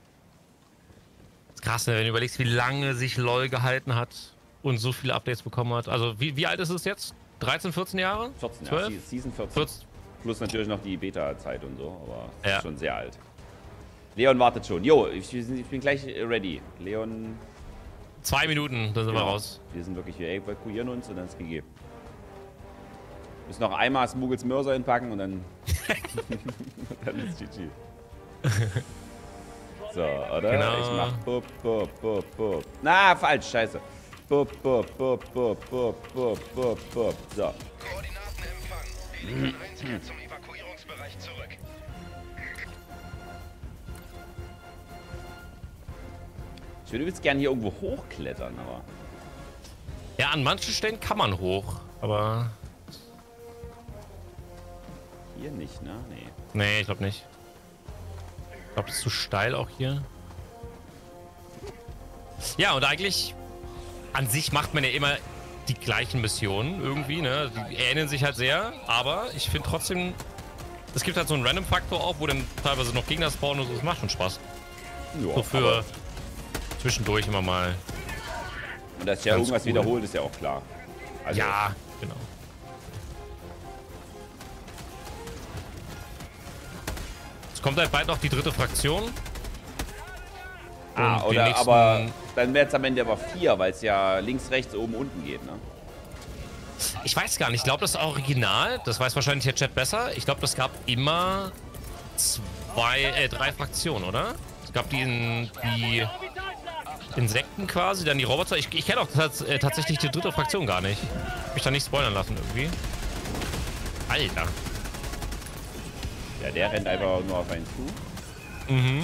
ist krass, ne, wenn du überlegst, wie lange sich LOL gehalten hat und so viele Updates bekommen hat. Also, wie, wie alt ist es jetzt? dreizehn, vierzehn Jahre? vierzehn, ja. zwölf? Se- Season vierzehn. vierzehn. Plus natürlich noch die Beta-Zeit und so, aber Ja. ist schon sehr alt. Leon wartet schon. Jo, ich, ich bin gleich ready. Leon, Zwei Minuten, dann sind wir genau. raus. Wir sind wirklich, wir evakuieren uns und dann ist gegeben. Müssen noch einmal Smuggles Mörser entpacken und dann, dann ist G G. So, oder? Genau. Ich mach bup, bup, bup, bup. Na, falsch, scheiße. Bup, bup, bup, bup, bup, bup, bup, bup. So. Koordinaten empfangen. Liga eins kehrt zum Evakuierungsbereich zurück. Ich würde jetzt gerne hier irgendwo hochklettern, aber... Ja, an manchen Stellen kann man hoch, aber... Hier nicht, ne? Nee. Nee, ich glaube nicht. Ich glaube, das ist zu steil auch hier. Ja, und eigentlich... An sich macht man ja immer die gleichen Missionen irgendwie, ne? Die ähneln sich halt sehr, aber ich finde trotzdem... Es gibt halt so einen Random-Faktor auch, wo dann teilweise noch Gegner spawnen und so. Das macht schon Spaß. Ja, So für aber- zwischendurch immer mal. Und dass sich ja Ganz irgendwas cool. wiederholt, ist ja auch klar. Also, Ja, genau. Es kommt halt bald noch die dritte Fraktion. Ah, Und die oder nächsten- aber dann wäre es am Ende aber vier, weil es ja links, rechts, oben, unten geht, ne? Ich weiß gar nicht, ich glaube, das Original, das weiß wahrscheinlich der Chat besser. Ich glaube, das gab immer zwei, äh, drei Fraktionen, oder? Es gab die, in, die Insekten quasi, dann die Roboter. Ich, ich kenne auch tats äh, tatsächlich die dritte Fraktion gar nicht. Hab mich da nicht spoilern lassen irgendwie. Alter. Ja, der rennt einfach nur auf einen zu. Mhm.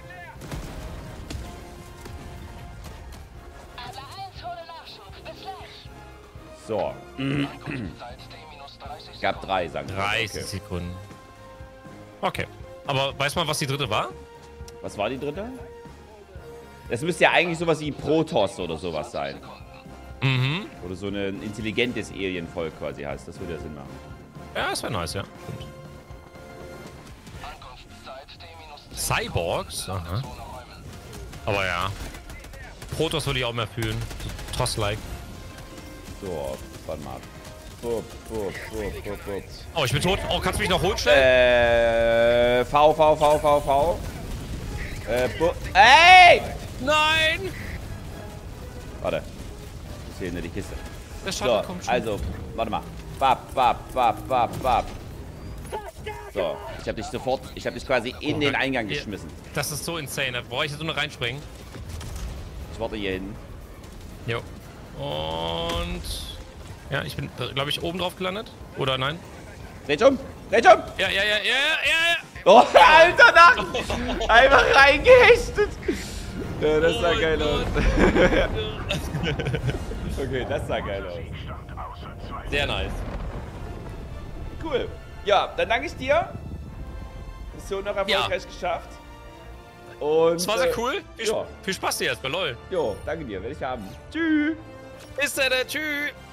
Adler eins, hole Nachschub. Bis gleich. So, Zeit T minus dreißig gab drei, sagen wir. dreißig Okay. Sekunden. Okay. Aber weiß man, was die dritte war? Was war die dritte? Das müsste ja eigentlich sowas wie Protoss oder sowas sein. Mhm. Oder so ein intelligentes Alienvolk quasi heißt. Das würde ja Sinn machen. Ja, das wäre nice, ja. Stimmt. Ankunftszeit T minus Cyborgs? Aha. Aber ja. Protoss würde ich auch mehr fühlen. So Toss-like. So, warte mal. Bup, bup, bup, bup, bup. Oh, ich bin tot. Oh, kannst du mich noch holen schnell? Äh, V, V, V, V, V. Äh, bu Ey! Nein! Warte. Ich sehe nur die Kiste. Der So, Shuttle kommt schon. also, warte mal. Bap, bap, bap, bap, bap. So, ich hab dich sofort, ich hab dich quasi in den Eingang Hier. geschmissen. Das ist so insane. Da brauche ich jetzt nur noch reinspringen. Ich warte hier hinten. Jo. Und... Ja, ich bin, glaube ich, oben drauf gelandet. Oder nein? Dreh um! Dreh um! Ja, ja, ja, ja, ja, ja. Oh, Alter, nach! Einfach reingehechtet! Ja, das sah Oh geil mein aus. Okay, das sah geil aus. ja. Sehr nice. Cool. Ja, dann danke ich dir. Mission noch erfolgreich geschafft. Und, Das war sehr äh, cool. Viel, ja. viel Spaß dir jetzt bei LOL. Jo, danke dir, werde ich haben. Tschüss. Bis dann, tschüss.